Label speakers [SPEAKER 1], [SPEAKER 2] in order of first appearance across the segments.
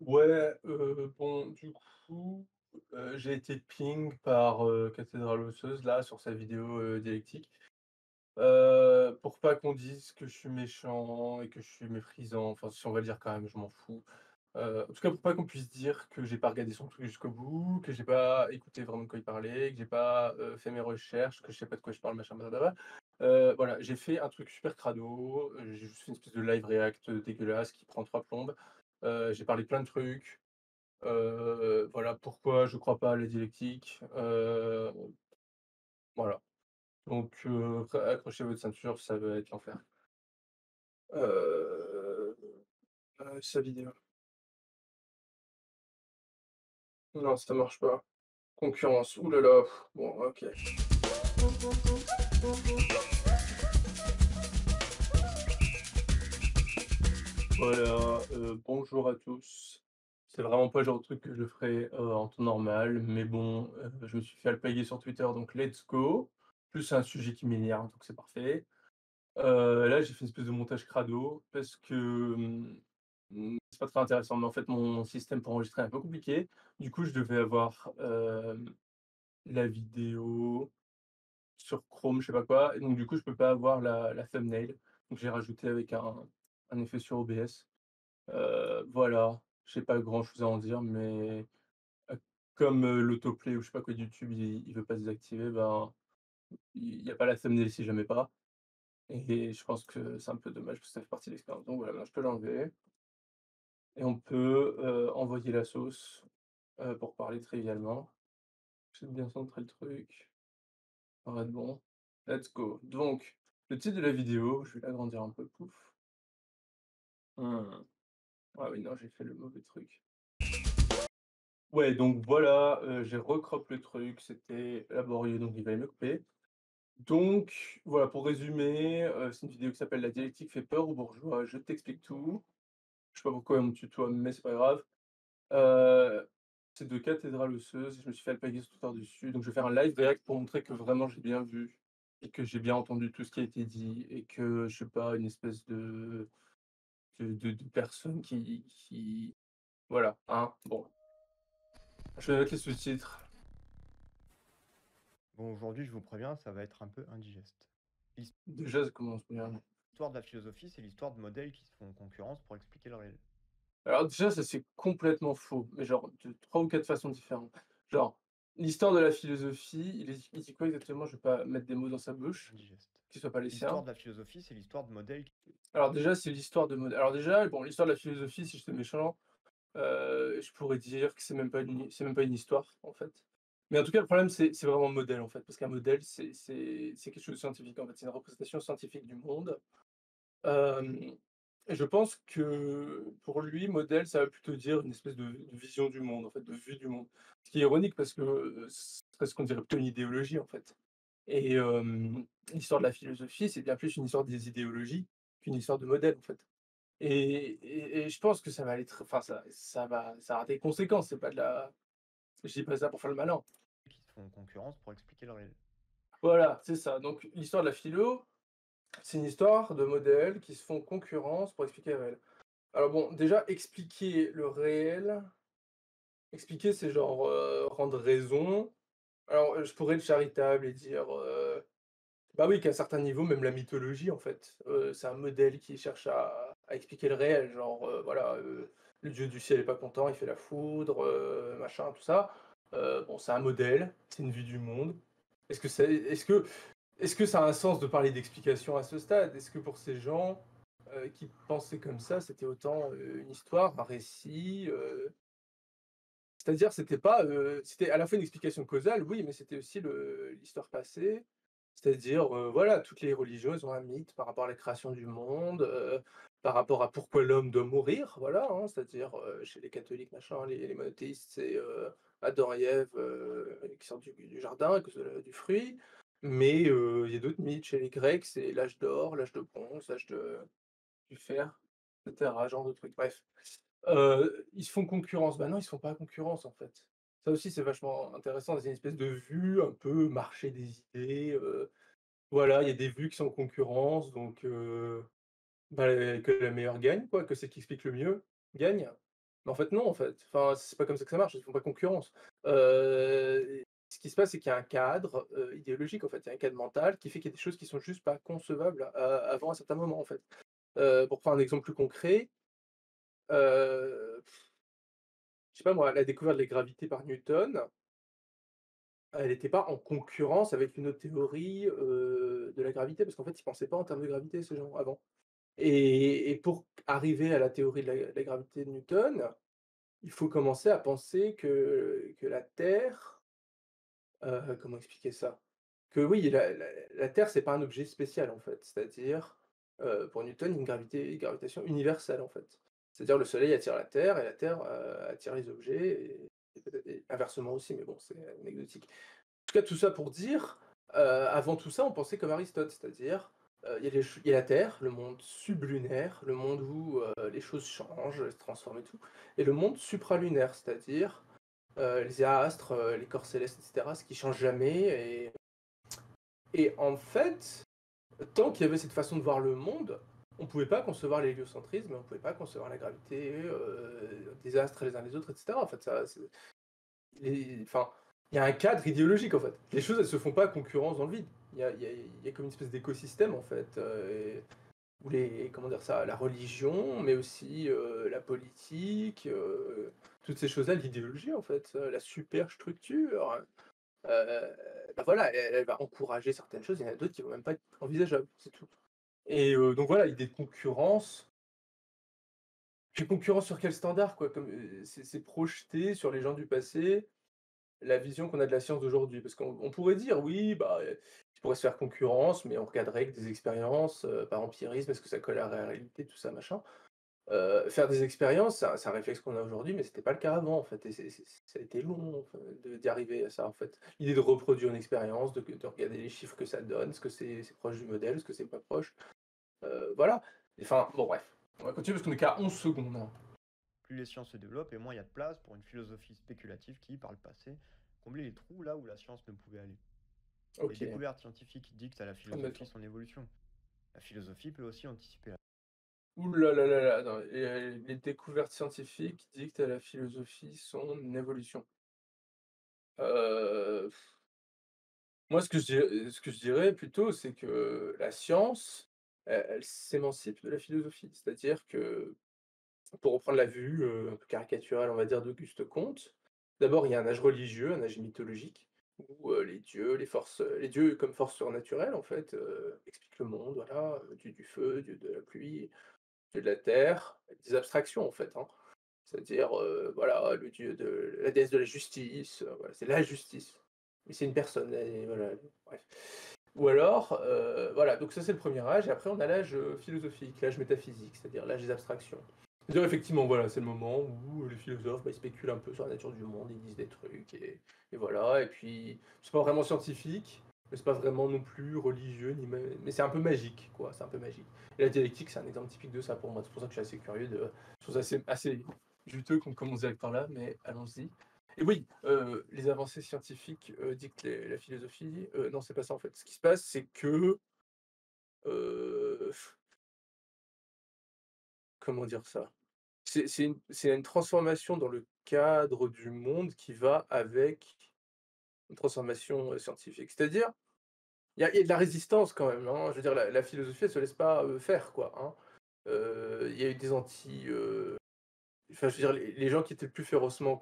[SPEAKER 1] Ouais, bon, du coup, j'ai été ping par, Cathédrale Osseuse, là, sur sa vidéo, dialectique, pour pas qu'on dise que je suis méchant et que je suis méprisant, enfin, si on va le dire quand même, je m'en fous. En tout cas, pour pas qu'on puisse dire que j'ai pas regardé son truc jusqu'au bout, que j'ai pas écouté vraiment de quoi il parlait, que j'ai pas, fait mes recherches, que je sais pas de quoi je parle, machin, blablabla. Voilà, j'ai fait un truc super crado, j'ai juste fait une espèce de live react, dégueulasse qui prend 3 plombes. J'ai parlé de plein de trucs. Voilà pourquoi je crois pas à la dialectique, voilà. Donc accrochez votre ceinture, ça va être l'enfer. Heu sa vidéo. Non, ça marche pas. Concurrence, ouh là là, bon OK. Voilà, bonjour à tous. C'est vraiment pas le genre de truc que je ferais, en temps normal, mais bon, je me suis fait alpaguer sur Twitter, donc let's go. En plus, c'est un sujet qui m'énerve, donc c'est parfait. Là, j'ai fait une espèce de montage crado parce que, c'est pas très intéressant, mais en fait, mon système pour enregistrer est un peu compliqué. Du coup, je devais avoir, la vidéo sur Chrome, je sais pas quoi, et donc du coup, je peux pas avoir la thumbnail. Donc j'ai rajouté avec un effet sur OBS. Voilà, j'ai pas grand-chose à en dire, mais, comme, l'autoplay ou je sais pas quoi de YouTube, il veut pas se désactiver, ben, il y a pas la thumbnail si jamais pas. Et je pense que c'est un peu dommage parce que ça fait partie de l'expérience. Donc voilà, maintenant je peux l'enlever et on peut, envoyer la sauce, pour parler trivialement. J'essaie de bien centrer le truc, ça va être bon. Let's go. Donc, le titre de la vidéo, je vais l'agrandir un peu, pouf. Mmh. Ah oui, non, j'ai fait le mauvais truc. Ouais, donc voilà, j'ai recrop le truc, c'était laborieux, donc il va me couper. Donc voilà, pour résumer, c'est une vidéo qui s'appelle «La dialectique fait peur aux bourgeois, je t'explique tout». Je sais pas pourquoi on me tutoie, mais c'est pas grave. Heu, c'est de cathédrale osseuse, je me suis fait alpaguer sur Twitter dessus, donc je vais faire un live react pour montrer que vraiment j'ai bien vu et que j'ai bien entendu tout ce qui a été dit et que je suis pas une espèce de personne qui voilà, hein? Bon, je vais mettre les sous-titres.
[SPEAKER 2] Bon, aujourd'hui, je vous préviens, ça va être un peu indigeste.
[SPEAKER 1] Déjà, ça commence bien.
[SPEAKER 2] L'histoire de la philosophie, c'est l'histoire de modèles qui se font concurrence pour expliquer le réel.
[SPEAKER 1] Alors déjà, ça c'est complètement faux, mais genre de 3 ou 4 façons différentes. Genre, l'histoire de la philosophie, il dit quoi exactement? Je vais pas mettre des mots dans sa bouche,
[SPEAKER 2] Indigeste.
[SPEAKER 1] qui soient pas les
[SPEAKER 2] L'histoire
[SPEAKER 1] siens.
[SPEAKER 2] de la philosophie, c'est l'histoire de modèles qui
[SPEAKER 1] Alors déjà, c'est l'histoire de mode alors déjà, bon, l'histoire de la philosophie, si j'étais méchant, je pourrais dire que c'est même pas une histoire, en fait. Mais en tout cas, le problème, c'est vraiment modèle, en fait, parce qu'un modèle, c'est quelque chose de scientifique, en fait. C'est une représentation scientifique du monde. Hem et je pense que pour lui, modèle, ça veut plutôt dire une espèce de vision du monde, en fait, de vue du monde. Ce qui est ironique parce que, c'est presque qu'on dirait plutôt une idéologie, en fait. Et l'histoire de la philosophie, c'est bien plus une histoire des idéologies qu'une histoire de modèle, en fait. Et je pense que ça va aller très enfin ça aura des conséquences, c'est pas de la je dis pas ça pour faire le malin.
[SPEAKER 2] se font concurrence pour expliquer le réel.
[SPEAKER 1] Voilà, c'est ça. Donc l'histoire de la philo, c'est une histoire de modèles qui se font concurrence pour expliquer le réel. Alors bon, déjà expliquer le réel, expliquer c'est genre, rendre raison. Alors, je pourrais être charitable et dire, bah oui, qu'à certains niveaux, même la mythologie, en fait, c'est un modèle qui cherche à expliquer le réel. Genre, voilà, le dieu du ciel est pas content, il fait la foudre, machin, tout ça. Bon, c'est un modèle, c'est une vue du monde. Est-ce que ça a un sens de parler d'explication à ce stade? Est-ce que pour ces gens, qui pensaient comme ça, c'était autant, une histoire, un récit, c'est-à-dire c'était pas, c'était à la fois une explication causale, oui, mais c'était aussi l'histoire passée. C'est-à-dire, voilà, toutes les religions, elles ont un mythe par rapport à la création du monde, par rapport à pourquoi l'homme doit mourir, voilà, hein. C'est-à-dire, chez les catholiques, machin, les monothéistes, c'est, Adam et Ève, qui sortent du jardin à cause du fruit. Mais, il y a d'autres mythes. Chez les Grecs, c'est l'âge d'or, l'âge de bronze, l'âge du fer, et cetera, genre de trucs, bref. Ils se font concurrence. Bah non, ils se font pas concurrence, en fait. Ça aussi, c'est vachement intéressant, c'est une espèce de vue un peu marché des idées, voilà, il y a des vues qui sont en concurrence, donc bah, que la meilleure gagne, quoi, que celle qui explique le mieux gagne. Mais en fait, non, en fait. Enfin, c'est pas comme ça que ça marche, ils font pas concurrence. Ce qui se passe, c'est qu'il y a un cadre, idéologique, en fait. Il y a un cadre mental qui fait qu'il y a des choses qui sont juste pas concevables, avant un certain moment, en fait. Pour prendre un exemple plus concret, heu, je sais pas moi, la découverte de la gravité par Newton, elle était pas en concurrence avec une autre théorie, de la gravité, parce qu'en fait, ils pensaient pas en termes de gravité, ces gens, avant. Et pour arriver à la théorie de la gravité de Newton, il faut commencer à penser que la Terre, comment expliquer ça? Que oui, la Terre, c'est pas un objet spécial, en fait. C'est-à-dire, pour Newton, une gravitation universelle, en fait. C'est-à-dire le Soleil attire la Terre et la Terre, attire les objets et peut-être et inversement aussi, mais bon, c'est anecdotique. En tout cas, tout ça pour dire, avant tout ça, on pensait comme Aristote, c'est-à-dire, il y a la Terre, le monde sublunaire, le monde où, les choses changent, se transforment et tout, et le monde supralunaire, c'est-à-dire, les astres, les corps célestes et cetera, ce qui change jamais et en fait, tant qu'il y avait cette façon de voir le monde, on pouvait pas concevoir l'héliocentrisme, on pouvait pas concevoir la gravité, des astres les uns les autres et cetera. En fait, ça c'est enfin, il y a un cadre idéologique, en fait. Les choses, elles se font pas concurrence dans le vide. Il y a comme une espèce d'écosystème, en fait, où les comment dire ça? La religion, mais aussi, la politique, toutes ces choses-là, l'idéologie, en fait, la superstructure, bah, voilà, elle va encourager certaines choses, il y en a d'autres qui vont même pas être envisageables, c'est tout. Et donc voilà, l'idée de concurrence, puis concurrence sur quel standard, quoi? Comme, c'est projeté sur les gens du passé, la vision qu'on a de la science d'aujourd'hui. Parce qu'on pourrait dire: «Oui, bah, ils pourraient se faire concurrence, mais on regarderait avec des expériences, par empirisme, est-ce que ça colle à la réalité?» tout ça, machin. Faire des expériences, c'est un réflexe qu'on a aujourd'hui, mais c'était pas le cas avant, en fait et ça a été long, enfin, d'y arriver à ça, en fait. L'idée de reproduire une expérience, de regarder les chiffres que ça donne, est-ce que c'est proche du modèle, est-ce que c'est pas proche? Voilà. Enfin, bon bref. On va continuer parce qu'on est qu'à 11 secondes, hein.
[SPEAKER 2] Plus les sciences se développent et moins il y a de place pour une philosophie spéculative qui, par le passé, comblait les trous là où la science ne pouvait aller. Les
[SPEAKER 1] OK.
[SPEAKER 2] découvertes scientifiques dictent à la philosophie
[SPEAKER 1] Admettons.
[SPEAKER 2] son évolution. La philosophie peut aussi anticiper la...
[SPEAKER 1] Ouh là là là là, non, les découvertes scientifiques dictent à la philosophie son évolution. Heu, moi ce que je dirais plutôt, c'est que la science, elle s'émancipe de la philosophie. C'est-à-dire que, pour reprendre la vue, un peu caricaturale, on va dire, d'Auguste Comte, d'abord il y a un âge religieux, un âge mythologique, où, les dieux comme force surnaturelle en fait, expliquent le monde, voilà, dieu du feu, dieu de la pluie, dieu de la terre, des abstractions en fait, hein. C'est-à-dire, voilà, le dieu de la déesse de la justice, voilà, c'est la justice. Mais c'est une personne et voilà, bref. Ou alors, voilà, donc ça c'est le premier âge et après on a l'âge, philosophique, l'âge métaphysique, c'est-à-dire l'âge des abstractions. C'est-à-dire effectivement, voilà, c'est le moment où les philosophes, bah, ils spéculent un peu sur la nature du monde, ils disent des trucs et voilà et puis c'est pas vraiment scientifique, mais c'est pas vraiment non plus religieux ni mais c'est un peu magique, quoi, c'est un peu magique. Et la dialectique, c'est un exemple typique de ça pour moi. C'est pour ça que je suis assez curieux de je trouve ça assez juteux qu'on commence direct par là, mais allons-y. Et oui, les avancées scientifiques, dictent la philosophie, non, c'est pas ça en fait. Ce qui se passe, c'est que, heu, comment dire ça? C'est une transformation dans le cadre du monde qui va avec une transformation, scientifique. C'est-à-dire, il y a de la résistance quand même, hein. Je veux dire la philosophie, elle se laisse pas, faire quoi, hein. Il y a eu des enfin je veux dire les gens qui étaient le plus férocement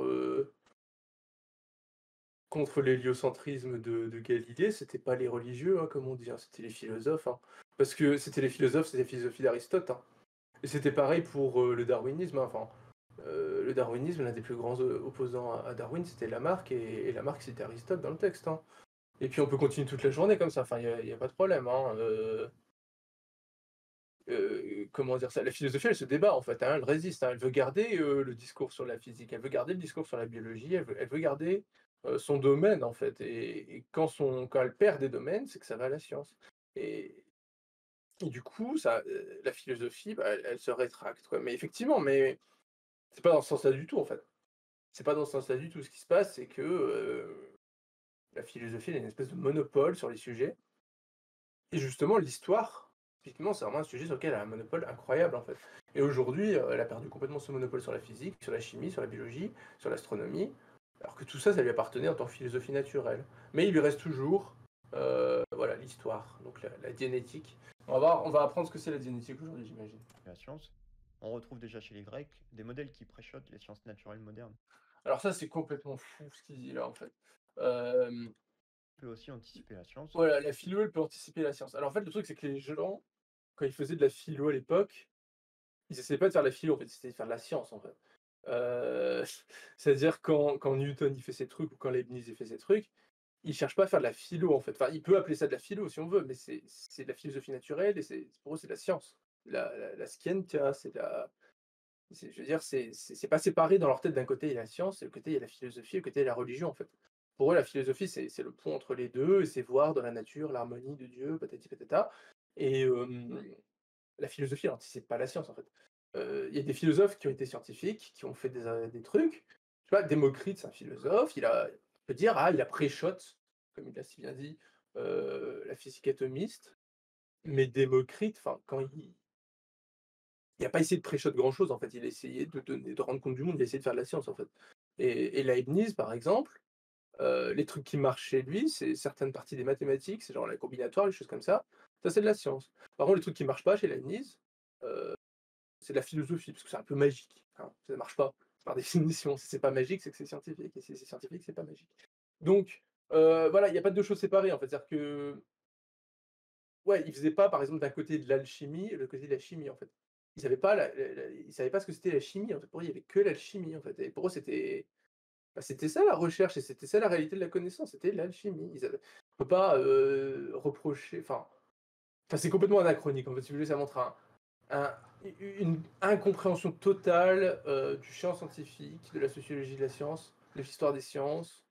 [SPEAKER 1] contre l'héliocentrisme de Galilée, c'était pas les religieux, hein, comme on dit, hein, c'était les philosophes, hein. Parce que c'était les philosophes, c'était la philosophie d'Aristote, hein. Et c'était pareil pour, le darwinisme, hein, enfin, le darwinisme, l'un des plus grands opposants à Darwin, c'était Lamarck et Lamarck, c'était Aristote dans le texte, hein. Et puis on peut continuer toute la journée comme ça, enfin il y a pas de problème, hein, comment dire ça? La philosophie, elle se débat en fait, hein, elle résiste, hein, elle veut garder, le discours sur la physique, elle veut garder le discours sur la biologie, elle veut garder, son domaine en fait et quand elle perd des domaines, c'est que ça va à la science et et du coup ça, la philosophie, bah, elle se rétracte quoi. Mais effectivement, mais c'est pas dans ce sens-là du tout en fait. C'est pas dans ce sens-là du tout. Ce qui se passe, c'est que, la philosophie, elle a une espèce de monopole sur les sujets et justement l'histoire Typiquement, c'est vraiment un sujet sur lequel elle a un monopole incroyable, en fait. Et aujourd'hui, elle a perdu complètement son monopole sur la physique, sur la chimie, sur la biologie, sur l'astronomie, alors que tout ça, ça lui appartenait en tant que philosophie naturelle. Mais il lui reste toujours, voilà, l'histoire, donc la dianétique. On va apprendre ce que c'est la dianétique aujourd'hui, j'imagine.
[SPEAKER 2] La science, on retrouve déjà chez les Grecs des modèles qui préchotent les sciences naturelles modernes.
[SPEAKER 1] Alors ça, c'est complètement fou ce qu'il dit là, en fait. Hem,
[SPEAKER 2] On peut aussi anticiper la science.
[SPEAKER 1] voilà, la philo, elle peut anticiper la science. Alors en fait, le truc, c'est que les gens, quand ils faisaient de la philo à l'époque, ils essayaient pas de faire de la philo, en fait, ils essayaient de faire de la science, en fait. Heu, c'est-à-dire quand Newton, il fait ses trucs ou quand Leibniz, il fait ses trucs, il cherche pas à faire de la philo, en fait. Enfin, il peut appeler ça de la philo si on veut, mais c'est de la philosophie naturelle et c'est pour eux, c'est de la science. La scientia, c'est de la je veux dire, c'est pas séparé dans leur tête. D'un côté, il y a la science et de l'autre côté, il y a la philosophie, et de l'autre côté, il y a la religion, en fait. Pour eux, la philosophie, c'est le pont entre les 2 et c'est voir dans la nature l'harmonie de Dieu, patati patata et la philosophie, elle anticipe pas la science, en fait. Il y a des philosophes qui ont été scientifiques, qui ont fait des trucs. Tu vois, Démocrite, c'est un philosophe, on peut dire: «Ah, il a pré-shot», comme il l'a si bien dit, la physique atomiste, mais Démocrite, enfin, quand il a pas essayé de pré-shot grand-chose, en fait. Il a essayé de rendre compte du monde, il a essayé de faire de la science, en fait. Et Leibniz, par exemple, les trucs qui marchent chez lui, c'est certaines parties des mathématiques, c'est genre la combinatoire, les choses comme ça. Ça, c'est de la science. Par contre, les trucs qui marchent pas chez Leibniz, heu, c'est de la philosophie, parce que c'est un peu magique, hein. Ça marche pas, par définition. Si c'est pas magique, c'est que c'est scientifique et si c'est scientifique, c'est pas magique. Donc, voilà, il y a pas de 2 choses séparées, en fait. C'est-à-dire que, ouais, ils faisaient pas, par exemple, d'un côté de l'alchimie et de l'autre côté de la chimie, en fait. Ils savaient pas ce que c'était la chimie, en fait. Pour eux, il y avait que l'alchimie, en fait et pour eux, c'était ça la recherche et c'était ça la réalité de la connaissance, c'était l'alchimie. On peut pas, reprocher c'est complètement anachronique, en fait, si vous voulez, ça montre un une incompréhension totale, du champ scientifique, de la sociologie de la science, de l'histoire des sciences,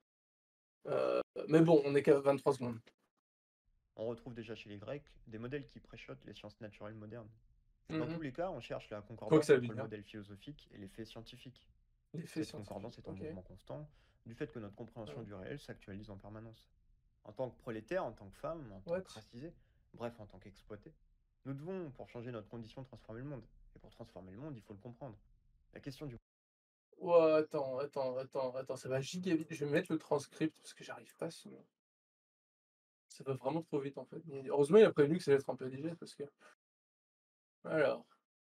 [SPEAKER 1] mais bon, on est qu'à 23 secondes.
[SPEAKER 2] On retrouve déjà chez les Grecs des modèles qui préchotent les sciences naturelles modernes. Dans tous
[SPEAKER 1] Mmh.
[SPEAKER 2] les cas, on cherche la
[SPEAKER 1] Je que
[SPEAKER 2] concordance
[SPEAKER 1] ça veut
[SPEAKER 2] entre le
[SPEAKER 1] dire.
[SPEAKER 2] modèle philosophique et les faits scientifiques.
[SPEAKER 1] Les faits
[SPEAKER 2] Cette
[SPEAKER 1] scientifiques,
[SPEAKER 2] concordance est en
[SPEAKER 1] OK.
[SPEAKER 2] mouvement constant, du fait que notre compréhension
[SPEAKER 1] Mmh.
[SPEAKER 2] du réel s'actualise en permanence. En tant que prolétaire, en tant que femme, en tant que
[SPEAKER 1] What?
[SPEAKER 2] racisé, bref, en tant qu'exploité, nous devons, pour changer notre condition, transformer le monde. Et pour transformer le monde, il faut le comprendre. La question du
[SPEAKER 1] Ouah, attends, ça va giga vite. Je vais mettre le transcript parce que j'arrive pas sinon. Ça va vraiment trop vite, en fait. Mais heureusement, il a prévenu que ça allait être un peu digeste parce que alors,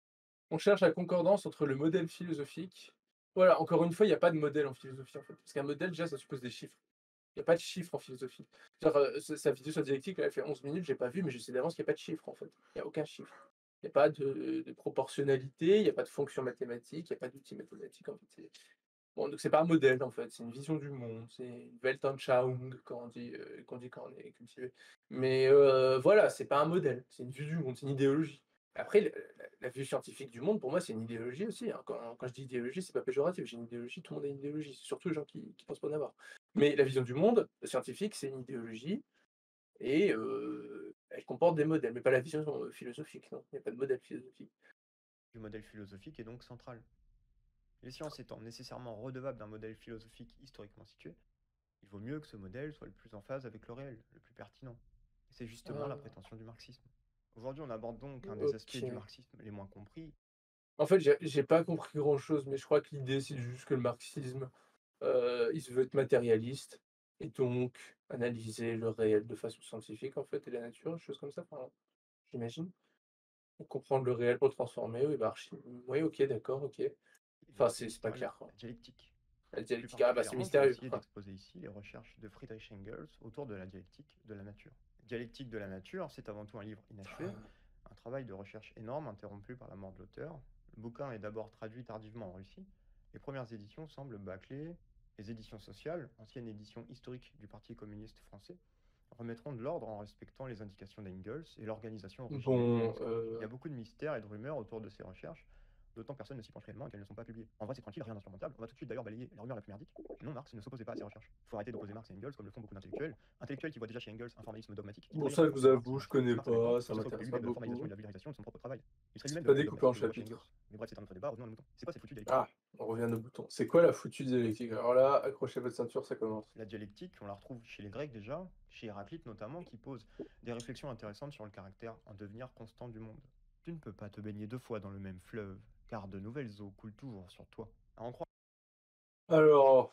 [SPEAKER 1] on cherche la concordance entre le modèle philosophique voilà, encore une fois, il y a pas de modèle en philosophie, en fait. Parce qu'un modèle, déjà, ça suppose des chiffres. Il y a pas de chiffres en philosophie. Genre, sa vidéo sur dialectique, là, elle fait 11 minutes, j'ai pas vu, mais je sais d'avance qu'il y a pas de chiffres, en fait. Il y a aucun chiffre. Il y a pas de proportionnalité, il y a pas de fonction mathématique, il y a pas d'outil mathématique, en fait. Bon, donc c'est pas un modèle, en fait, c'est une vision du monde, c'est une Weltanschauung quand on dit quand on est cultivé. Mais voilà, c'est pas un modèle, c'est une vue du monde, c'est une idéologie. Après la vue scientifique du monde, pour moi, c'est une idéologie aussi, hein. Quand je dis idéologie, c'est pas péjoratif, j'ai une idéologie, tout le monde a une idéologie, surtout les gens qui pensent pas en avoir. Mais la vision du monde scientifique, c'est une idéologie et elle comporte des modèles, mais pas la vision, philosophique, non, il y a pas de modèle philosophique.
[SPEAKER 2] modèle philosophique est donc central. Les sciences étant nécessairement redevables d'un modèle philosophique historiquement situé, il vaut mieux que ce modèle soit le plus en phase avec le réel, le plus pertinent. Et c'est justement la
[SPEAKER 1] Ah,
[SPEAKER 2] prétention du marxisme. Aujourd'hui, on aborde donc un des aspects du
[SPEAKER 1] OK.
[SPEAKER 2] marxisme les moins compris.
[SPEAKER 1] En fait, j'ai pas compris grand-chose, mais je crois que l'idée, c'est juste que le marxisme, il se veut être matérialiste et donc analyser le réel de façon scientifique, en fait et la nature, des choses comme ça, enfin, j'imagine? Pour comprendre le réel, pour le transformer, oui, bah, oui, OK, d'accord, OK.
[SPEAKER 2] Il y a
[SPEAKER 1] Enfin,
[SPEAKER 2] aussi
[SPEAKER 1] c'est pas clair,
[SPEAKER 2] la
[SPEAKER 1] quoi.
[SPEAKER 2] dialectique.
[SPEAKER 1] La
[SPEAKER 2] Plus
[SPEAKER 1] dialectique, ah bah, c'est
[SPEAKER 2] particulièrement pour
[SPEAKER 1] mystérieux,
[SPEAKER 2] essayer
[SPEAKER 1] quoi.
[SPEAKER 2] d'exposer ici les recherches de Friedrich Engels autour de la dialectique de la nature. Dialectique de la nature, c'est avant tout un livre inachevé, un travail de recherche énorme interrompu par la mort de l'auteur. Le bouquin est d'abord traduit tardivement en Russie. Les premières éditions semblent bâclées. Les éditions sociales, ancienne édition historique du Parti communiste français, remettront de l'ordre en respectant les indications d'Engels et l'organisation originelle du
[SPEAKER 1] Bon,
[SPEAKER 2] manuscrit. Il y a beaucoup de mystères et de rumeurs autour de ces recherches, d'autant que personne ne s'y penche réellement et qu'elles ne sont pas publiées. En vrai, c'est tranquille, rien d'insurmontable. On va tout de suite d'ailleurs balayer la rumeur la plus merdique. Non, Marx ne s'opposait pas à ces recherches. Il faut arrêter d'opposer Marx et Engels comme le font beaucoup d'intellectuels. Intellectuels qui voient déjà chez Engels un formalisme dogmatique qui
[SPEAKER 1] bon,
[SPEAKER 2] trahit
[SPEAKER 1] ça, je
[SPEAKER 2] radicalement
[SPEAKER 1] vous
[SPEAKER 2] le
[SPEAKER 1] avoue,
[SPEAKER 2] marxisme
[SPEAKER 1] je
[SPEAKER 2] ancien.
[SPEAKER 1] connais
[SPEAKER 2] Marx n'avait pas,
[SPEAKER 1] pas, ça
[SPEAKER 2] il se serait occupé
[SPEAKER 1] m'intéresse pas
[SPEAKER 2] lui-même de la formalisation et
[SPEAKER 1] beaucoup.
[SPEAKER 2] de la vulgarisation de son propre travail. Il serait
[SPEAKER 1] C'est
[SPEAKER 2] lui-même
[SPEAKER 1] pas
[SPEAKER 2] devenu
[SPEAKER 1] découpé en
[SPEAKER 2] dogmatique si le roi chez Engels.
[SPEAKER 1] chapitres.
[SPEAKER 2] Mais bref, c'est un autre débat, revenons à nos moutons. C'est quoi ces foutues dialectiques?
[SPEAKER 1] Ah! On revient à nos boutons. C'est quoi la foutue dialectique? Alors là, accrochez votre ceinture, ça commence.
[SPEAKER 2] La dialectique, on la retrouve chez les Grecs déjà, chez Héraclite notamment, qui pose des réflexions intéressantes sur le caractère en devenir constant du monde. Tu ne peux pas te baigner deux fois dans le même fleuve, car de nouvelles eaux coulent toujours sur toi. À en croire
[SPEAKER 1] Alors,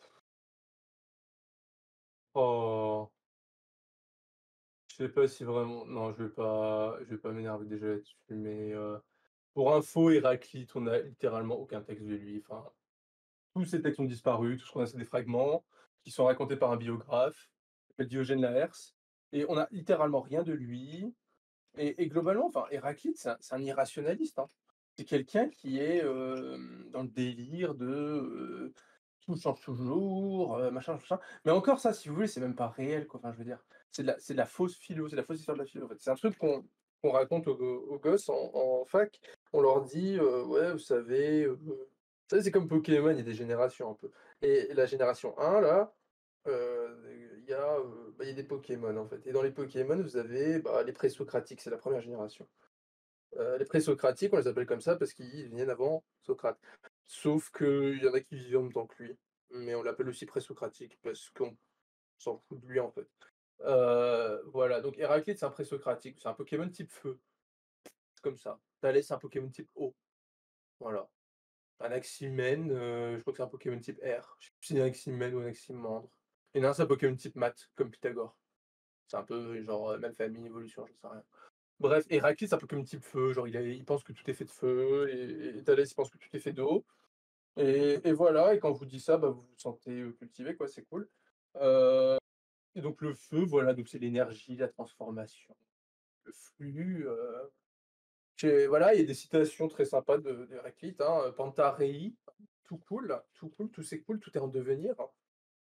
[SPEAKER 1] oh, je sais pas si vraiment non, je vais pas m'énerver déjà là-dessus, mais pour info, Héraclite, on n'a littéralement aucun texte de lui. Enfin, tous ces textes ont disparu, tout ce qu'on a, c'est des fragments qui sont racontés par un biographe, qui s'appelle Diogène Laërce, et on a littéralement rien de lui. Et globalement, enfin, Héraclite, c'est un irrationaliste, hein. C'est quelqu'un qui est, dans le délire de, tout change toujours, machin, machin. Mais encore ça, si vous voulez, c'est même pas réel, quoi. Enfin, je veux dire, c'est de la fausse philo, c'est de la fausse histoire de la philo, en fait. C'est un truc qu'on raconte aux gosses en fac. On leur dit, «Ouais, vous savez, c'est comme Pokémon, il y a des générations un peu, et la génération 1 là, il y a des Pokémon, en fait, et dans les Pokémon, vous avez, bah, les présocratiques, c'est la première génération. Les présocratiques, on les appelle comme ça parce qu'ils viennent avant Socrate. Sauf qu'il y en a qui vivent en même temps que lui, mais on l'appelle aussi présocratique parce qu'on s'en fout de lui, en fait. Voilà, donc Héraclite, c'est un présocratique, c'est un Pokémon type feu, c'est comme ça. Thalès, c'est un Pokémon type eau, voilà. Anaximène, je crois que c'est un Pokémon type air. Je sais plus si c'est Anaximène ou Anaximandre. Il y en a un, c'est un Pokémon type maths, comme Pythagore. C'est un peu genre, même famille, évolution, j'en sais rien. Bref, Héraclite, c'est un peu comme type feu, genre il pense que tout est fait de feu, et Thalès, il pense que tout est fait d'eau, et voilà, et quand je vous dis ça, bah, vous vous sentez, cultivé, quoi, c'est cool. Heu et donc le feu, voilà, donc c'est l'énergie, la transformation, le flux, voilà, il y a des citations très sympas d'Héraclite, hein, «Panta rhei», tout cool, tout c'est cool, tout est en devenir, hein.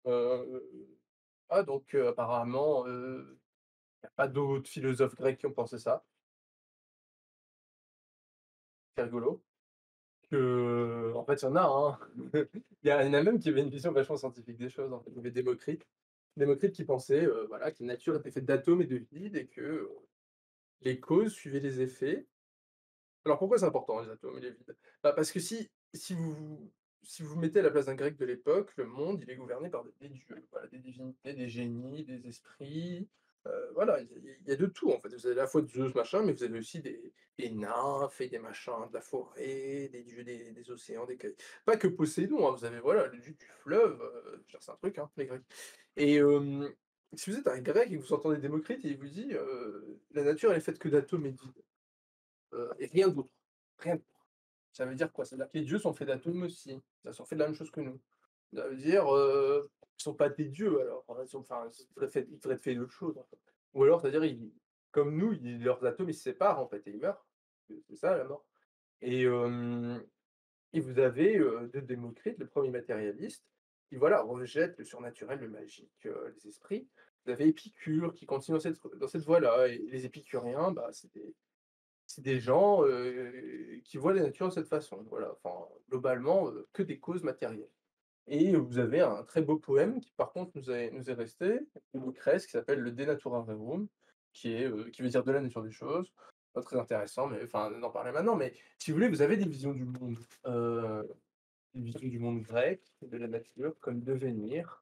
[SPEAKER 1] Donc apparemment, il y a pas d'autres philosophes grecs qui ont pensé ça, c'est rigolo. En fait, il y en a, hein. Il y en a même qui avaient une vision vachement scientifique des choses, en fait. Il y avait Démocrite. Démocrite qui pensait, voilà, que la nature était faite d'atomes et de vide et que, les causes suivaient les effets. Alors pourquoi c'est important les atomes et les vides? Bah, parce que si vous vous mettez à la place d'un grec de l'époque, le monde, il est gouverné par des dieux, voilà, des divinités, des génies, des esprits, voilà, il y a de tout en fait. Vous avez à la fois Zeus machin, mais vous avez aussi des nymphes et des machins de la forêt, des dieux des océans, pas que Poséidon, hein, vous avez voilà, le dieu du fleuve, je veux dire c'est un truc, hein, les Grecs, et si vous êtes un grec et que vous entendez Démocrite et il vous dit, «La nature elle est faite que d'atomes et de vide». Et rien d'autre, rien d'autre. Ça veut dire quoi? Ça veut dire que les dieux sont faits d'atomes aussi. Ils sont faits de la même chose que nous. Ça veut dire, ils sont pas des dieux alors, ils devraient être faits d'autre chose, en fait. Ou alors, c'est-à-dire comme nous, leurs atomes, ils se séparent, en fait, et ils meurent. C'est ça la mort, et vous avez, de Démocrite, le premier matérialiste, qui voilà, rejette le surnaturel, le magique, les esprits. Vous avez Épicure qui continue dans cette voie-là, et les épicuriens, bah, c'est des gens, qui voient la nature de cette façon, voilà, enfin, globalement, que des causes matérielles, et vous avez un très beau poème qui, par contre, nous est resté, de Lucrèce, qui s'appelle le De Natura Rerum, qui veut dire «de la nature des choses». Pas très intéressant, mais enfin, d'en parler maintenant, mais si vous voulez, vous avez des visions du monde, une vision du monde grec, de la nature comme devenir,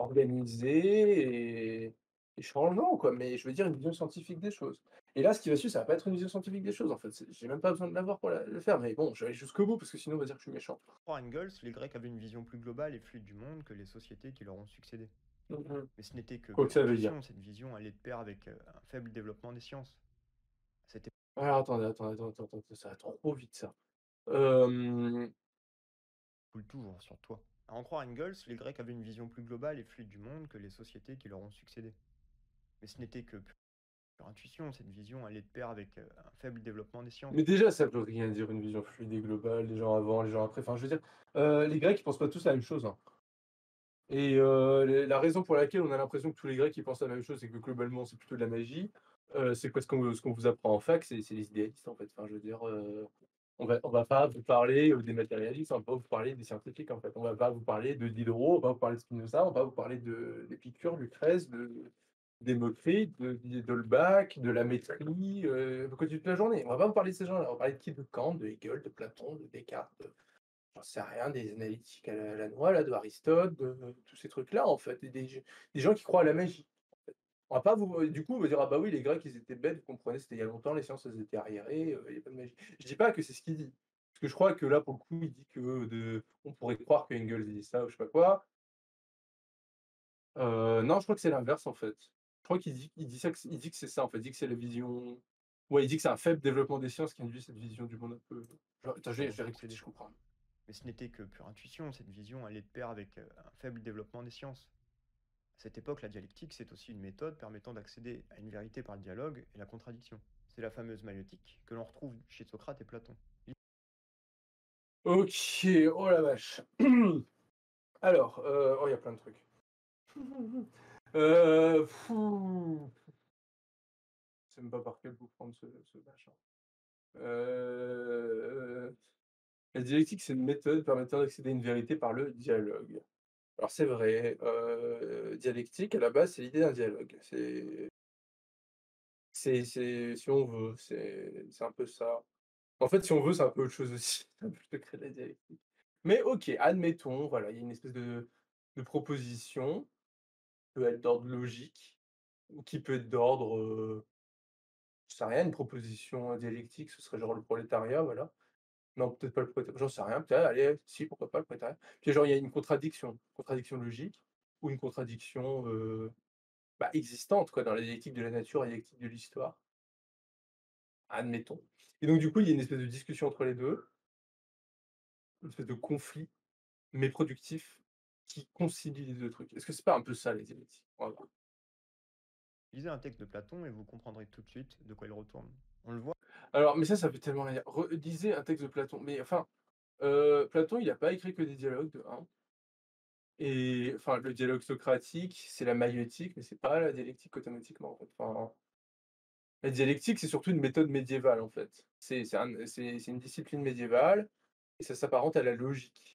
[SPEAKER 1] organisé et changeant, quoi, mais je veux dire une vision scientifique des choses. Et là, ce qui va suivre, ça va pas être une vision scientifique des choses, en fait, j'ai même pas besoin de l'avoir pour le faire, mais bon, je vais aller jusqu'au bout parce que sinon on va dire que je suis méchant.
[SPEAKER 2] Pour Engels, les Grecs avaient une vision plus globale et fluide du monde que les sociétés qui leur ont succédé.
[SPEAKER 1] Mmh.
[SPEAKER 2] Mais ce n'était que
[SPEAKER 1] Quoi que
[SPEAKER 2] pure
[SPEAKER 1] ça veut dire.
[SPEAKER 2] intuition, cette vision allait de pair avec un faible développement des sciences. C'était
[SPEAKER 1] Alors attendez, attendez, attendez, attendez, attendez, ça va trop vite ça. Hem,
[SPEAKER 2] coule toujours sur toi. À en croire Engels, les Grecs avaient une vision plus globale et fluide du monde que les sociétés qui leur ont succédé. Mais ce n'était que pure intuition, cette vision allait de pair avec un faible développement des sciences.
[SPEAKER 1] mais déjà, ça veut rien dire une vision fluide et globale, les gens avant, les gens après, enfin je veux dire, les Grecs, ils pensent pas tous la même chose, hein. Et les la raison pour laquelle on a l'impression que tous les Grecs, ils pensent la même chose, c'est que globalement, c'est plutôt de la magie, c'est parce ce qu'on vous apprend en fac, c'est les idéalistes, en fait. Enfin, je veux dire, on va pas vous parler, des matérialistes, on va pas vous parler des scientifiques, en fait. On va pas vous parler de Diderot, on va pas vous parler de Spinoza, on va pas vous parler d'Épicure, Lucrèce, de Démocrite, d'Holbach, de la Métrie, on continue toute la journée. On va pas vous parler de ces gens-là, on va parler de qui? De Kant, de Hegel, de Platon, de Descartes, j'en sais rien, des analytiques à la noix là, de Aristote, de tous ces trucs-là, en fait, et des gens qui croient à la magie. On va pas vous du coup, vous dire: «Ah bah oui, les Grecs, ils étaient bêtes, vous comprenez, c'était il y a longtemps, les sciences, elles étaient arriérées, il y a pas de magie». Je dis pas que c'est ce qu'il dit, parce que je crois que là, pour le coup, il dit que on pourrait croire que Engels il dit ça ou je sais pas quoi. Non, je crois que c'est l'inverse, en fait. Je crois qu'il dit ça que il dit que c'est ça, en fait. Il dit que c'est la vision ouais, il dit que c'est un faible développement des sciences qui induit cette vision du monde un peu genre attends,
[SPEAKER 2] pour
[SPEAKER 1] je vais réécouter,
[SPEAKER 2] succéder.
[SPEAKER 1] je comprends.
[SPEAKER 2] Mais ce n'était que pure intuition, cette vision allait de pair avec un faible développement des sciences. À cette époque, la dialectique, c'est aussi une méthode permettant d'accéder à une vérité par le dialogue et la contradiction. C'est la fameuse maïotique que l'on retrouve chez Socrate et Platon.
[SPEAKER 1] OK, oh la vache. Alors, oh, il y a plein de trucs. Fou, je sais même pas par quel bout prendre ce machin. Heu, la dialectique, c'est une méthode permettant d'accéder à une vérité par le dialogue. Alors c'est vrai, dialectique à la base, c'est l'idée d'un dialogue. C'est si on veut, c'est un peu ça. En fait, si on veut, c'est un peu autre chose aussi, c'est un peu le secret de la dialectique. Mais OK, admettons, voilà, il y a une espèce de proposition, qui peut être d'ordre logique ou qui peut être d'ordre, j'en sais rien, une proposition dialectique, ce serait genre le prolétariat, voilà. Non, peut-être pas le prolétariat, j'en sais rien, peut-être, allez, si, pourquoi pas le prolétariat. Puis genre, il y a une contradiction logique ou une contradiction, bah, existante quoi, dans la dialectique de la nature et la dialectique de l'histoire, admettons. Et donc du coup, il y a une espèce de discussion entre les 2, une espèce de conflit, mais productif, qui concilie les 2 trucs. Est-ce que c'est pas un peu ça la dialectique? Voilà.
[SPEAKER 2] Lisez un texte de Platon et vous comprendrez tout de suite de quoi il retourne. On le voit.
[SPEAKER 1] Alors, mais ça fait tellement rien dire. Lisez un texte de Platon, mais enfin, Platon, il a pas écrit que des dialogues de 1 et enfin, le dialogue socratique, c'est la maïeutique, mais c'est pas la dialectique automatiquement, en fait. Enfin, la dialectique, c'est surtout une méthode médiévale, en fait. C'est une discipline médiévale et ça s'apparente à la logique.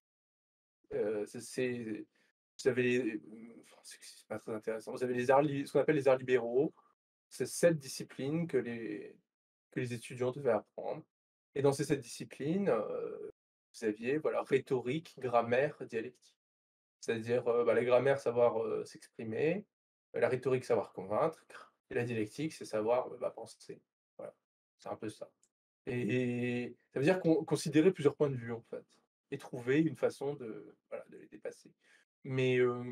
[SPEAKER 1] C'est vous avez les enfin, c'est pas très intéressant. Vous avez les arts li ce qu'on appelle les arts libéraux. C'est 7 disciplines que les étudiants devaient apprendre et dans ces 7 disciplines, vous aviez, voilà, rhétorique, grammaire, dialectique. C'est-à-dire, bah, la grammaire, savoir, s'exprimer, la rhétorique, savoir convaincre et la dialectique, c'est savoir, bah, penser. Voilà, c'est un peu ça et ça veut dire considérer plusieurs points de vue, en fait et trouver une façon de, voilà, de les dépasser. Mais,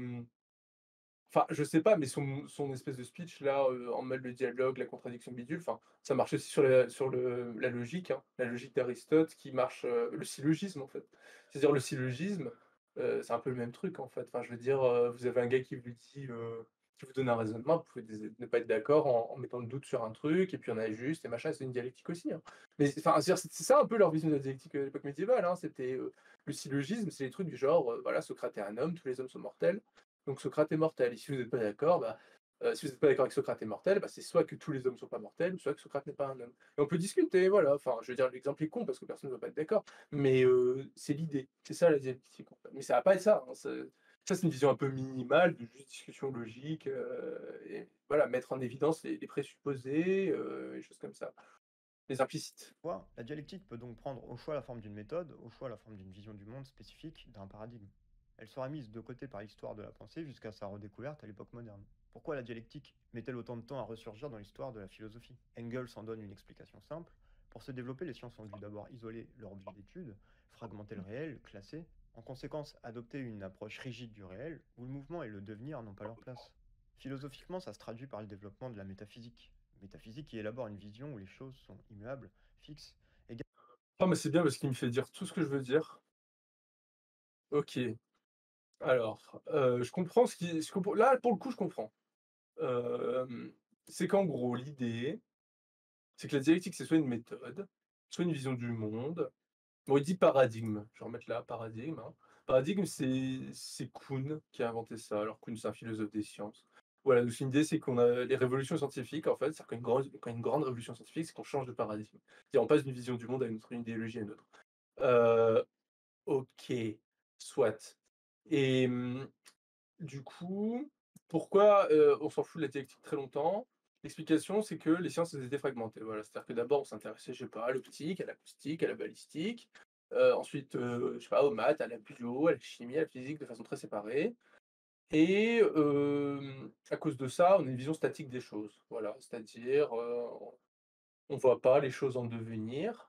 [SPEAKER 1] enfin, je sais pas, mais son espèce de speech là, en mode le dialogue, la contradiction bidule, enfin, ça marche aussi sur la logique, hein, la logique d'Aristote qui marche, le syllogisme en fait. C'est-à-dire le syllogisme, c'est un peu le même truc en fait. Enfin, je veux dire, vous avez un gars qui vous dit, qui vous donne un raisonnement, vous pouvez ne pas être d'accord en mettant le doute sur un truc et puis on a juste et machin, c'est une dialectique aussi, hein. Mais enfin, c'est ça un peu leur vision de la dialectique, à l'époque médiévale, hein. C'était, le syllogisme, c'est les trucs du genre, voilà, Socrate est un homme, tous les hommes sont mortels. Donc Socrate est mortel et si vous n'êtes pas d'accord, bah, si vous n'êtes pas d'accord avec Socrate est mortel, bah, c'est soit que tous les hommes ne sont pas mortels, ou soit que Socrate n'est pas un homme. Et on peut discuter, voilà, enfin, je veux dire, l'exemple est con parce que personne ne va pas être d'accord, mais c'est l'idée. C'est ça la dialectique, en fait. Mais ça va pas être ça, hein, ça, c'est une vision un peu minimale de juste discussion logique, et voilà, mettre en évidence les présupposés, les choses comme ça, les implicites.
[SPEAKER 2] La dialectique peut donc prendre au choix la forme d'une méthode, au choix la forme d'une vision du monde spécifique, d'un paradigme. Elle sera mise de côté par l'histoire de la pensée jusqu'à sa redécouverte à l'époque moderne. Pourquoi la dialectique met-elle autant de temps à ressurgir dans l'histoire de la philosophie? Engels en donne une explication simple. Pour se développer, les sciences ont dû d'abord isoler leur objet d'étude, fragmenter le réel, le classer, en conséquence adopter une approche rigide du réel, où le mouvement et le devenir n'ont pas leur place. Philosophiquement, ça se traduit par le développement de la métaphysique. Métaphysique qui élabore une vision où les choses sont immuables, fixe, et
[SPEAKER 1] Ah mais c'est bien parce qu'il me fait dire tout ce que je veux dire. OK, alors, je comprends ce qu'on là, pour le coup, je comprends. Hem, c'est qu'en gros, l'idée, c'est que la dialectique, c'est soit une méthode, soit une vision du monde. Bon, il dit paradigme, je vais remettre là, paradigme, hein. Paradigme, c'est Kuhn qui a inventé ça. Alors Kuhn, c'est un philosophe des sciences. Voilà, donc une idée, c'est qu'on a les révolutions scientifiques, en fait, c'est-à-dire quand il y a une grande révolution scientifique, c'est qu'on change de paradigme. C'est-à-dire on passe d'une vision du monde à une autre, une idéologie à une autre. Heu, OK, soit et du coup, pourquoi, on s'en fout de la dialectique très longtemps? L'explication, c'est que les sciences, elles étaient fragmentées, voilà. C'est-à-dire que d'abord, on s'intéressait, je sais pas, à l'optique, à l'acoustique, à la balistique. Ensuite, je sais pas, aux maths, à la bio, à la chimie, à la physique de façon très séparée et à cause de ça, on a une vision statique des choses. Voilà, c'est-à-dire, on voit pas les choses en devenir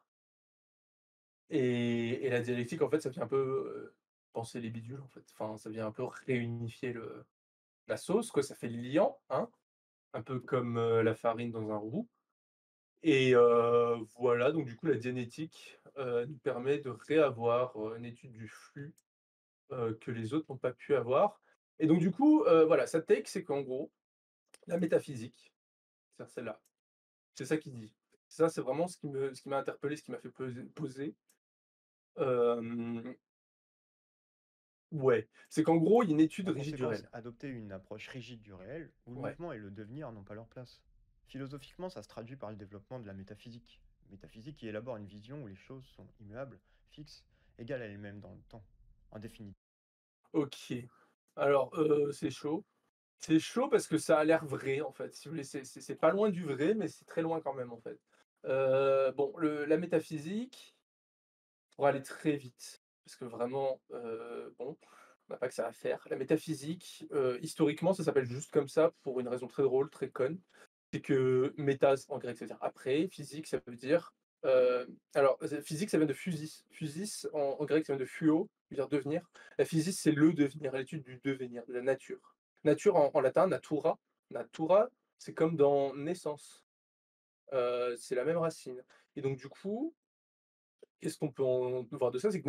[SPEAKER 1] et la dialectique, en fait, ça vient un peu, penser les bidules, en fait. Enfin, ça vient un peu réunifier la sauce, quoi, ça fait le liant, hein, un peu comme, la farine dans un roux et voilà, donc du coup, la dianétique, nous permet de réavoir, une étude du flux, que les autres n'ont pas pu avoir et donc du coup, voilà, sa take, c'est qu'en gros, la métaphysique, c'est celle-là, c'est ça qu'il dit. Ça, c'est vraiment ce qui m'a interpellé, ce qui m'a fait poser. Hem, ouais, c'est qu'en gros, il y a une étude
[SPEAKER 2] En
[SPEAKER 1] rigide du
[SPEAKER 2] conséquence,
[SPEAKER 1] réel.
[SPEAKER 2] adopter une approche rigide du réel, où le
[SPEAKER 1] Ouais,
[SPEAKER 2] mouvement et le devenir n'ont pas leur place. Philosophiquement, ça se traduit par le développement de la métaphysique. Métaphysique qui élabore une vision où les choses sont immuables, fixes, égales à elles-mêmes dans le temps. En définitive,
[SPEAKER 1] OK. Alors, c'est chaud. C'est chaud parce que ça a l'air vrai, en fait, si vous voulez, c'est pas loin du vrai, mais c'est très loin quand même, en fait. Bon, la métaphysique, pour aller très vite, parce que vraiment, bon, on n'a pas que ça à faire. La métaphysique, historiquement, ça s'appelle juste comme ça pour une raison très drôle, très conne. C'est que métas en grec, ça veut dire après, physique, ça veut dire, alors physique, ça vient de physis. Physis en grec, ça vient de phuo, ça veut dire devenir. La physis, c'est le devenir, l'étude du devenir, de la nature. Nature en latin, natura. Natura, c'est comme dans naissance, c'est la même racine et donc du coup, qu'est-ce qu'on peut en voir de ça? C'est que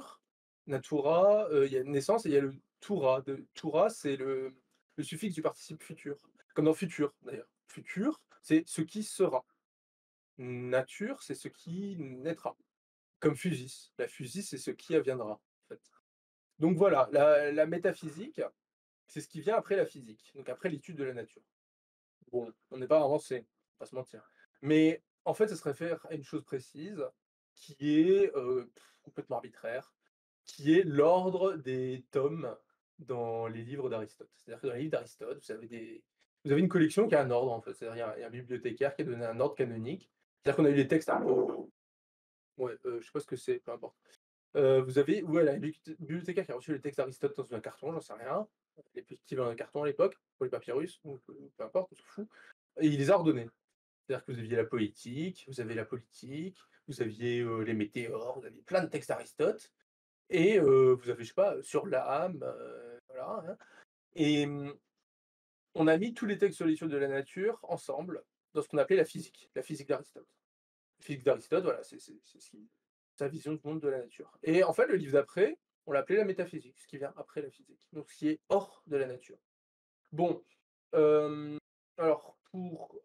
[SPEAKER 1] natura, il y a naissance et il y a le tura. Tura, c'est le suffixe du participe futur, comme dans futur d'ailleurs. Futur, c'est ce qui sera. Nature, c'est ce qui naîtra, comme physis. La physis, c'est ce qui adviendra, en fait. Donc voilà, la métaphysique, c'est ce qui vient après la physique, donc après l'étude de la nature. Bon, on n'est pas avancé, on va pas se mentir. Mais en fait, ça se réfère à une chose précise qui est, complètement arbitraire, qui est l'ordre des tomes dans les livres d'Aristote. C'est-à-dire que dans les livres d'Aristote, vous avez une collection qui a un ordre, en fait. C'est-à-dire il y a un bibliothécaire qui a donné un ordre canonique. C'est-à-dire qu'on a eu des textes un peu ouais, je sais pas ce que c'est, peu importe. Vous avez ouais, la bibliothécaire qui a reçu les textes d'Aristote dans un carton, j'en sais rien, les petits dans un carton à l'époque, pour les papyrus, ou peu importe, on s'en fout et il les a ordonnés. C'est-à-dire que vous aviez la poétique, vous avez la politique, vous aviez, les météores, vous aviez plein de textes d'Aristote et vous avez, je sais pas, sur l'âme, voilà, hein et on a mis tous les textes sur l'étude de la nature ensemble dans ce qu'on appelait la physique d'Aristote. La physique d'Aristote, voilà, c'est ce qui sa vision du monde de la nature et en fait, le livre d'après, on l'appelait la métaphysique, ce qui vient après la physique, donc ce qui est hors de la nature. Bon, hem, alors pour,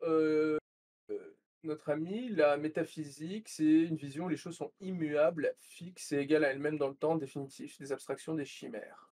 [SPEAKER 1] notre ami, la métaphysique, c'est une vision où les choses sont immuables, fixes et égales à elles-mêmes dans le temps, définitif, des abstractions, des chimères.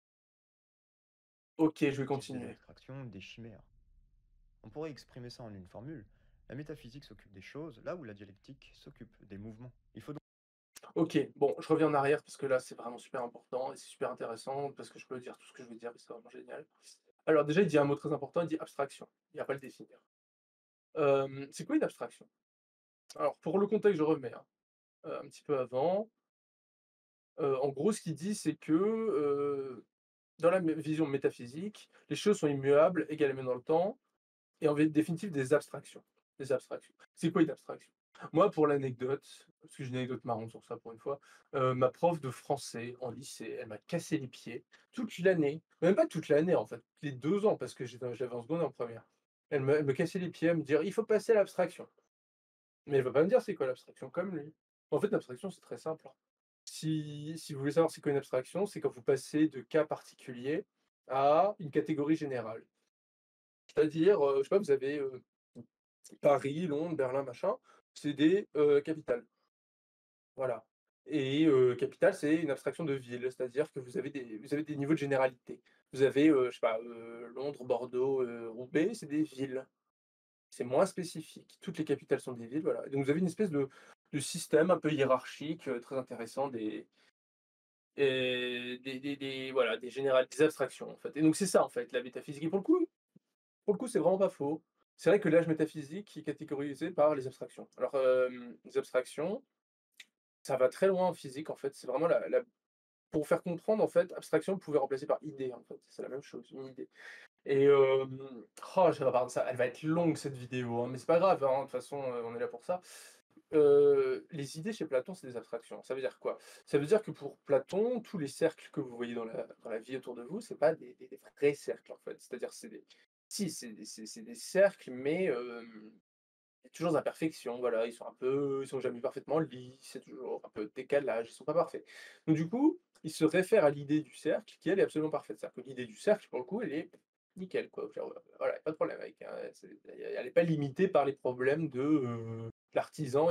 [SPEAKER 1] OK, je vais
[SPEAKER 2] type des
[SPEAKER 1] continuer.
[SPEAKER 2] abstractions, des chimères. On pourrait exprimer ça en une formule. La métaphysique s'occupe des choses, là où la dialectique s'occupe des mouvements. Il faut donc
[SPEAKER 1] OK, bon, je reviens en arrière parce que là, c'est vraiment super important et c'est super intéressant parce que je peux dire tout ce que je veux dire et c'est vraiment génial. Alors déjà, il dit un mot très important, il dit abstraction. Il va pas le définir. C'est quoi une abstraction? Alors pour le contexte, je remets, hein, un petit peu avant. En gros, ce qu'il dit, c'est que, dans la vision métaphysique, les choses sont immuables, également dans le temps et en définitive des abstractions. Des abstractions. C'est quoi une abstraction? Moi, pour l'anecdote, parce que j'ai une anecdote marrante sur ça pour une fois, ma prof de français en lycée, elle m'a cassé les pieds toute l'année, même pas toute l'année en fait, les 2 ans parce que j'avais en seconde et en première. Elle me cassait les pieds à me dire: «Il faut passer à l'abstraction». Mais elle va pas me dire c'est quoi l'abstraction comme lui. En fait, l'abstraction, c'est très simple, hein. Si vous voulez savoir c'est quoi une abstraction, c'est quand vous passez de cas particuliers à une catégorie générale. C'est-à-dire, je sais pas, vous avez, Paris, Londres, Berlin, machin, c'est des, capitales, voilà et capitale, c'est une abstraction de ville, c'est-à-dire que vous avez des niveaux de généralité. Vous avez, je sais pas, Londres, Bordeaux, Roubaix, c'est des villes. C'est moins spécifique. Toutes les capitales sont des villes, voilà et donc vous avez une espèce de système un peu hiérarchique, très intéressant des voilà, des abstractions, en fait et donc c'est ça, en fait, la métaphysique et pour le coup, c'est vraiment pas faux. C'est vrai que l'âge métaphysique est catégorisé par les abstractions. Alors, les abstractions, ça va très loin en physique, en fait. C'est vraiment la pour vous faire comprendre, en fait, abstraction, vous pouvez remplacer par idée, en fait. C'est la même chose, une idée. Et oh, je pardon, ça elle va être longue cette vidéo, hein, mais c'est pas grave, hein, de toute façon, on est là pour ça. Les idées chez Platon, c'est des abstractions. Ça veut dire quoi? Ça veut dire que pour Platon, tous les cercles que vous voyez dans la vie autour de vous, c'est pas des vrais cercles, en fait. C'est-à-dire c'est des si, c'est des cercles, mais il y a toujours des imperfections, voilà, ils sont jamais parfaitement lisses, c'est toujours un peu de décalage, ils sont pas parfaits. Donc du coup, ils se réfèrent à l'idée du cercle qui, elle, est absolument parfaite. C'est-à-dire que l'idée du cercle, pour le coup, elle est nickel, quoi. Genre, voilà, pas de problème avec, hein, elle est pas limitée par les problèmes de, l'artisan,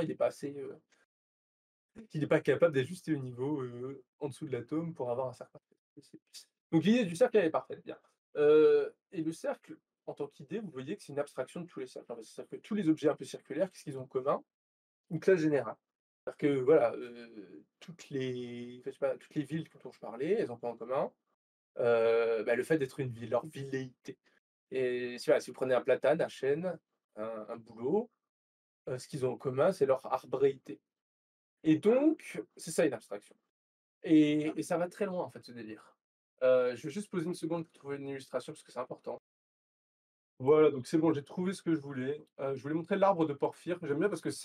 [SPEAKER 1] il est pas capable d'ajuster au niveau, en dessous de l'atome pour avoir un cercle parfait. Donc l'idée du cercle, elle est parfaite, bien. Et le cercle, en tant qu'idée, vous voyez que c'est une abstraction de tous les cercles. En fait, c'est-à-dire que tous les objets un peu circulaires, qu'est-ce qu'ils ont en commun? Une classe générale. C'est-à-dire que voilà, enfin, je sais pas, toutes les villes dont je parlais, elles ont quoi en commun? Bah, le fait d'être une ville, leur villéité. Et si voilà, si vous prenez un platane, un chêne, un bouleau, ce qu'ils ont en commun, c'est leur arbréité. Et donc, c'est ça une abstraction. Et ça va très loin en fait ce délire. Je vais juste poser une seconde pour trouver une illustration parce que c'est important. Voilà, donc c'est bon, j'ai trouvé ce que je voulais. Je voulais montrer l'arbre de Porphyre. J'aime bien parce que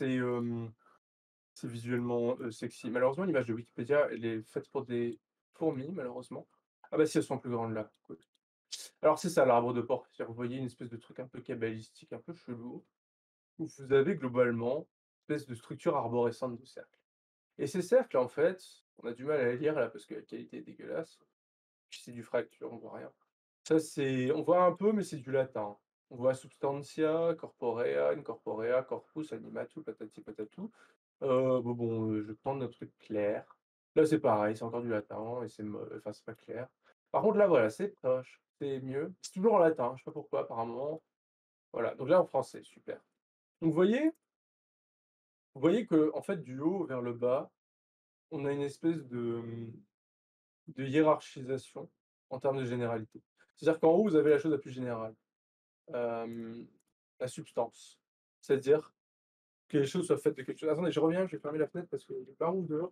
[SPEAKER 1] c'est visuellement, sexy. Malheureusement, l'image de Wikipédia, elle est faite pour des fourmis, malheureusement. Ah bah si, elles sont plus grandes là, cool. Alors c'est ça l'arbre de Porphyre. Vous voyez une espèce de truc un peu cabalistique, un peu chelou, où vous avez globalement une espèce de structure arborescente de cercles. Et ces cercles, en fait, on a du mal à les lire là parce que la qualité est dégueulasse. Puis c'est du fracture, on voit rien. Ça, c'est on voit un peu, mais c'est du latin. On voit substantia, corporea, incorporea, corpus, animatum, patati patatou. Je vais prendre un truc clair. Là, c'est pareil, c'est encore du latin et enfin, c'est pas clair. Par contre, là, voilà, c'est proche, c'est mieux. C'est toujours en latin, je sais pas pourquoi, apparemment. Voilà, donc là, en français, super. Donc vous voyez que en fait, du haut vers le bas, on a une espèce de hiérarchisation en termes de généralité. C'est-à-dire qu'en haut, vous avez la chose la plus générale. Hem, la substance. C'est-à-dire que les choses soient faites de quelque chose. Attendez, je reviens, je vais fermer la fenêtre parce que le baron dehors.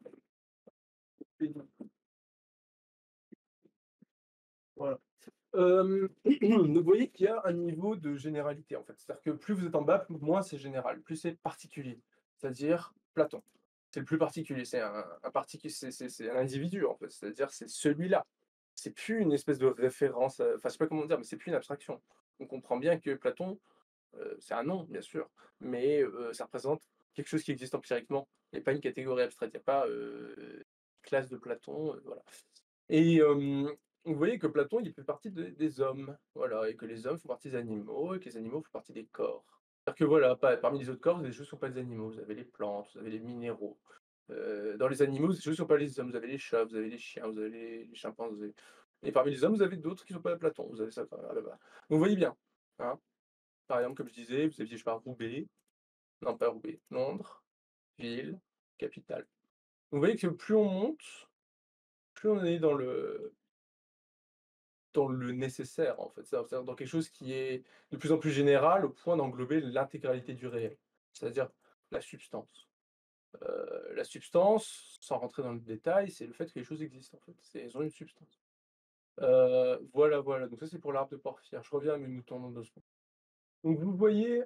[SPEAKER 1] Voilà. Donc vous voyez qu'il y a un niveau de généralité, en fait. C'est-à-dire que plus vous êtes en bas, moins c'est général, plus c'est particulier. C'est-à-dire Platon. C'est le plus particulier, c'est un particu c'est un individu, en fait. C'est-à-dire c'est celui-là. C'est plus une espèce de référence, enfin, je sais pas comment dire, mais c'est plus une abstraction. On comprend bien que Platon, c'est un nom, bien sûr, mais ça représente quelque chose qui existe empiriquement et pas une catégorie abstraite. Il y a pas, classe de Platon, voilà. Et vous voyez que Platon, il fait partie des hommes, voilà, et que les hommes font partie des animaux et que les animaux font partie des corps. C'est-à-dire que voilà, parmi les autres corps, vous avez des choses qui ne sont pas des animaux. Vous avez les plantes, vous avez les minéraux. Dans les animaux, des choses qui ne sont pas les hommes. Vous avez les chats, vous avez les chiens, vous avez les chimpanzés. Et parmi les hommes, vous avez d'autres qui ne sont pas Platon. Vous avez ça, là-bas. Donc vous voyez bien, hein. Par exemple, comme je disais, vous aviez, je sais pas, Roubaix, non pas Roubaix, Londres, ville, capitale. Vous voyez que plus on monte, plus on est dans le nécessaire, en fait. C'est-à-dire dans quelque chose qui est de plus en plus général, au point d'englober l'intégralité du réel, c'est-à-dire la substance. La substance, sans rentrer dans le détail, c'est le fait que les choses existent, en fait. Elles ont une substance. Voilà, voilà, donc ça, c'est pour l'arbre de Porphyre. Je reviens à mes moutons dans 2 secondes. Donc vous voyez,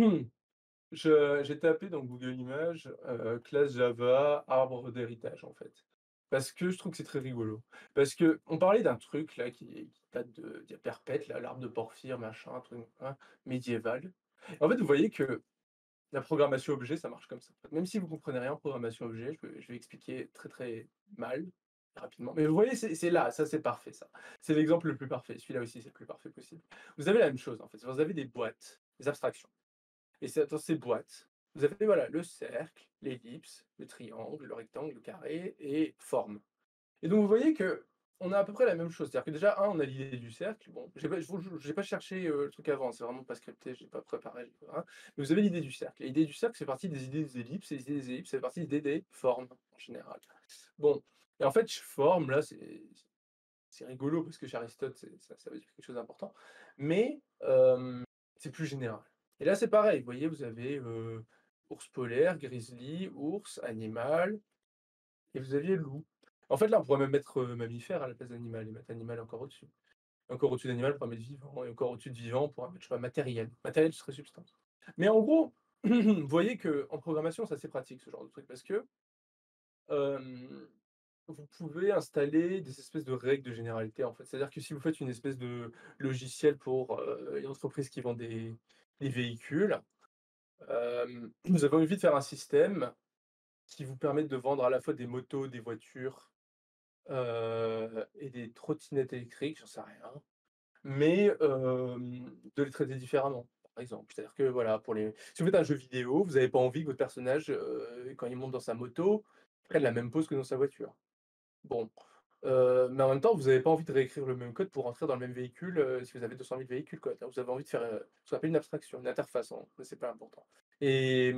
[SPEAKER 1] j'ai tapé dans Google Images, classe Java, arbre d'héritage, en fait. Parce que je trouve que c'est très rigolo. Parce qu'on parlait d'un truc là qui date d'il y a perpète là, l'arbre de Porphyre, machin, un truc, hein, médiéval. En fait, vous voyez que la programmation objet, ça marche comme ça. Même si vous comprenez rien en programmation objet, je vais expliquer très, très mal, rapidement. Mais vous voyez, c'est là, ça c'est parfait ça. C'est l'exemple le plus parfait. Celui-là aussi, c'est le plus parfait possible. Vous avez la même chose en fait. Vous avez des boîtes, des abstractions. Et c'est dans ces boîtes, vous avez voilà, le cercle, l'ellipse, le triangle, le rectangle, le carré et forme. Et donc vous voyez que on a à peu près la même chose. C'est-à-dire que déjà, on a l'idée du cercle. Bon, j'ai pas cherché, le truc avant, c'est vraiment pas scripté, j'ai pas préparé, j'ai pas mais vous avez l'idée du cercle. Et l'idée du cercle, c'est partie des idées des ellipses et les idées des ellipses, c'est partie des idées des formes, en général. Bon, et en fait, forme là, c'est rigolo parce que chez Aristote, ça veut dire quelque chose d'important, mais c'est plus général. Et là, c'est pareil, vous voyez, vous avez, ours polaire, grizzly, ours, animal. et vous aviez loup. En fait, là, on pourrait même mettre, mammifère à la place d'animal et mettre animal encore au-dessus. Encore au-dessus d'animal, on pourrait mettre vivant et encore au-dessus de vivant, on pourrait mettre, je sais pas, matériel. Matériel, ce serait substance. Mais en gros, vous voyez qu'en programmation, c'est assez pratique ce genre de truc parce que, hem, vous pouvez installer des espèces de règles de généralité, en fait. C'est-à-dire que si vous faites une espèce de logiciel pour, une entreprise qui vend des véhicules, vous avez envie de faire un système qui vous permette de vendre à la fois des motos, des voitures, et des trottinettes électriques, j'en sais rien. Mais, de les traiter différemment, par exemple. C'est-à-dire que voilà, si vous faites un jeu vidéo, vous avez pas envie que votre personnage, quand il monte dans sa moto, prenne la même pose que dans sa voiture. Bon, mais en même temps, vous avez pas envie de réécrire le même code pour rentrer dans le même véhicule, si vous avez 200 000 véhicules, quoi. Vous avez envie de faire, ce qu'on appelle une abstraction, une interface, hein, mais c'est pas important. Et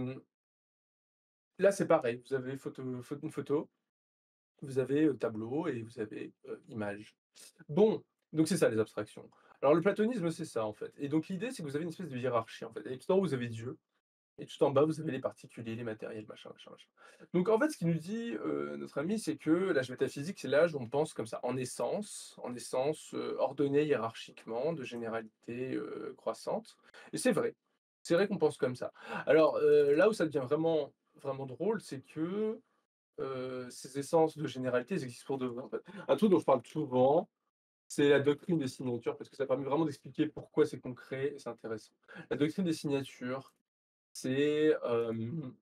[SPEAKER 1] là, c'est pareil, vous avez une photo, vous avez, tableau et vous avez, image. Bon, donc c'est ça les abstractions. Alors le platonisme, c'est ça en fait et donc l'idée, c'est que vous avez une espèce de hiérarchie en fait et tout en haut, vous avez Dieu et tout en bas, vous avez les particuliers, les matériels, machin, machin, machin. Donc en fait, ce qu'il nous dit, notre ami, c'est que l'âge métaphysique, c'est l'âge où on pense comme ça, en essence, ordonnée hiérarchiquement, de généralité, croissante et c'est vrai. C'est vrai qu'on pense comme ça. Alors, là où ça devient vraiment, vraiment drôle, c'est que, ces essences de généralité, elles existent pour de vrai en fait. Un truc dont je parle souvent, c'est la doctrine des signatures, parce que ça permet vraiment d'expliquer pourquoi c'est concret et c'est intéressant. La doctrine des signatures, c'est, vous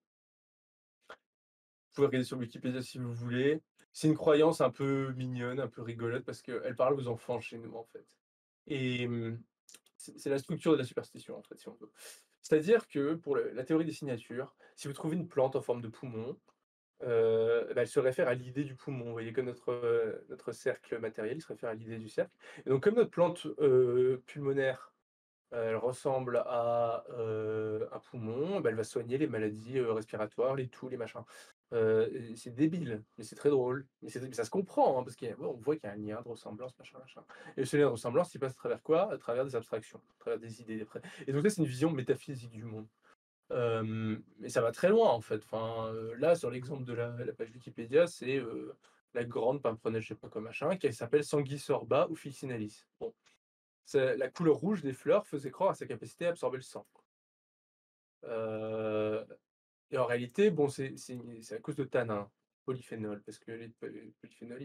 [SPEAKER 1] pouvez regarder sur Wikipédia si vous voulez. C'est une croyance un peu mignonne, un peu rigolote, parce qu'elle parle aux enfants chez nous, en fait. Et c'est la structure de la superstition, en fait, si on veut. C'est-à-dire que pour la théorie des signatures, si vous trouvez une plante en forme de poumon, bah, elle se réfère à l'idée du poumon. Vous voyez, comme notre cercle matériel, il se réfère à l'idée du cercle. Et donc comme notre plante, pulmonaire, elle ressemble à, un poumon, bah, elle va soigner les maladies, respiratoires, les toux, les machins. Et c'est débile, mais c'est très drôle. Mais ça se comprend, hein, parce qu'il y a ouais, on voit qu'il y a un lien de ressemblance, machin, machin. Et ce lien de ressemblance, il passe à travers quoi? À travers des abstractions, à travers des idées, après et donc ça, c'est une vision métaphysique du monde. Mais ça va très loin en fait. Enfin, là sur l'exemple de la page Wikipédia, c'est, la grande pimprenelle, je sais pas quoi machin, qui s'appelle Sanguis sorba officinalis. Bon, c'est la couleur rouge des fleurs faisait croire à sa capacité à absorber le sang. Heu et en réalité, bon, c'est à cause de tanins, polyphénols, parce que les polyphénols,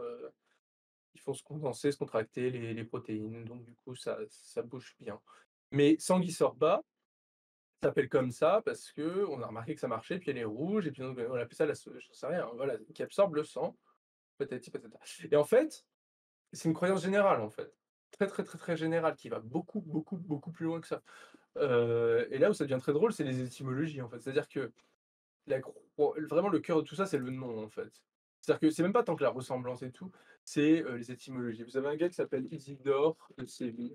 [SPEAKER 1] ils font se condenser, se contracter les protéines, donc du coup ça bouge bien. Mais Sanguis sorba s'appelle comme ça parce qu'on a remarqué que ça marchait, puis elle est rouge et puis donc on appelle ça j'en sais rien, voilà, qui absorbe le sang, patati patata et en fait, c'est une croyance générale, en fait. Très, très, très, très générale qui va beaucoup, beaucoup, beaucoup plus loin que ça. Et là où ça devient très drôle, c'est les étymologies, en fait. C'est-à-dire que la cro vraiment le cœur de tout ça, c'est le nom, en fait. C'est-à-dire que c'est même pas tant que la ressemblance et tout, c'est, les étymologies. Vous avez un gars qui s'appelle Isidore de Séville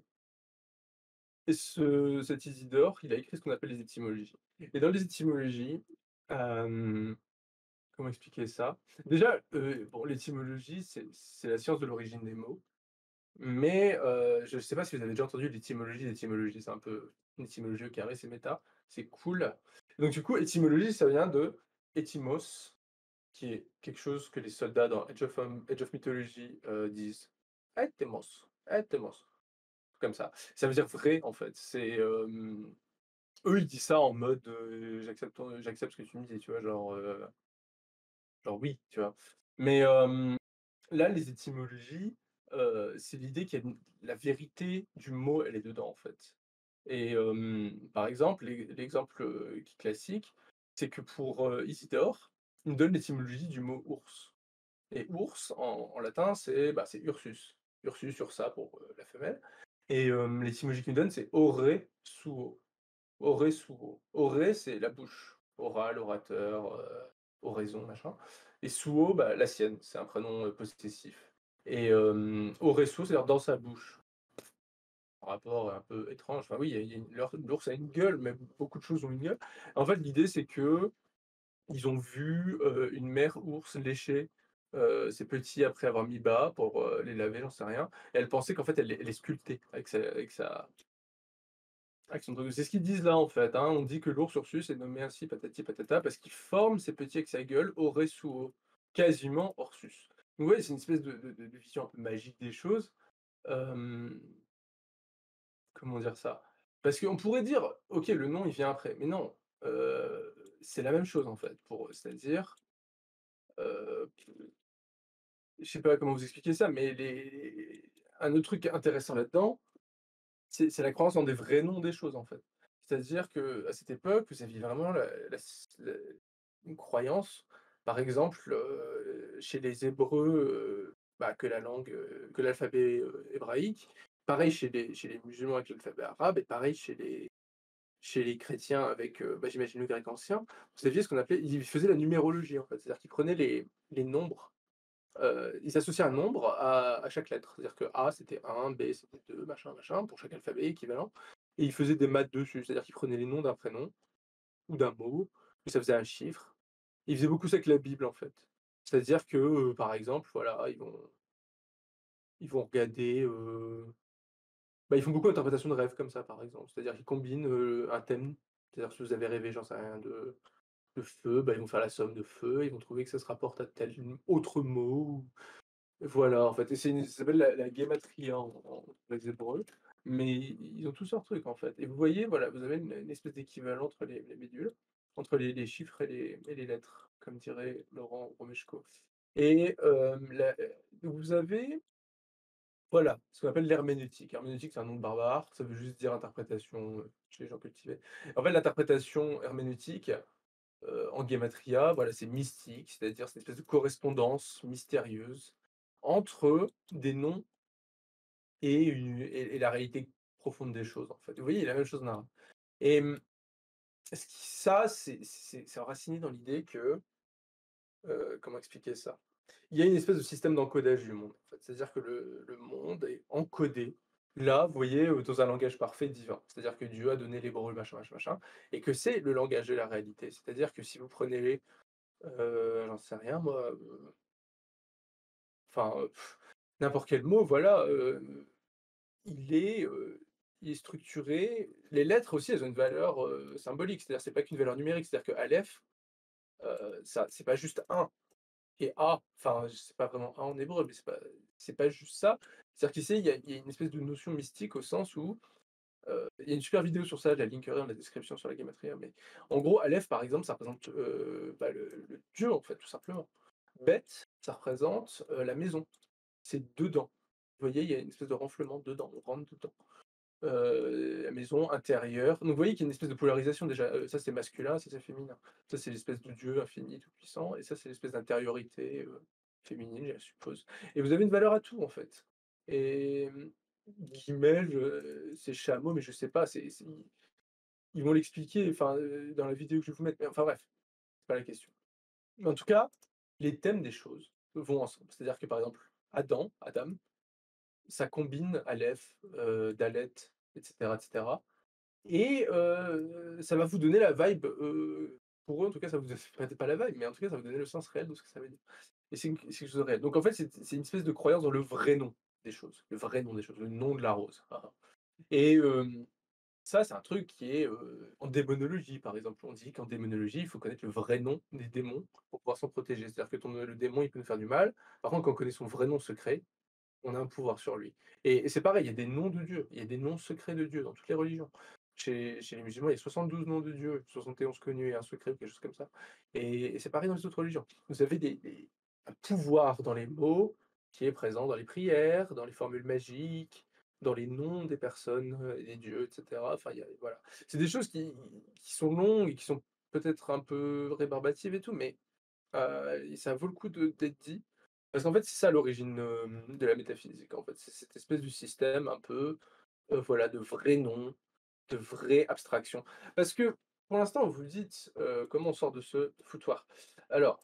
[SPEAKER 1] et cet Isidore, il a écrit ce qu'on appelle les étymologies et dans les étymologies, hem, comment expliquer ça? Déjà, bon, l'étymologie, c'est la science de l'origine des mots, mais je ne sais pas si vous avez déjà entendu l'étymologie d'étymologie, c'est un peu une étymologie au carré, c'est méta, c'est cool. Donc du coup, étymologie, ça vient de étymos, qui est quelque chose que les soldats dans Age of Mythology, disent. Étymos, étymos, comme ça. Ça veut dire vrai, en fait. Eux, ils disent ça en mode, j'accepte ce que tu me dis, tu vois? Genre oui, tu vois? Mais là, les étymologies, c'est l'idée qu'il y a la vérité du mot, elle est dedans, en fait. Et par exemple, l'exemple, qui est classique, c'est que pour, Isidore, il me donne l'étymologie du mot ours et ours en latin, c'est Ursus. Ursus, Ursa pour, la femelle et l'étymologie qu'il me donne, c'est ore suo. Ore suo. Ore, c'est la bouche, oral, orateur, oraison, machin et suo, bah, la sienne, c'est un prénom, possessif et ore suo, c'est-à-dire dans sa bouche. Un rapport un peu étrange. Enfin oui, il y a une l'ours a une gueule, mais beaucoup de choses ont une gueule. En fait, l'idée, c'est qu'ils ont vu, une mère ours lécher, ses petits après avoir mis bas pour, les laver, j'en sais rien et elle pensait qu'en fait, elle les sculptait avec son truc. C'est ce qu'ils disent là, en fait, hein. On dit que l'ours Ursus est nommé ainsi patati patata parce qu'il forme ses petits avec sa gueule, Oresuo. quasiment Orsus. Donc ouais, c'est une espèce de vision un peu magique des choses. Hem, Comment dire ça? Parce qu'on pourrait dire: «OK, le nom il vient après», mais non, c'est la même chose en fait pour eux. C'est-à-dire, heu, je sais pas comment vous expliquer ça, mais les un autre truc intéressant là-dedans, c'est la croyance dans des vrais noms des choses, en fait. C'est-à-dire qu'à cette époque, vous aviez vraiment la une croyance, par exemple, chez les Hébreux, bah, que l'alphabet, hébraïque, pareil chez les musulmans avec l'alphabet arabe et pareil chez les chrétiens avec, bah, j'imagine le grec ancien. Vous aviez ce qu'on appelait ils faisaient la numérologie, en fait. C'est-à-dire qu'ils prenaient les nombres. Ils associaient un nombre à chaque lettre. C'est-à-dire que A, c'était 1, B, c'était 2, machin, machin, pour chaque alphabet équivalent et ils faisaient des maths dessus. C'est-à-dire qu'ils prenaient les noms d'un prénom ou d'un mot, et ça faisait un chiffre. Ils faisaient beaucoup ça avec la Bible, en fait. C'est-à-dire que, par exemple, voilà, ils vont regarder, bah, ils font beaucoup d'interprétations de rêves comme ça, par exemple. C'est-à-dire qu'ils combinent, un thème. C'est-à-dire si vous avez rêvé, j'en sais rien, de feu, bah, ils vont faire la somme de feu, ils vont trouver que ça se rapporte à tel autre mot. Voilà, en fait, et ça s'appelle la gematria en les hébreux, mais ils ont tous leurs trucs, en fait, et vous voyez, voilà, vous avez une espèce d'équivalent entre les bidules, entre les chiffres et les lettres, comme dirait Laurent Romeshko, et vous avez, voilà, ce qu'on appelle l'herméneutique. Herméneutique, c'est un nom barbare, ça veut juste dire interprétation, chez les gens cultivés. En fait, l'interprétation herméneutique, en gematria, voilà, c'est mystique, c'est-à-dire c'est une espèce de correspondance mystérieuse entre des noms et la réalité profonde des choses, en fait. Vous voyez, il y a la même chose en arabe et ce qui ça, c'est enraciné dans l'idée que, comment expliquer ça? Il y a une espèce de système d'encodage du monde, en fait. C'est-à-dire que le monde est encodé, là, vous voyez, dans un langage parfait divin. C'est-à-dire que Dieu a donné l'hébreu, machin, machin, machin, et que c'est le langage de la réalité. C'est-à-dire que si vous prenez j'en sais rien moi, enfin, n'importe quel mot, voilà, il est, heu, il est structuré. Les lettres aussi, elles ont une valeur, symbolique, c'est-à-dire c'est pas qu'une valeur numérique, c'est-à-dire que Aleph, ça c'est pas juste un et A, enfin, c'est pas vraiment un en hébreu, mais c'est pas juste ça. C'est-à-dire qu'ici, il y a une espèce de notion mystique au sens où, il y a une super vidéo sur ça, je la linkerai dans la description sur la gematria, mais en gros, Aleph, par exemple, ça représente, bah, le Dieu, en fait, tout simplement. Bet, ça représente, la maison, c'est dedans. Vous voyez, il y a une espèce de renflement dedans, on rentre dedans. La maison intérieure, donc vous voyez qu'il y a une espèce de polarisation déjà, ça c'est masculin, ça c'est féminin. Ça c'est l'espèce de Dieu infini tout-puissant et ça c'est l'espèce d'intériorité, féminine, je suppose, et vous avez une valeur à tout, en fait, et guillemets, c'est chameau, mais je sais pas, c'est ils vont l'expliquer, enfin, dans la vidéo que je vais vous mettre, mais enfin bref, c'est pas la question. Mais en tout cas, les thèmes des choses vont ensemble. C'est-à-dire que, par exemple, Adam, ça combine Aleph, Dalet, et cetera et ça va vous donner la vibe, pour eux, en tout cas, ça vous peut-être pas la vibe, mais en tout cas, ça va vous donner le sens réel de ce que ça veut dire et c'est quelque chose de réel. Donc en fait, c'est une espèce de croyance dans le vrai nom des choses, le vrai nom des choses, le nom de la rose. Et ça, c'est un truc qui est, en démonologie, par exemple. On dit qu'en démonologie, il faut connaître le vrai nom des démons pour pouvoir s'en protéger. C'est-à-dire que le démon, il peut nous faire du mal. Par contre, quand on connaît son vrai nom secret, on a un pouvoir sur lui. Et c'est pareil, il y a des noms de Dieu, il y a des noms secrets de Dieu dans toutes les religions. Chez les musulmans, il y a 72 noms de Dieu, 71 connus et un secret ou quelque chose comme ça. Et c'est pareil dans les autres religions. Vous avez un pouvoir dans les mots qui est présent dans les prières, dans les formules magiques, dans les noms des personnes, et des dieux, et cetera. Enfin, il y a voilà. C'est des choses qui sont longues et qui sont peut-être un peu rébarbatives et tout, mais et ça vaut le coup d'être dit. Parce qu'en fait, c'est ça l'origine, de la métaphysique, en fait. C'est cette espèce de système un peu, voilà, de vrais noms, de vraies abstractions. Parce que, pour l'instant, vous dites, comment on sort de ce foutoir? Alors,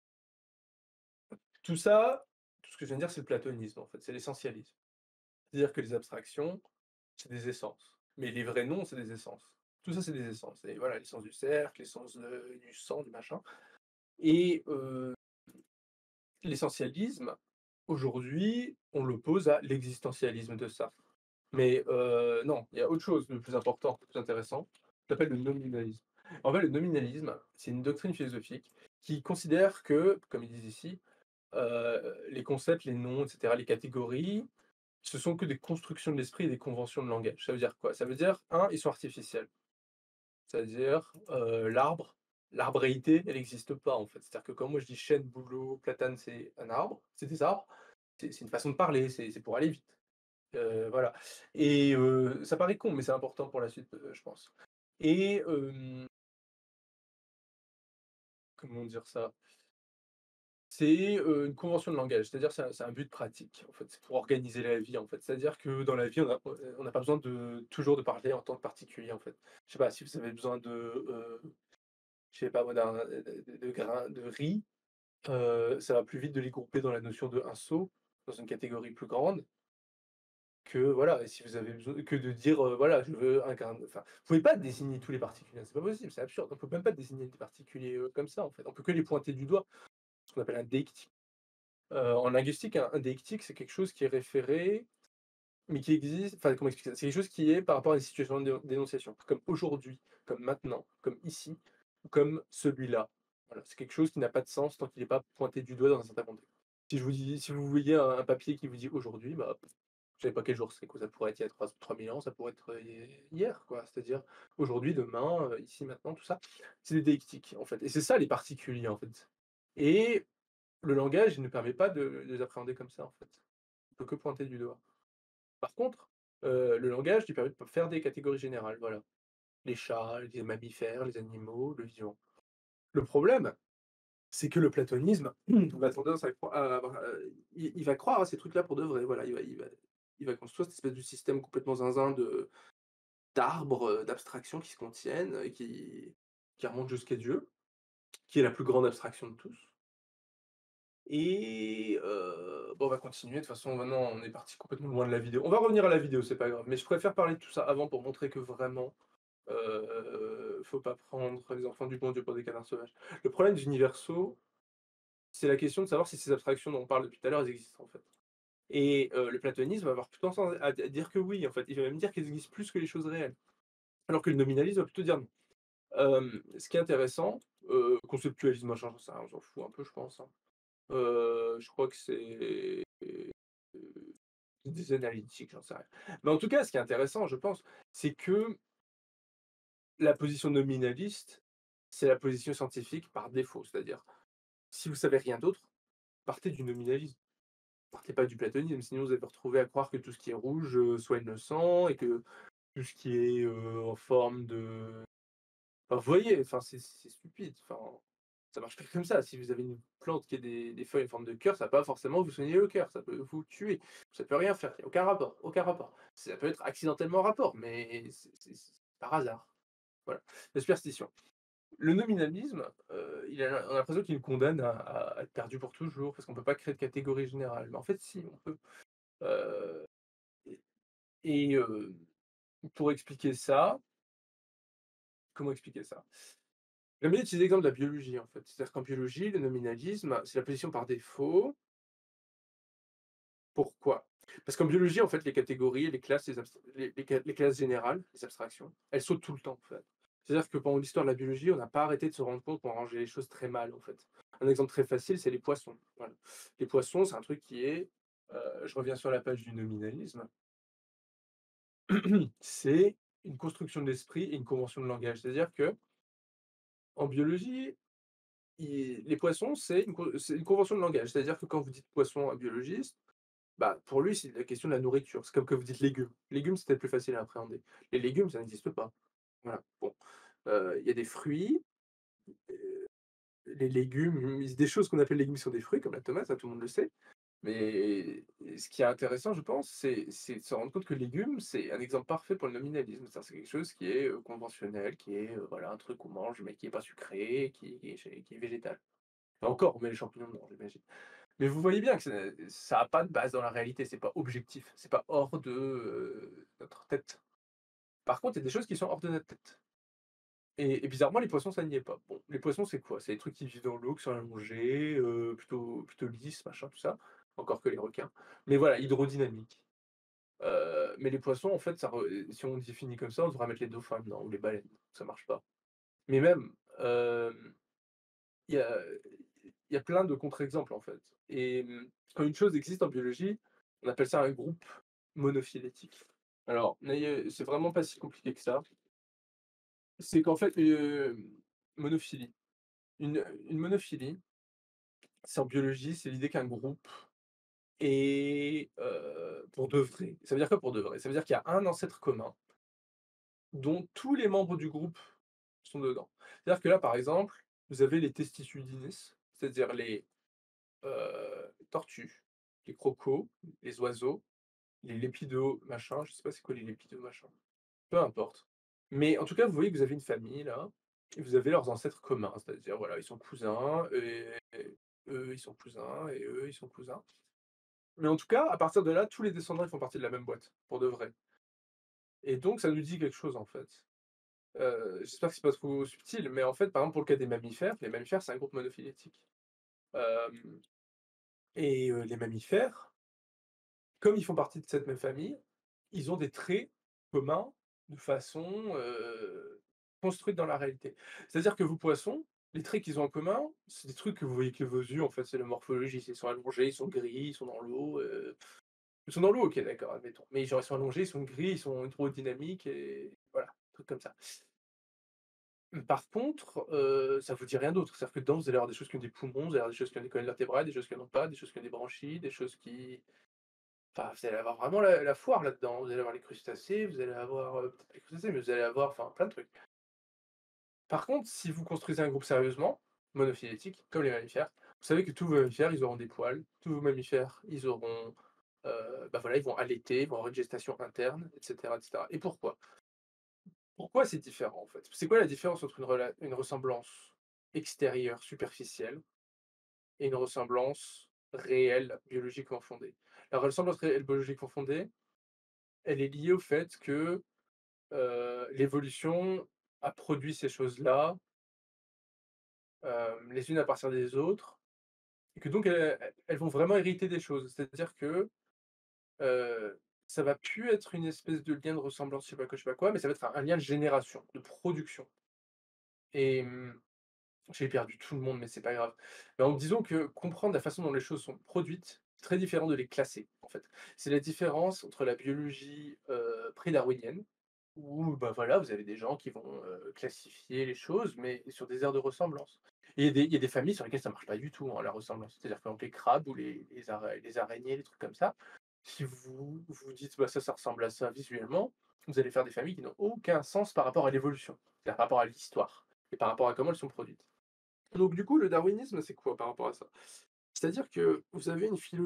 [SPEAKER 1] tout ça, tout ce que je viens de dire, c'est le platonisme, en fait, c'est l'essentialisme. C'est-à-dire que les abstractions, c'est des essences, mais les vrais noms, c'est des essences. Tout ça, c'est des essences et voilà, l'essence du cercle, l'essence du sang, du machin et l'essentialisme, aujourd'hui, on l'oppose à l'existentialisme de ça. Mais non, il y a autre chose de plus important, de plus intéressant, ça s'appelle le nominalisme. En fait, le nominalisme, c'est une doctrine philosophique qui considèrent que, comme ils disent ici, les concepts, les noms et cetera, les catégories, ce sont que des constructions de l'esprit et des conventions de langage. Ça veut dire quoi? Ça veut dire, ils sont artificiels. C'est-à-dire, l'arbréité, elle n'existe pas, en fait. C'est-à-dire que quand moi je dis chêne, bouleau, platane, c'est un arbre, c'est des arbres, c'est une façon de parler, c'est pour aller vite. Voilà et ça paraît con, mais c'est important pour la suite, je pense et comment dire ça? C'est, une convention de langage, c'est-à-dire c'est un but pratique, en fait, c'est pour organiser la vie, en fait. C'est-à-dire que dans la vie, on n'a pas besoin de toujours de parler en tant que particulier, en fait. Je sais pas, si vous avez besoin de, je sais pas moi, de grains de riz, ça va plus vite de les grouper dans la notion de un seau, dans une catégorie plus grande, que voilà et si vous avez besoin que de dire, voilà, je veux un grain de enfin, vous pouvez pas désigner tous les particuliers, c'est pas possible, c'est absurde. On peut même pas désigner des particuliers, comme ça, en fait. On peut que les pointer du doigt, ce qu'on appelle un deictique. En linguistique, un déictique, c'est quelque chose qui est référé, mais qui existe enfin, comment expliquer ça? C'est quelque chose qui est par rapport à une situation d'énonciation, comme aujourd'hui, comme maintenant, comme ici ou comme celui-là. Voilà, c'est quelque chose qui n'a pas de sens tant qu'il n'est pas pointé du doigt dans un certain contexte. Si vous voyez un papier qui vous dit aujourd'hui, bah, je savez pas quel jour c'est, quoi. Ça pourrait être il y a 3 000 ans, ça pourrait être, hier, quoi. C'est-à-dire aujourd'hui, demain, ici, maintenant, tout ça. C'est des déictiques, en fait et c'est ça les particuliers, en fait et le langage, il ne permet pas de les appréhender comme ça, en fait. On peut que pointer du doigt. Par contre, le langage lui permet de faire des catégories générales, voilà. Les chats, les mammifères, les animaux, le vivant. Le problème, c'est que le platonisme va tendance à croi à avoir, il va croire à ces trucs-là pour de vrai, voilà. Il va construire cette espèce de système complètement zinzin d'arbres, d'abstractions qui se contiennent et qui remontent jusqu'à Dieu, qui est la plus grande abstraction de tous. Et bon, on va continuer. De toute façon, maintenant, on est parti complètement loin de la vidéo. On va revenir à la vidéo, c'est pas grave. Mais je préfère parler de tout ça avant pour montrer que vraiment, faut pas prendre les enfants du bon Dieu pour des canards sauvages. Le problème des universaux, c'est la question de savoir si ces abstractions dont on parle depuis tout à l'heure, elles existent, en fait. Et le platonisme va avoir plutôt tendance à dire que oui, en fait. Il va même dire qu'elles existent plus que les choses réelles. Alors que le nominalisme va plutôt dire non. Ce qui est intéressant, conceptualisme, machin, j'en sais rien, on s'en fout un peu, je pense, hein. Je crois que c'est, des analytiques, j'en sais rien. Mais en tout cas, ce qui est intéressant, je pense, c'est que la position nominaliste, c'est la position scientifique par défaut. C'est-à-dire, si vous savez rien d'autre, partez du nominalisme, partez pas du platonisme, sinon vous allez vous retrouver à croire que tout ce qui est rouge, soit innocent et que tout ce qui est, en forme de enfin, vous voyez, enfin, c'est stupide, enfin, ça marche pas comme ça. Si vous avez une plante qui a des feuilles en forme de cœur, ça va pas forcément vous soigner le cœur, ça peut vous tuer, ça peut rien faire, il y a aucun rapport, aucun rapport. Ça peut être accidentellement rapport, mais c'est par hasard. Voilà, la superstition. Le nominalisme, on a l'impression qu'il nous condamne à être perdu pour toujours, parce qu'on peut pas créer de catégorie générale. Mais en fait si, on peut. Heu et et pour expliquer ça, comment expliquer ça? J'aime bien utiliser l'exemple de la biologie, en fait. C'est-à-dire qu'en biologie, le nominalisme, c'est la position par défaut. Pourquoi? Parce qu'en biologie, en fait, les catégories, les classes, les classes générales, les abstractions, elles sautent tout le temps, en fait. C'est-à-dire que pendant l'histoire de la biologie, on n'a pas arrêté de se rendre compte qu'on rangeait les choses très mal, en fait. Un exemple très facile, c'est les poissons, voilà. Les poissons, c'est un truc qui est, je reviens sur la page du nominalisme, c'est une construction de l'esprit et une convention de langage. C'est-à-dire qu'en biologie, les poissons, c'est une convention de langage. C'est-à-dire que quand vous dites poisson à un biologiste, bah, pour lui, c'est la question de la nourriture. C'est comme quand vous dites légumes. Légumes, c'est peut-être plus facile à appréhender. Les légumes, ça n'existe pas. Voilà, bon. Il y a des fruits, les légumes, des choses qu'on appelle légumes sont des fruits, comme la tomate, ça tout le monde le sait. Mais ce qui est intéressant, je pense, c'est de se rendre compte que légumes, c'est un exemple parfait pour le nominalisme. C'est quelque chose qui est, conventionnel, qui est, voilà, un truc qu'on mange, mais qui est pas sucré, qui est végétal. Et encore, on met les champignons dedans, j'imagine. Mais vous voyez bien que ça a pas de base dans la réalité, c'est pas objectif, c'est pas hors de, notre tête. Par contre, il y a des choses qui sont hors de notre tête et bizarrement, les poissons, ça n'y est pas. Bon, les poissons, c'est quoi? C'est des trucs qui vivent dans l'eau, qui sont allongés, plutôt lisses, machin, tout ça, encore que les requins. Mais voilà, hydrodynamiques. Mais les poissons, en fait, si on définit comme ça, on devrait mettre les dauphins dedans ou les baleines, ça marche pas. Mais même, il y a il y a plein de contre-exemples, en fait et quand une chose existe en biologie, on appelle ça un groupe monophylétique. Alors, c'est vraiment pas si compliqué que ça. C'est qu'en fait, monophylie, une monophylie, c'est en biologie, c'est l'idée qu'un groupe est, pour de vrai. Ça veut dire quoi pour de vrai? Ça veut dire qu'il y a un ancêtre commun dont tous les membres du groupe sont dedans. C'est-à-dire que là, par exemple, vous avez les Testudines, c'est-à-dire les, tortues, les crocos, les oiseaux, les lépidos machin, je sais pas c'est quoi les lépidos machin, peu importe. Mais en tout cas, vous voyez que vous avez une famille là, et vous avez leurs ancêtres communs, c'est-à-dire voilà, ils sont cousins et eux, ils sont cousins et eux, ils sont cousins. Mais en tout cas, à partir de là, tous les descendants, ils font partie de la même boîte, pour de vrai. Et donc ça nous dit quelque chose en fait. J'espère que c'est pas trop subtil, mais en fait, par exemple, pour le cas des mammifères, les mammifères, c'est un groupe monophylétique. Hem les mammifères, comme ils font partie de cette même famille, ils ont des traits communs de façon, construite dans la réalité. C'est-à-dire que vos poissons, les traits qu'ils ont en commun, c'est des trucs que vous voyez que vos yeux, en fait, c'est la morphologie. Ils sont allongés, ils sont gris, ils sont dans l'eau, ils sont dans l'eau, OK, d'accord, admettons. Mais genre, ils sont allongés, ils sont gris, ils sont hydrodynamiques et voilà, trucs comme ça. Par contre, ça vous dit rien d'autre. C'est-à-dire que dedans, vous allez avoir des choses qui ont des poumons, vous allez avoir des choses qui ont des colonnes vertébrales, des choses qui en ont pas, des choses qui ont des branchies, des choses qui enfin, vous allez avoir vraiment la foire là-dedans. Vous allez avoir les crustacés, vous allez avoir, peut-être pas les crustacés, mais vous allez avoir, enfin, plein de trucs. Par contre, si vous construisez un groupe sérieusement, monophylétique, comme les mammifères, vous savez que tous vos mammifères, ils auront des poils, tous vos mammifères, ils auront, bah, voilà, ils vont allaiter, ils vont avoir une gestation interne et cetera et cetera. Et pourquoi? Pourquoi c'est différent, en fait? C'est quoi la différence entre une ressemblance extérieure, superficielle et une ressemblance réelle, biologiquement fondée? La ressemblance réelle biologiquement fondée, elle est liée au fait que, l'évolution a produit ces choses-là, les unes à partir des autres et que donc elles vont vraiment hériter des choses. C'est-à-dire que, ça va plus être une espèce de lien de ressemblance, je sais pas quoi, je sais pas quoi, mais ça va être un lien de génération, de production et j'ai perdu tout le monde, mais c'est pas grave. Mais en disons que comprendre la façon dont les choses sont produites, c'est très différent de les classer, en fait. C'est la différence entre la biologie, pré-darwinienne, où, bah, voilà, vous avez des gens qui vont, classifier les choses, mais sur des aires de ressemblance. Et il y a des familles sur lesquelles ça marche pas du tout, hein, la ressemblance. C'est-à-dire, par exemple, les crabes ou les araignées, les trucs comme ça, si vous dites: «Bah, ça ressemble à ça visuellement», vous allez faire des familles qui n'ont aucun sens par rapport à l'évolution, c'est-à-dire par rapport à l'histoire et par rapport à comment elles sont produites. Donc du coup, le darwinisme, c'est quoi par rapport à ça? C'est-à-dire que vous avez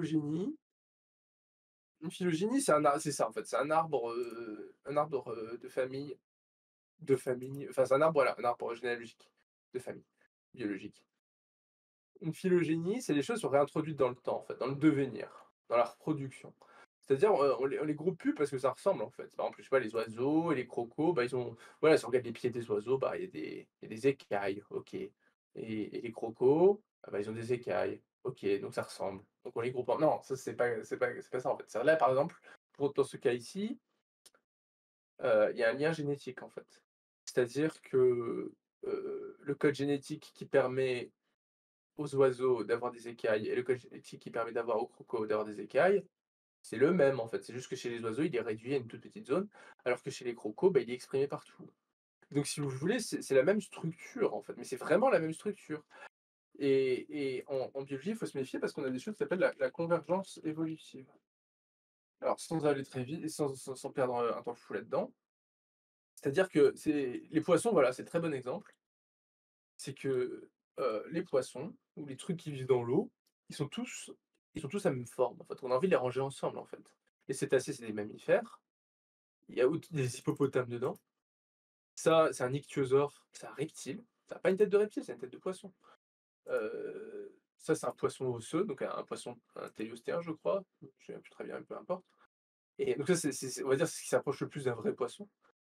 [SPEAKER 1] une phylogénie, c'est ça en fait, c'est un arbre, de famille, enfin c'est un arbre, voilà, un arbre généalogique de famille, biologique. Une phylogénie, c'est les choses sont réintroduites dans le temps en fait, dans le devenir, dans la reproduction. C'est-à-dire, on les groupe plus parce que ça ressemble en fait. Par exemple, je sais pas, les oiseaux et les crocos, bah, ils ont voilà, si on regarde les pieds des oiseaux, bah, il y a des écailles, OK. Et les crocos, ah bah, ils ont des écailles, OK, donc ça ressemble. Donc on les groupe en non, ça c'est pas ça en fait. C'est là, par exemple, dans ce cas ici, il y a un lien génétique en fait. C'est-à-dire que, le code génétique qui permet aux oiseaux d'avoir des écailles et le code génétique qui permet d'avoir aux crocos d'avoir des écailles, c'est le même en fait. C'est juste que chez les oiseaux, il est réduit à une toute petite zone, alors que chez les crocos, bah, il est exprimé partout. Donc si vous voulez, c'est la même structure en fait, mais c'est vraiment la même structure. Et en biologie, il faut se méfier parce qu'on a des choses qui s'appellent la convergence évolutive. Alors sans aller très vite et sans perdre, un temps fou là-dedans, c'est-à-dire que c'est les poissons, voilà, c'est très bon exemple. C'est que, les poissons ou les trucs qui vivent dans l'eau, ils sont tous ils sont tous la même forme, en fait. On a envie de les ranger ensemble, en fait. Les cétacés, c'est des mammifères, il y a des hippopotames dedans. Ça, c'est un ichthyosaure, c'est un reptile. Ça a pas une tête de reptile, c'est une tête de poisson. Ça, c'est un poisson osseux, donc un poisson, un téléostéen, je crois. Je me souviens plus très bien, mais peu importe. Et donc ça, on va dire, c'est ce qui s'approche le plus d'un vrai poisson.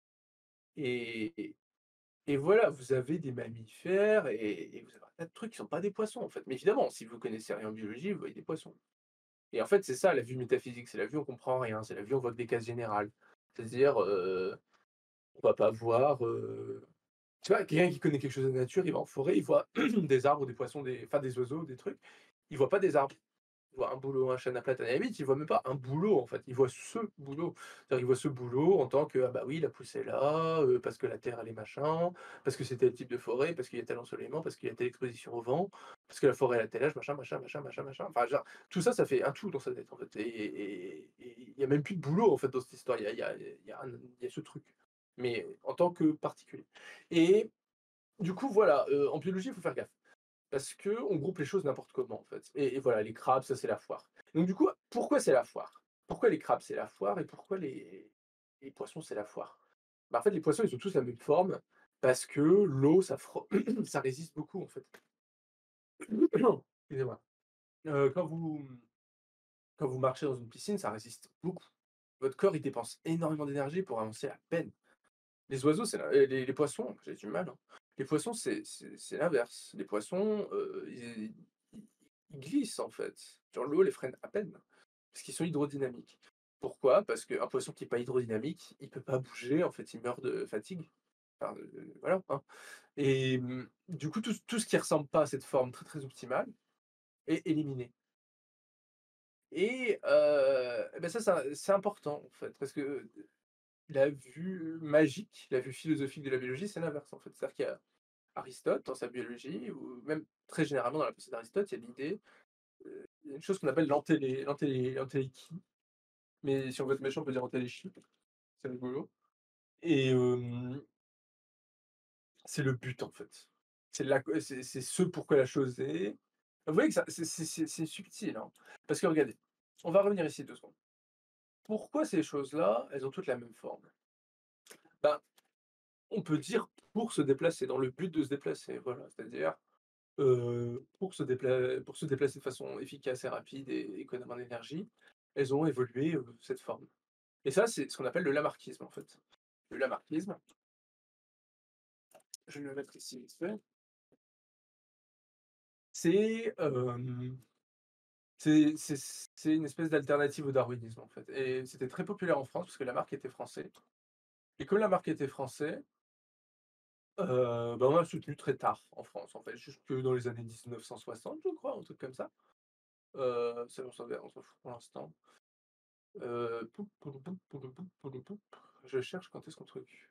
[SPEAKER 1] Et Et voilà, vous avez des mammifères et vous avez un tas de trucs qui sont pas des poissons, en fait. Mais évidemment, si vous connaissez rien en biologie, vous voyez des poissons. Et en fait, c'est ça la vue métaphysique, c'est la vue où on comprend rien, c'est la vue où on voit que des cases générales. C'est-à-dire, on va pas voir, Tu vois, quelqu'un qui connaît quelque chose de la nature, il va en forêt, il voit des arbres, des poissons, des oiseaux, des trucs. Il voit pas des arbres. Il voit un bouleau, un chêne à platane. À la limite, il voit même pas un bouleau, en fait, il voit ce bouleau. C'est-à-dire, il voit ce bouleau en tant que: «Ah bah oui, il a poussé là, parce que la terre elle est machin, parce que c'est tel type de forêt, parce qu'il y a tel ensoleillement, parce qu'il y a telle exposition au vent, parce que la forêt elle a tel âge, machin, machin, machin, machin, machin». Enfin, genre, tout ça, ça fait un tout dans sa tête, en fait et il y a même plus de boulot, en fait, dans cette histoire. Il y a ce truc, mais en tant que particulier et du coup, voilà, en biologie, il faut faire gaffe. Parce qu'on groupe les choses n'importe comment, en fait et voilà, les crabes, ça, c'est la foire. Donc du coup, pourquoi c'est la foire? Pourquoi les crabes, c'est la foire et pourquoi les poissons, c'est la foire? Bah, en fait, les poissons, ils ont tous la même forme parce que l'eau, ça ça résiste beaucoup, en fait. Excusez-moi. Heu, quand vous quand vous marchez dans une piscine, ça résiste beaucoup. Votre corps, il dépense énormément d'énergie pour avancer à peine. Les oiseaux, c'est la les poissons, j'ai du mal, hein. Les poissons, c'est l'inverse. Les poissons, ils glissent, en fait. Genre l'eau les freine à peine, parce qu'ils sont hydrodynamiques. Pourquoi? Parce qu'un poisson qui est pas hydrodynamique, il peut pas bouger, en fait, il meurt de fatigue. Enfin, voilà, hein et du coup, tout ce qui ressemble pas à cette forme très, très optimale est éliminé et bah, ça, c'est important, en fait, parce que la vue magique, la vue philosophique de la biologie, c'est l'inverse, en fait. C'est-à-dire qu'il y a Aristote, dans sa biologie, ou même très généralement dans la pensée d'Aristote, il y a l'idée, il y a une chose qu'on appelle l'entéléchie, mais si on veut être méchant, on peut dire entéléchie, c'est rigolo et c'est le but, en fait. C'est ce pourquoi la chose est. Vous voyez que ça c'est subtil, hein? Parce que regardez, on va revenir ici 2 secondes. Pourquoi ces choses-là, elles ont toutes la même forme? Ben, on peut dire pour se déplacer, dans le but de se déplacer, voilà. C'est-à-dire, pour se déplacer de façon efficace et rapide et économe en énergie, elles ont évolué, cette forme et ça, c'est ce qu'on appelle le lamarckisme, en fait. Le lamarckisme, je vais le mettre ici vite fait, c'est, c'est une espèce d'alternative au darwinisme, en fait et c'était très populaire en France parce que Lamarck était français et comme Lamarck était français, bah, on l'a soutenu très tard en France, en fait, jusque dans les années 1960, je crois, un truc comme ça. Ça on s'en fout pour l'instant. Poup, poudoum poum, poudoum poum, poudoum poup. Je cherche quand est-ce qu'on truc.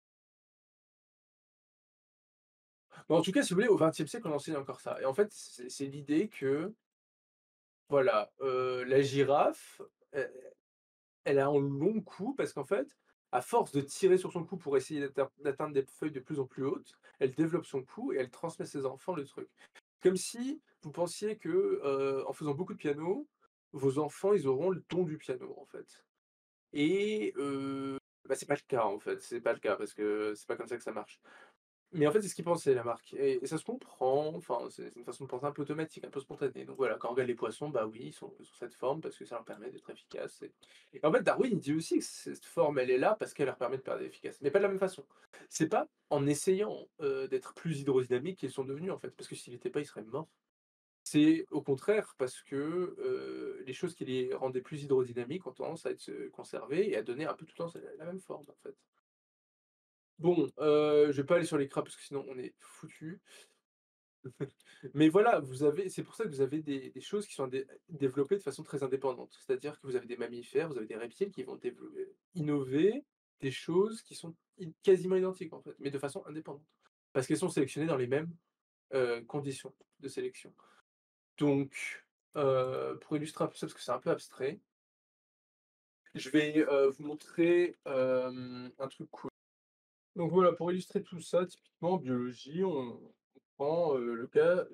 [SPEAKER 1] Bon, en tout cas, si vous voulez, au XXe siècle, on enseigne encore ça et en fait, c'est l'idée que, voilà, la girafe, e elle a un long cou parce qu'en fait, à force de tirer sur son cou pour essayer d'atteindre des feuilles de plus en plus hautes, elle développe son cou et elle transmet à ses enfants le truc. Comme si vous pensiez que, en faisant beaucoup de piano, vos enfants, ils auront le don du piano, en fait et bah, c'est pas le cas, en fait, c'est pas le cas parce que c'est pas comme ça que ça marche. Mais en fait, c'est ce qu'ils pensaient la marque et ça se comprend, enfin, c'est une façon de penser un peu automatique, un peu spontanée. Donc voilà, quand on regarde les poissons, bah oui, ils ont cette forme parce que ça leur permet d'être efficaces et en fait, Darwin, il dit aussi que cette forme, elle est là parce qu'elle leur permet de être efficaces, mais pas de la même façon. C'est pas en essayant, d'être plus hydrodynamiques qu'ils sont devenus, en fait, parce que s'il était pas, ils seraient morts. C'est au contraire parce que, les choses qui les rendaient plus hydrodynamiques ont tendance à être, conservées et à donner un peu tout le temps la même forme, en fait. Bon, je vais pas aller sur les crabes parce que sinon on est foutu. Mais voilà, c'est pour ça que vous avez des choses qui sont développées de façon très indépendante. C'est-à-dire que vous avez des mammifères, vous avez des reptiles qui vont innover des choses qui sont quasiment identiques, en fait, mais de façon indépendante. Parce qu'elles sont sélectionnées dans les mêmes, conditions de sélection. Donc, pour illustrer un peu ça, parce que c'est un peu abstrait, je vais, vous montrer, un truc cool. Donc voilà, pour illustrer tout ça, typiquement en biologie, on prend, le cas,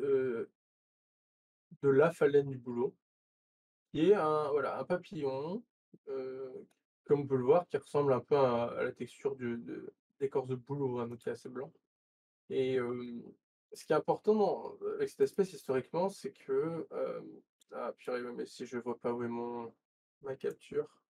[SPEAKER 1] de la phalène du bouleau, qui est un papillon, heu, comme on peut le voir, qui ressemble un peu à la texture de l'écorce de bouleau, hein, donc qui est assez blanc et ce qui est important avec cette espèce historiquement, c'est que, ah purée, mais si je vois pas où est ma capture.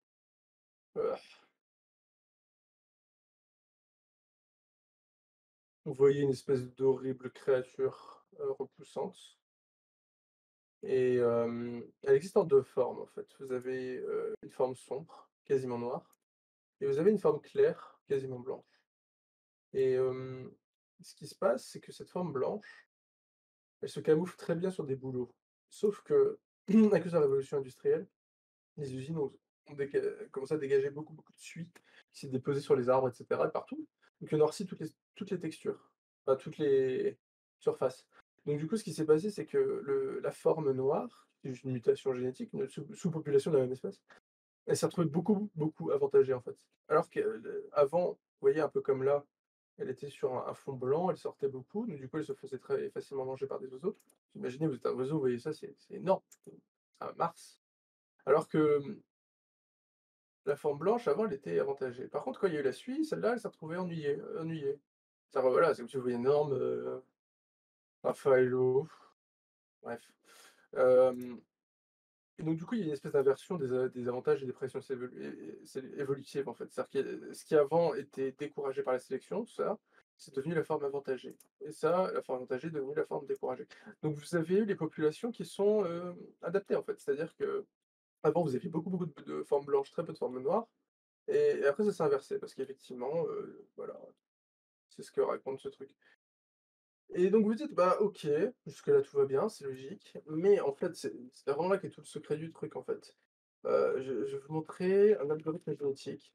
[SPEAKER 1] Vous voyez une espèce d'horrible créature, repoussante et elle existe en 2 formes, en fait. Vous avez, une forme sombre, quasiment noire et vous avez une forme claire, quasiment blanche et Ce qui se passe, c'est que cette forme blanche, elle se camoufle très bien sur des bouleaux. Sauf que, à cause de la révolution industrielle, les usines ont commencé à dégager beaucoup, beaucoup de suie qui s'est déposée sur les arbres et cetera, et partout. Donc on noircit toutes les textures, enfin toutes les surfaces. Donc du coup, ce qui s'est passé, c'est que la forme noire, qui est juste une mutation génétique, une sous-population de la même espèce, elle s'est retrouvée beaucoup, beaucoup avantagée, en fait. Alors qu'avant, vous voyez, un peu comme là, elle était sur un fond blanc, elle sortait beaucoup, donc du coup, elle se faisait très facilement manger par des oiseaux. Imaginez, vous êtes un oiseau, vous voyez ça, c'est énorme, c'est un Mars. Alors que, la forme blanche, avant, elle était avantagée. Par contre, quand il y a eu la suie, celle-là, elle s'est retrouvée ennuyée. Ça voilà, c'est comme si vous voyez un énorme, Raffaello, bref. Hem Et donc du coup, il y a une espèce d'inversion des avantages et des pressions c'est évolutives, en fait. C'est-à-dire que ce qui avant était découragé par la sélection, tout ça, c'est devenu la forme avantagée. Et ça, la forme avantagée est devenue la forme découragée. Donc vous avez eu les populations qui sont, adaptées, en fait. C'est-à-dire qu'avant, vous aviez beaucoup, beaucoup de formes blanches, très peu de formes noires, et après ça s'est inversé parce qu'effectivement, voilà, c'est ce que raconte ce truc. Et donc vous dites: «Bah OK, jusque-là tout va bien, c'est logique», mais en fait, c'est vraiment là qu'est tout le secret du truc, en fait. Je vais vous montrer un algorithme génétique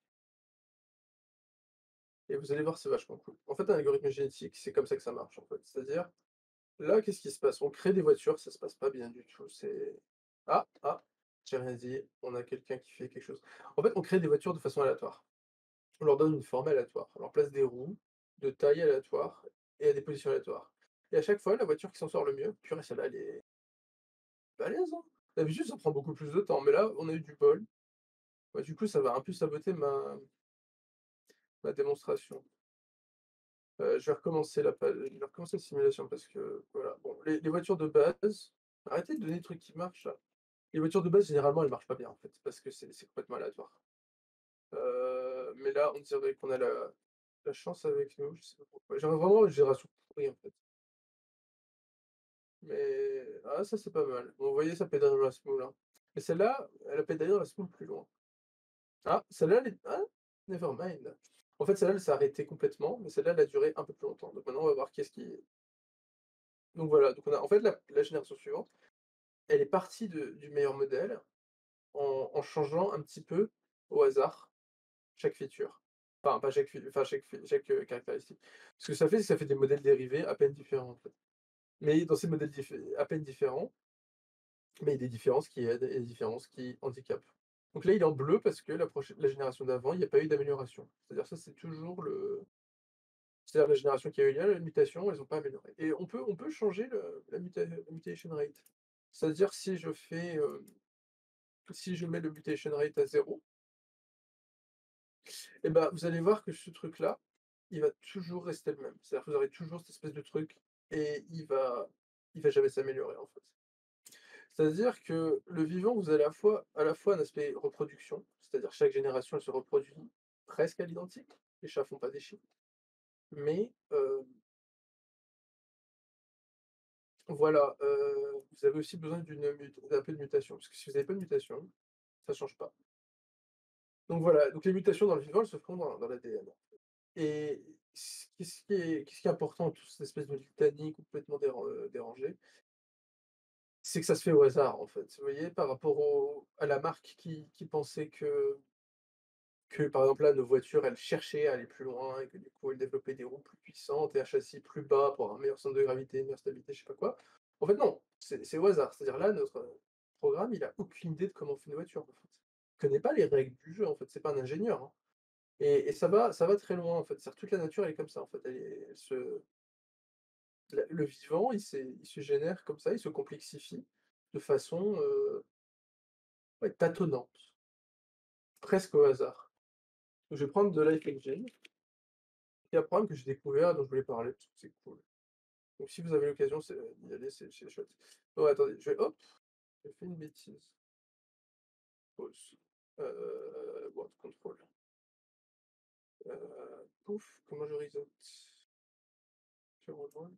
[SPEAKER 1] et vous allez voir, c'est vachement cool. En fait, un algorithme génétique, c'est comme ça que ça marche, en fait. C'est-à-dire, là, qu'est-ce qui se passe? On crée des voitures, ça se passe pas bien du tout, j'ai rien dit, on a quelqu'un qui fait quelque chose. En fait, on crée des voitures de façon aléatoire. On leur donne une forme aléatoire. On leur place des roues de taille aléatoire et à des positions aléatoires. Et à chaque fois, la voiture qui s'en sort le mieux, purée, celle-là, elle est balèze, hein. D'habitude, ça prend beaucoup plus de temps, mais là, on a eu du bol. Bah, du coup, ça va un peu saboter ma démonstration. Je vais recommencer la simulation parce que, voilà, bon, les voitures de base, arrêtez de donner des trucs qui marchent là. Les voitures de base, généralement, elles marchent pas bien, en fait, parce que c'est complètement aléatoire. Mais là, on dirait qu'on a la chance avec nous, je sais pas pourquoi. J'aurais vraiment une génération pourrie, en fait. Mais ça, c'est pas mal. Bon, vous voyez, ça pédale dans la semoule, hein. Mais celle-là, elle a pédalé dans la semoule plus loin. Celle-là, elle est never mind. En fait, celle-là, elle s'est arrêtée complètement, mais celle-là, elle a duré un peu plus longtemps. Donc maintenant, on va voir qu'est-ce qui donc voilà, donc on a en fait, la génération suivante, elle est partie du meilleur modèle en changeant un petit peu au hasard chaque feature. Enfin, pas chaque fea enfin chaque, caractéristique. Ce que ça fait, c'est que ça fait des modèles dérivés à peine différents, en fait. Mais dans ces modèles à peine différents, mais il y a des différences qui aident et des différences qui handicapent. Donc là, il est en bleu parce que la génération d'avant, il y a pas eu d'amélioration. C'est-à-dire ça, c'est toujours c'est-à-dire la génération qui a eu la mutation, elles ont pas amélioré. Et on peut changer la mutation rate. C'est-à-dire si je mets le mutation rate à 0, et ben, vous allez voir que ce truc-là, il va toujours rester le même. C'est-à-dire que vous aurez toujours cette espèce de truc et il va jamais s'améliorer, en fait. C'est-à-dire que le vivant, vous avez à la fois un aspect reproduction, c'est-à-dire chaque génération, elle se reproduit presque à l'identique. Les chats font pas des chiens. Mais, voilà, vous avez aussi besoin d'un peu de mutation, parce que si vous avez pas de mutation, ça change pas. Donc voilà, donc les mutations dans le vivant, elles se font dans l'ADN. Et qu'est-ce qui est important dans toute cette espèce de litanie complètement dérangée, c'est que ça se fait au hasard, en fait. Vous voyez, par rapport à la marque qui pensait que, par exemple, là, nos voitures, elles cherchaient à aller plus loin et que du coup, elles développaient des roues plus puissantes et un châssis plus bas pour un meilleur centre de gravité, une meilleure stabilité, je sais pas quoi. En fait, non, c'est au hasard. C'est-à-dire là, notre programme, il a aucune idée de comment on fait une voiture, en fait. Il connaît pas les règles du jeu, en fait, c'est pas un ingénieur, hein. Et ça va très loin, en fait. C'est-à-dire toute la nature, elle est comme ça, en fait. Elle se le vivant, il se génère comme ça, il se complexifie de façon, ouais, tâtonnante, presque au hasard. Donc je vais prendre de Life Engine. Il y a un programme que j'ai découvert dont je voulais parler parce que c'est cool. Donc si vous avez l'occasion, d'y aller, c'est chouette. Oh attendez, j'ai fait une bêtise. Pause. Boîte de contrôle. Pouf, comment je reset? Je rejoins.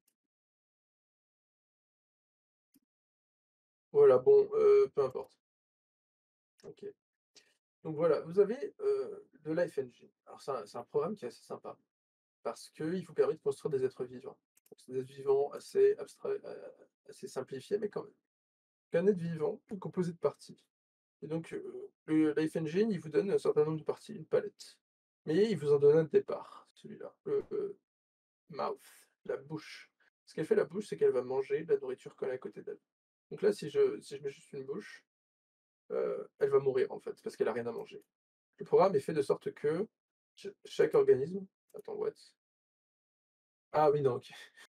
[SPEAKER 1] Voilà, bon, peu importe. OK. Donc voilà, vous avez, de Life Engine. Alors c'est un programme qui est assez sympa.
[SPEAKER 3] parce qu'il vous permet de construire des êtres vivants. Donc c'est des êtres vivants assez abstraits, assez simplifiés, mais quand même. Un être vivant est composé de parties. Et donc, le Life Engine, il vous donne un certain nombre de parties, une palette. Mais il vous en donne un de départ, celui-là, le mouth, la bouche. Ce qu'elle fait la bouche, c'est qu'elle va manger de la nourriture qu'on a à côté d'elle. Donc là, si je mets juste une bouche, elle va mourir en fait, parce qu'elle a rien à manger. Le programme est fait de sorte que chaque organisme, attends, what? Ah oui, non, OK.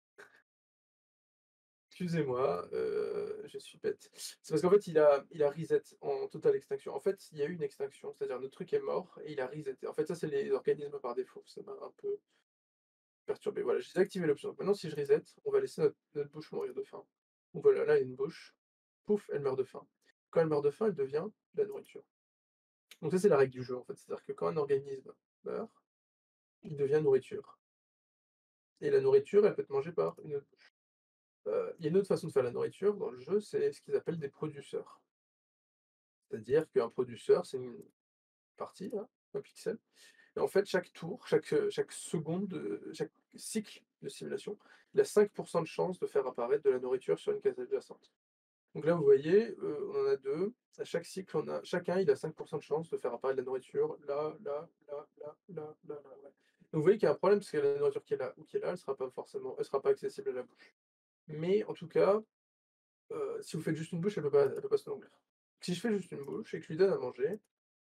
[SPEAKER 3] Excusez-moi, je suis bête. C'est parce qu'en fait, il a reset en totale extinction. En fait, il y a eu une extinction, c'est-à-dire notre truc est mort et il a reseté. En fait, ça, c'est les organismes par défaut. Ça m'a un peu perturbé. Voilà, j'ai désactivé l'option. Maintenant, si je reset, on va laisser notre bouche mourir de faim. Donc voilà, là, il y a une bouche. Pouf, elle meurt de faim. Quand elle meurt de faim, elle devient de la nourriture. Donc ça, c'est la règle du jeu, en fait. C'est-à-dire que quand un organisme meurt, il devient nourriture. Et la nourriture, elle peut être mangée par une autre bouche. Il y a une autre façon de faire la nourriture dans le jeu, c'est ce qu'ils appellent des produceurs. C'est-à-dire qu'un produceur, c'est une partie, là, un pixel. Et en fait, chaque tour, chaque seconde, chaque cycle de simulation, il a 5 de chance de faire apparaître de la nourriture sur une case adjacente. Donc là, vous voyez, on en a 2. À chaque cycle, chacun, il a 5 de chance de faire apparaître de la nourriture là, là, là, là, là, là, là, ouais. Donc vous voyez qu'il y a un problème, parce que la nourriture qui est là ou qui est là, elle sera pas accessible à la bouche. Mais en tout cas, si vous faites juste une bouche, elle peut pas se nourrir. Si je fais juste une bouche et que je lui donne à manger,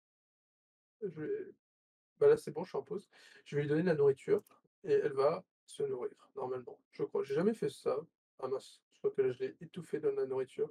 [SPEAKER 3] je vais bah, là, c'est bon, je suis en pause. Je vais lui donner de la nourriture et elle va se nourrir, normalement, je crois. J'ai jamais fait ça. Ah mince, je crois que là, je l'ai étouffé dans la nourriture.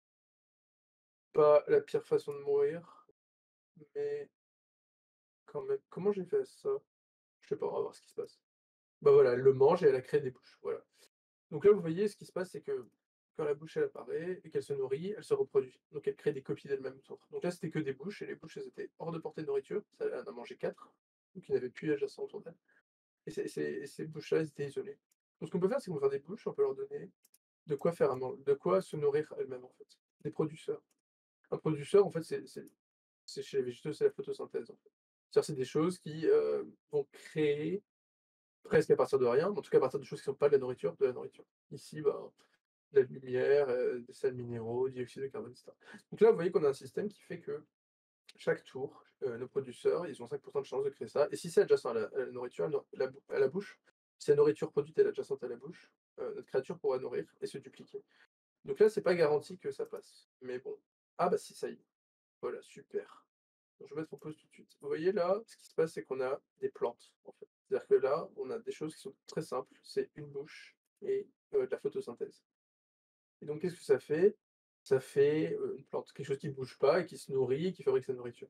[SPEAKER 3] Pas la pire façon de mourir, mais quand même. Comment j'ai fait ça? Je sais pas, on va voir ce qui se passe. Bah, voilà, elle le mange et elle a créé des bouches, voilà. Donc là, vous voyez, ce qui se passe, c'est que quand la bouche, elle apparaît et qu'elle se nourrit, elle se reproduit. Donc elle crée des copies d'elle-même autour. Donc là, c'était que des bouches et les bouches, elles étaient hors de portée de nourriture. Ça, elle en a mangé 4, donc il n'y avait plus adjacent autour d'elle. Et ces bouches-là, elles étaient isolées. Donc ce qu'on peut faire, c'est qu'on peut faire des bouches, on peut leur donner de quoi se nourrir elles-mêmes, en fait. Des producteurs. Un producteur, en fait, c'est chez les végétaux, c'est la photosynthèse, en fait. C'est-à-dire, c'est des choses qui, vont créer presque à partir de rien, mais en tout cas à partir de choses qui sont pas de la nourriture. Ici, bah, de la lumière, des sels minéraux, dioxyde de carbone, et cetera. Donc là, vous voyez qu'on a un système qui fait que chaque tour, nos producteurs, ils ont 5 de chance de créer ça et si c'est adjacent à la nourriture, à la bouche, si la nourriture produite est adjacente à la bouche, notre créature pourra nourrir et se dupliquer. Donc là, c'est pas garanti que ça passe, mais bon. Ah bah si, ça y est. Voilà, super. Donc je vais mettre en pause tout de suite. Vous voyez là, ce qui se passe, c'est qu'on a des plantes, en fait. C'est-à-dire que là, on a des choses qui sont très simples, c'est une bouche et de la photosynthèse. Et donc qu'est-ce que ça fait? Ça fait, une plante, quelque chose qui ne bouge pas et qui se nourrit et qui fabrique sa nourriture.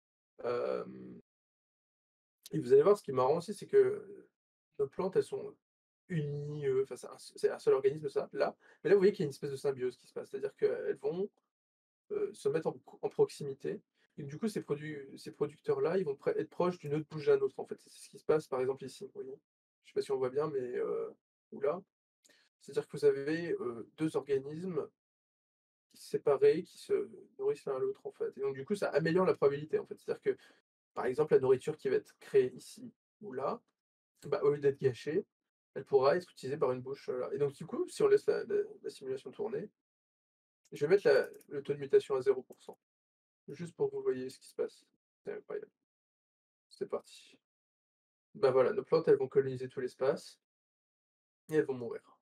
[SPEAKER 3] Hem Et vous allez voir, ce qui est marrant aussi, c'est que nos plantes, elles sont unies, enfin, c'est un seul organisme, ça, là. Mais là, vous voyez qu'il y a une espèce de symbiose qui se passe. C'est-à-dire qu'elles vont, se mettre en proximité et du coup, ces producteurs-là, ils vont être proches d'une autre bouche d'un autre, en fait. C'est ce qui se passe, par exemple, ici, vous voyez? Je sais pas si on voit bien, mais ou là. C'est-à-dire que vous avez, 2 organismes séparés qui se nourrissent l'un l'autre, en fait et donc du coup, ça améliore la probabilité, en fait. C'est-à-dire que, par exemple, la nourriture qui va être créée ici ou là, bah, au lieu d'être gâchée, elle pourra être utilisée par une bouche, là et donc du coup, si on laisse la simulation tourner, je vais mettre le taux de mutation à 0, juste pour que vous voyez ce qui se passe. C'est incroyable. C'est parti. Bah, voilà, nos plantes, elles vont coloniser tout l'espace et elles vont mourir.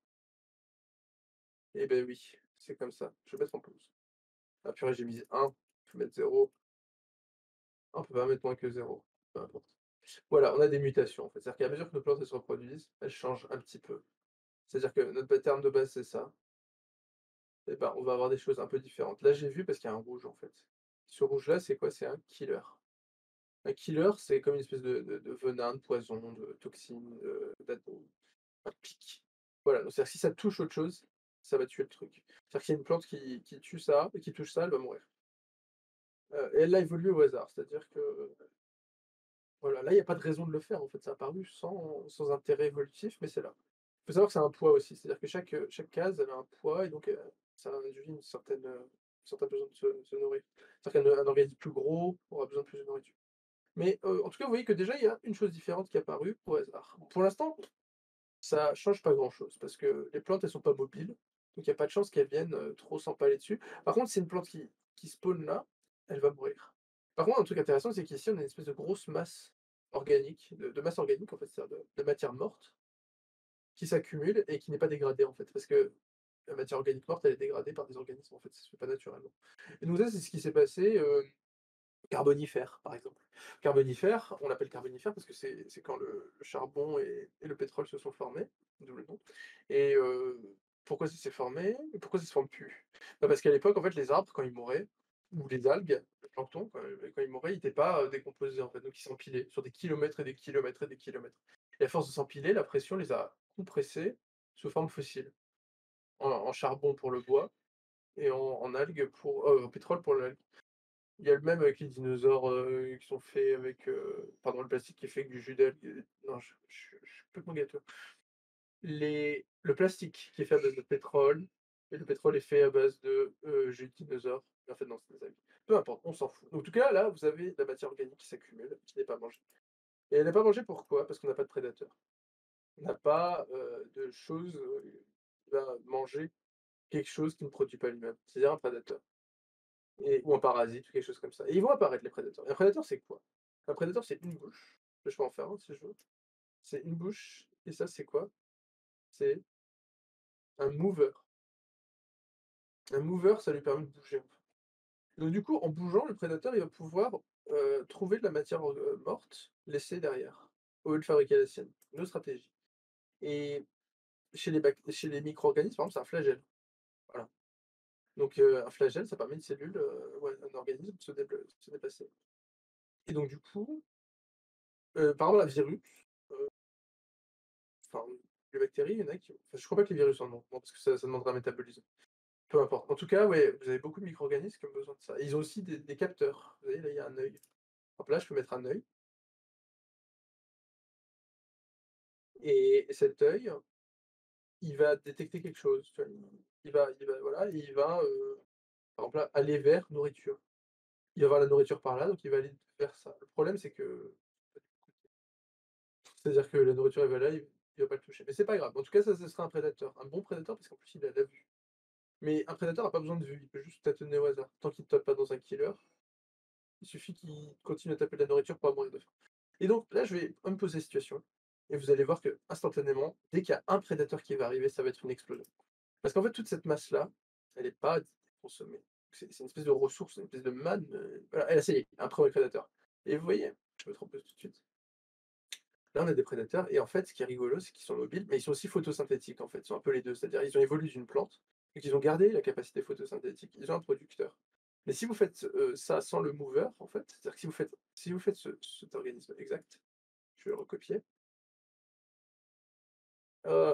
[SPEAKER 3] Et beh, oui, c'est comme ça. Je vais mettre en pause. Ah purée, j'ai mis 1, je vais mettre 0. Ah, on peut pas mettre moins que 0, peu importe. Voilà, on a des mutations, en fait. C'est-à-dire qu'à mesure que nos plantes, elles se reproduisent, elles changent un petit peu. C'est-à-dire que notre pattern de base, c'est ça. Et ben, on va avoir des choses un peu différentes. Là, j'ai vu parce qu'il y a un rouge, en fait. Ce rouge-là, c'est quoi? C'est un killer. Un killer, c'est comme une espèce de venin, de poison, de toxine, un pic. Voilà, donc c'est-à-dire que si ça touche autre chose, ça va tuer le truc. C'est-à-dire qu'il y a une plante qui tue ça et qui touche ça, elle va mourir. Et elle a évolué au hasard, c'est-à-dire que, voilà, là, il y a pas de raison de le faire, en fait, ça a apparu sans intérêt évolutif, mais c'est là. Il faut savoir que ça a un poids aussi, c'est-à-dire que chaque case, elle a un poids et donc ça induit un certain besoin de se nourrir. C'est-à-dire qu'un organisme plus gros aura besoin de plus de nourriture. Mais, en tout cas, vous voyez que déjà, il y a une chose différente qui est apparue au hasard. Pour l'instant, ça change pas grand-chose parce que les plantes, elles sont pas mobiles, donc il y a pas de chance qu'elles viennent, trop s'empaler dessus. Par contre, c'est une plante qui spawn là, elle va mourir. Par contre, un truc intéressant, c'est qu'ici, on a une espèce de grosse masse organique, de masse organique, en fait, c'est-à-dire de matière morte qui s'accumule et qui n'est pas dégradée, en fait. Parce que la matière organique morte, elle est dégradée par des organismes, en fait, ça se fait pas naturellement. Et donc ça, c'est ce qui s'est passé, carbonifère, par exemple. Carbonifère, on l'appelle carbonifère parce que c'est quand le charbon et le pétrole se sont formés, d'où le nom. Et pourquoi ça s'est formé? Et pourquoi ça se forme plus? Bah, parce qu'à l'époque, en fait, les arbres, quand ils mouraient, ou les algues, le plancton, quand ils mouraient, ils étaient pas, décomposés, en fait, donc ils s'empilaient sur des kilomètres et des kilomètres et des kilomètres. Et à force de s'empiler, la pression les a compressés sous forme fossile, en charbon pour le bois et en algues pour en pétrole pour l'algue. Il y a le même avec les dinosaures, qui sont faits avec, pardon, le plastique qui est fait avec du jus d'algue, non, je suis complètement gâteux. Le plastique qui est fait à base de pétrole et le pétrole est fait à base de, jus de dinosaure et en fait, non, c'est des algues. Peu importe, on s'en fout. En tout cas, là, vous avez de la matière organique qui s'accumule, qui n'est pas mangée et elle n'est pas mangée pourquoi? Parce qu'on n'a pas de prédateurs. On n'a pas, de choses, qui va manger quelque chose qui ne produit pas lui-même, c'est-à-dire un prédateur. Ou un parasite ou quelque chose comme ça. Et ils vont apparaître les prédateurs. Et un prédateur, c'est quoi? Un prédateur, c'est une bouche. Je peux en faire un si je veux. C'est une bouche et ça, c'est quoi? C'est un mover. Un mover, ça lui permet de bouger, en fait. Donc du coup, en bougeant, le prédateur, il va pouvoir, trouver de la matière, morte, laissée derrière, au lieu de fabriquer la sienne. Une autre stratégie. Et chez les micro-organismes, par exemple, c'est un flagelle. Voilà. Donc un flagelle, ça permet à une cellule, ouais, un organisme de se déplacer. Et donc du coup, par exemple, un virus, heu enfin, les bactéries, il y en a qui enfin, je crois pas que les virus en ont, non, parce que ça demanderait un métabolisme. Peu importe. En tout cas, ouais, vous avez beaucoup de micro-organismes qui ont besoin de ça. Et ils ont aussi des capteurs. Vous voyez, là, il y a un œil. Hop là, je peux mettre un œil et cet œil, il va détecter quelque chose, tu vois? Il va voilà, et il va, par exemple, là, aller vers nourriture. Il va voir la nourriture par là, donc il va aller vers ça. Le problème, c'est que c'est-à-dire que la nourriture, elle va là, il va pas le toucher. Mais c'est pas grave. En tout cas, ça, ce serait un prédateur. Un bon prédateur parce qu'en plus, il a la vue. Mais un prédateur a pas besoin de vue, il peut juste tâtonner au hasard. Tant qu'il ne tape pas dans un killer, il suffit qu'il continue à taper de la nourriture pour pas mourir de faim. Et donc là, je vais me poser la situation et vous allez voir qu'instantanément, dès qu'il y a un prédateur qui va arriver, ça va être une explosion. Parce qu'en fait, toute cette masse-là, elle est pas consommée. C'est une espèce de ressource, une espèce de manne, voilà, et là, ça y est, un premier prédateur. Et vous voyez, je me trompe tout de suite. Là, on a des prédateurs et en fait, ce qui est rigolo, c'est qu'ils sont mobiles, mais ils sont aussi photosynthétiques, en fait. Ils sont un peu les 2. C'est-à-dire ils ont évolué d'une plante et qu'ils ont gardé la capacité photosynthétique. Ils ont un producteur. Mais si vous faites, ça sans le mover, en fait, c'est-à-dire que si vous faites cet organisme exact, je vais le recopier, heu,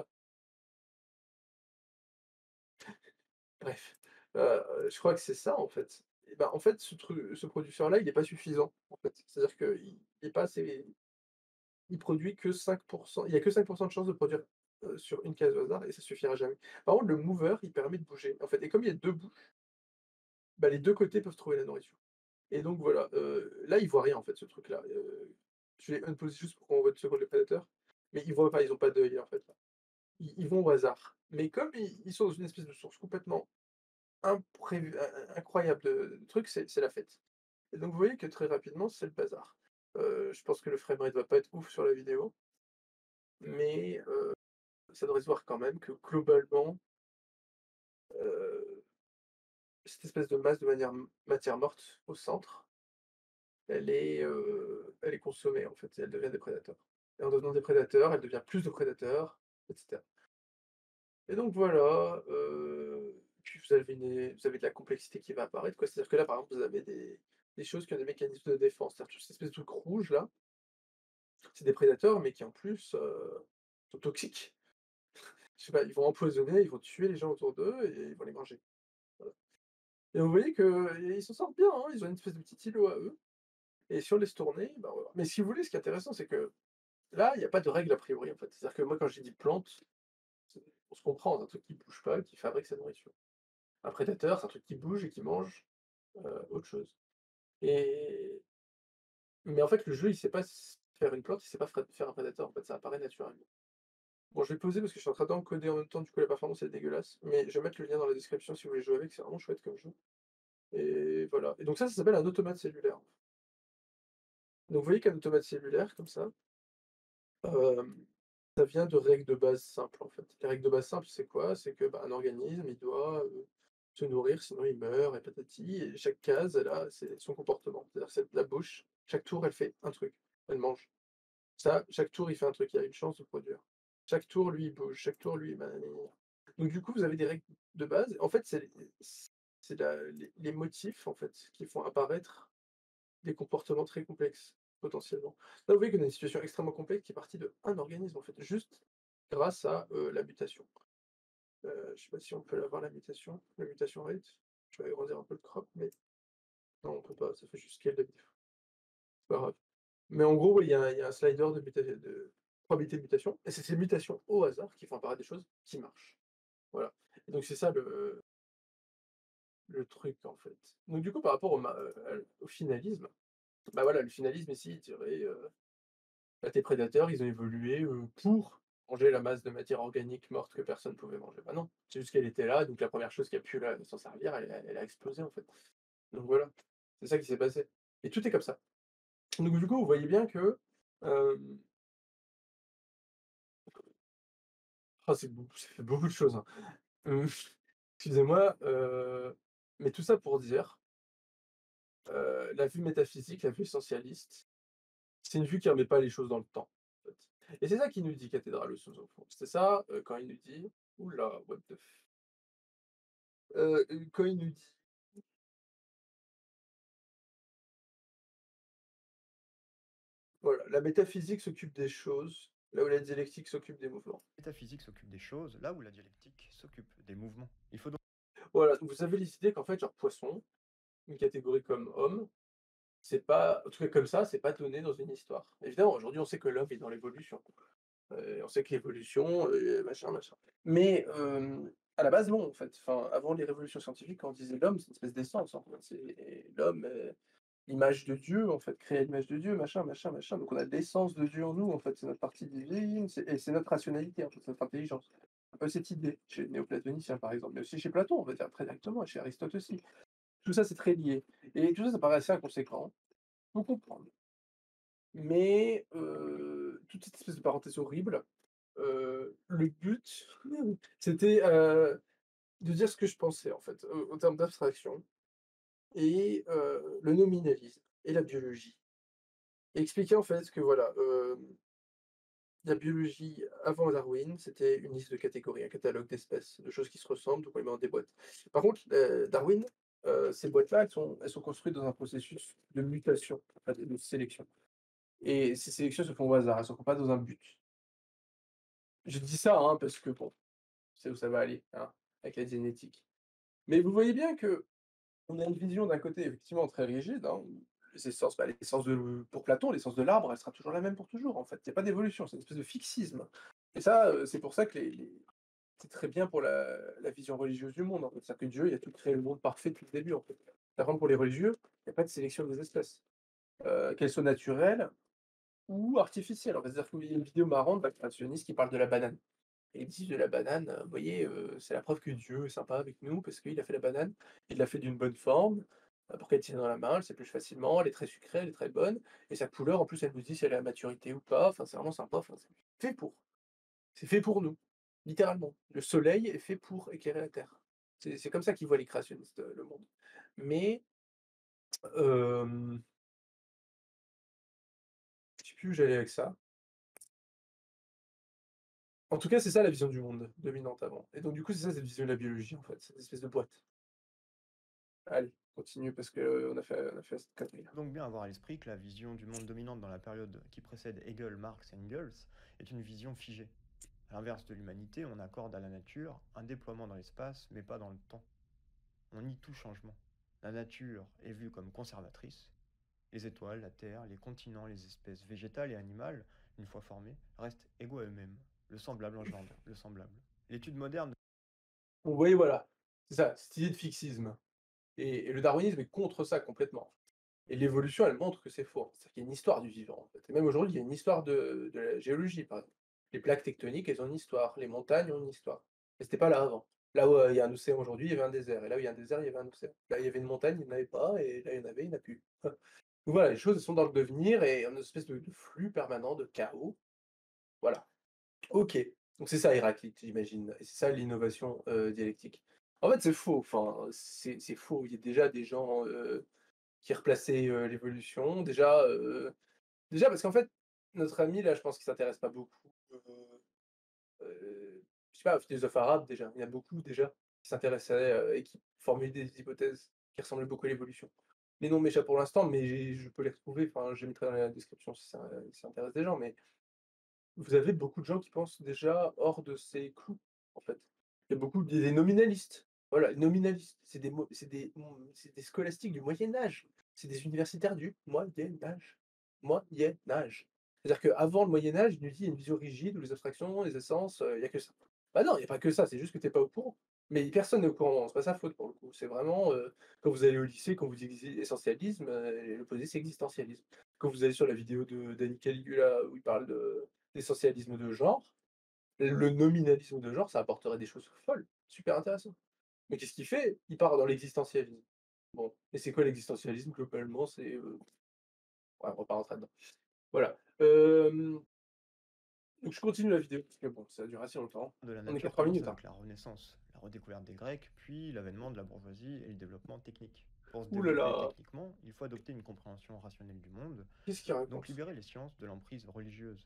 [SPEAKER 3] bref, je crois que c'est ça, en fait. Et ben, en fait, ce producteur-là, il est pas suffisant, en fait. C'est-à-dire qu'il est pas assez il produit que 5. Il y a que 5 de chances de produire, sur une case au hasard et ça suffira jamais. Par contre, le mover, il permet de bouger, en fait et comme il y a 2 bouches, bah, les 2 côtés peuvent trouver la nourriture et donc voilà, là, ils voient rien, en fait, ce truc-là, je vais unpause juste pour qu'on voit 2 secondes les prédateurs, mais ils voient pas, ils ont pas d'œil, en fait, là. Ils vont au hasard, mais comme ils sont dans une espèce de source complètement imprévue, incroyable de trucs, c'est la fête et donc vous voyez que très rapidement, c'est le bazar. Je pense que le framerate va pas être ouf sur la vidéo, mais ça devrait se voir quand même que globalement, heu, cette espèce de masse de matière morte au centre, elle est consommée en fait et elle devient des prédateurs. Et en devenant des prédateurs, elle devient plus de prédateurs et cetera. Et donc voilà, puis vous avez de la complexité qui va apparaître quoi. C'est-à-dire que là, par exemple, vous avez des choses qui ont des mécanismes de défense. C'est-à-dire toute cette espèce de truc rouge là, c'est des prédateurs mais qui en plus, sont toxiques. Je sais pas, ils vont empoisonner, ils vont tuer les gens autour d'eux et ils vont les manger. Voilà. Et vous voyez qu'ils s'en sortent bien, hein, ils ont une espèce de petit îlot à eux et si on laisse tourner, bah, voilà. Mais si vous voulez, ce qui est intéressant, c'est que là, il y a pas de règle a priori, en fait. C'est-à-dire que moi, quand j'ai dit plante, c'est on se comprend, c'est un truc qui bouge pas, qui fabrique sa nourriture. Un prédateur, c'est un truc qui bouge et qui mange, autre chose et Mais en fait, le jeu, il sait pas faire une plante, il sait pas faire un prédateur, en fait, ça apparaît naturellement. Bon, je vais poser parce que je suis en train d'encoder en même temps, du coup la performance est dégueulasse, mais je vais mettre le lien dans la description si vous voulez jouer avec, c'est vraiment chouette comme jeu. Et voilà. Et donc ça s'appelle un automate cellulaire. Donc vous voyez qu'un automate cellulaire, comme ça, hem, ça vient de règles de base simples, en fait. Les règles de base simples, c'est quoi? C'est que, bah, un organisme, il doit, se nourrir, sinon il meurt et patati et chaque case, elle a son comportement. C'est-à-dire c'est la bouche, chaque tour, elle fait un truc, elle mange. Ça, chaque tour, il fait un truc, il a une chance de produire. Chaque tour, lui, il bouge, chaque tour, lui, bah, donc du coup, vous avez des règles de base. En fait, c'est les motifs, en fait, qui font apparaître des comportements très complexes, potentiellement. Là, vous voyez qu'on a une situation extrêmement complexe qui est partie de un organisme, en fait, juste grâce à, la mutation. Je sais pas si on peut avoir la mutation rate. Je vais agrandir un peu le crop, mais non, on peut pas, ça fait juste scale d'habitude. C'est pas grave. Mais en gros, ouais, il y a un slider de probabilité de mutation et c'est ces mutations au hasard qui font apparaître des choses qui marchent. Voilà. Et donc c'est ça le truc, en fait. Donc du coup, par rapport au finalisme, bah, voilà, le finalisme ici, il dirait, bah, tes prédateurs, ils ont évolué, pour manger la masse de matière organique morte que personne ne pouvait manger. Bah, non, c'est juste qu'elle était là, donc la première chose qui a pu s'en servir, elle a explosé, en fait. Donc voilà, c'est ça qui s'est passé et tout est comme ça. Donc du coup, vous voyez bien que, hem, ça fait beaucoup de choses, hein. Mmh, excusez-moi, mais tout ça pour dire, la vue métaphysique, la vue essentialiste, c'est une vue qui remet pas les choses dans le temps, en fait. Et c'est ça qu'il nous dit Cathédrale au fond. C'est ça, quand il nous dit ouh là, what the f quand il nous dit voilà, la métaphysique s'occupe des choses, là où la dialectique s'occupe des mouvements.
[SPEAKER 2] La métaphysique s'occupe des choses, là où la dialectique s'occupe des mouvements. Il faut donc
[SPEAKER 3] Voilà, donc vous avez les idées qu'en fait, genre poisson, une catégorie comme homme, c'est pas en tout cas comme ça, c'est pas donné dans une histoire. Évidemment, aujourd'hui, on sait que l'homme est dans l'évolution. On sait que l'évolution, machin, machin. Mais, à la base, non, en fait. Enfin, avant les révolutions scientifiques, quand on disait l'homme, c'est une espèce d'essence, en fait. C'est l'homme, l'image de Dieu, en fait, créé à l'image de Dieu, machin, machin, machin. Donc on a l'essence de Dieu en nous, en fait. C'est notre partie divine, c'est notre rationalité, en fait, c'est notre intelligence. Un peu cette idée, chez les néoplatoniciens, par exemple, mais aussi chez Platon, on va dire très directement, et chez Aristote aussi. Tout ça, c'est très lié. Et tout ça, ça paraît assez inconséquent, faut comprendre. Mais, toute cette espèce de parenthèse horrible. Le but, c'était, de dire ce que je pensais en fait, en termes d'abstraction et le nominalisme et la biologie. Et expliquer en fait que voilà, la biologie avant Darwin, c'était une liste de catégories, un catalogue d'espèces, de choses qui se ressemblent, donc on les met dans des boîtes. Par contre, Darwin, ces boîtes-là, elles sont construites dans un processus de mutation, en fait, et de sélection. Et ces sélections se font au hasard, elles ne se font pas dans un but. Je dis ça, hein, parce que bon, c'est où ça va aller, hein, avec la génétique. Mais vous voyez bien que on a une vision d'un côté effectivement très rigide, hein, où les essences, bah, l'essence pour Platon, l'essence de l'arbre, elle sera toujours la même pour toujours, en fait. Il y a pas d'évolution, c'est une espèce de fixisme. Et ça, c'est pour ça que c'est très bien pour la vision religieuse du monde, en fait. C'est-à-dire que Dieu, il a tout créé le monde parfait depuis le début, en fait. Par contre, pour les religieux, il y a pas de sélection des espèces, qu'elles soient naturelles ou artificielles. On va se dire qu'il y a une vidéo marrante d'un créationniste qui parle de la banane. Et ils disent de la banane, vous voyez, c'est la preuve que Dieu est sympa avec nous parce qu'il a fait la banane, il l'a fait d'une bonne forme, pour qu'elle tienne dans la main, elle s'épluche facilement, elle est très sucrée, elle est très bonne et sa couleur en plus elle nous dit si elle est à maturité ou pas, enfin c'est vraiment sympa, enfin c'est fait pour. C'est fait pour nous, littéralement. Le soleil est fait pour éclairer la terre. C'est comme ça qu'ils voient les créationnistes, le monde. Mais, hem, je sais plus où j'allais avec ça. En tout cas, c'est ça la vision du monde dominante avant et donc du coup, c'est ça cette vision de la biologie en fait, cette espèce de boîte. Allez, continue parce que on a fait cette connerie-là.
[SPEAKER 2] donc bien avoir à l'esprit que la vision du monde dominante dans la période qui précède Hegel, Marx et Engels est une vision figée. À l'inverse de l'humanité, on accorde à la nature un déploiement dans l'espace, mais pas dans le temps. On nie tout changement. La nature est vue comme conservatrice. Les étoiles, la Terre, les continents, les espèces végétales et animales, une fois formées, restent égaux à eux-mêmes. Le semblable engendre le semblable. L'étude moderne
[SPEAKER 3] Vous voyez, voilà, c'est ça, cette idée de fixisme et le darwinisme est contre ça complètement. Et l'évolution, elle montre que c'est faux, hein. C'est-à-dire qu'il y a une histoire du vivant, en fait. Et même aujourd'hui, il y a une histoire de la géologie, par exemple. Les plaques tectoniques, elles ont une histoire, les montagnes ont une histoire. Mais c'était pas là avant. Là où, il y a un océan aujourd'hui, il y avait un désert et là où il y a un désert, il y avait un océan. Là, il y avait une montagne, il n'y en avait pas et là, il y en avait, il n'y en a plus. Donc voilà, les choses, elles sont dans le devenir et une espèce de flux permanent, de chaos. Voilà. OK. Donc c'est ça Héraclite, j'imagine et c'est ça l'innovation, dialectique. En fait, c'est faux, enfin, c'est faux. Il y a déjà des gens, qui replaçaient, l'évolution. Déjà parce qu'en fait, notre ami là, je pense qu'il s'intéresse pas beaucoup, je sais pas, aux philosophes arabes déjà. Il y en a beaucoup déjà qui s'intéressaient, et qui formulaient des hypothèses qui ressemblaient beaucoup à l'évolution. Les noms m'échappent pour l'instant, mais je peux les retrouver, enfin, je les mettrai dans la description si ça intéresse des gens, mais vous avez beaucoup de gens qui pensent déjà hors de ces clous, en fait. Il y a beaucoup des nominalistes. Voilà, les nominalistes, c'est des scolastiques du Moyen Âge. C'est des universitaires du Moyen Âge. Moyen Âge. C'est-à-dire qu'avant le Moyen Âge, il nous dit: il y a une vision rigide où les abstractions, les essences, il y a que ça. Bah non, il y a pas que ça, c'est juste que tu es pas au courant. Mais personne n'est au courant, c'est pas sa faute pour le coup. C'est vraiment, quand vous allez au lycée, quand vous dites essentialisme, l'opposé c'est existentialisme. Quand vous allez sur la vidéo de Danny Caligula où il parle de l'essentialisme de genre, le nominalisme de genre, ça apporterait des choses folles, super intéressant. Mais qu'est-ce qu'il fait? Il part dans l'existentialisme. Bon, et c'est quoi l'existentialisme globalement? C'est, ouais, on va pas rentrer dedans. Voilà, donc je continue la vidéo parce que bon, ça dure assez longtemps.
[SPEAKER 2] De la
[SPEAKER 3] On est qu'à
[SPEAKER 2] nature
[SPEAKER 3] 3
[SPEAKER 2] commence
[SPEAKER 3] minutes, hein.
[SPEAKER 2] avec la Renaissance, la redécouverte des Grecs, puis l'avènement de la bourgeoisie et le développement technique. Pour se
[SPEAKER 3] Ouh là
[SPEAKER 2] développer
[SPEAKER 3] là!
[SPEAKER 2] techniquement, il faut adopter une compréhension rationnelle du monde,
[SPEAKER 3] Qu'est-ce qu'il
[SPEAKER 2] donc
[SPEAKER 3] raconte?
[SPEAKER 2] libérer les sciences de l'emprise religieuse.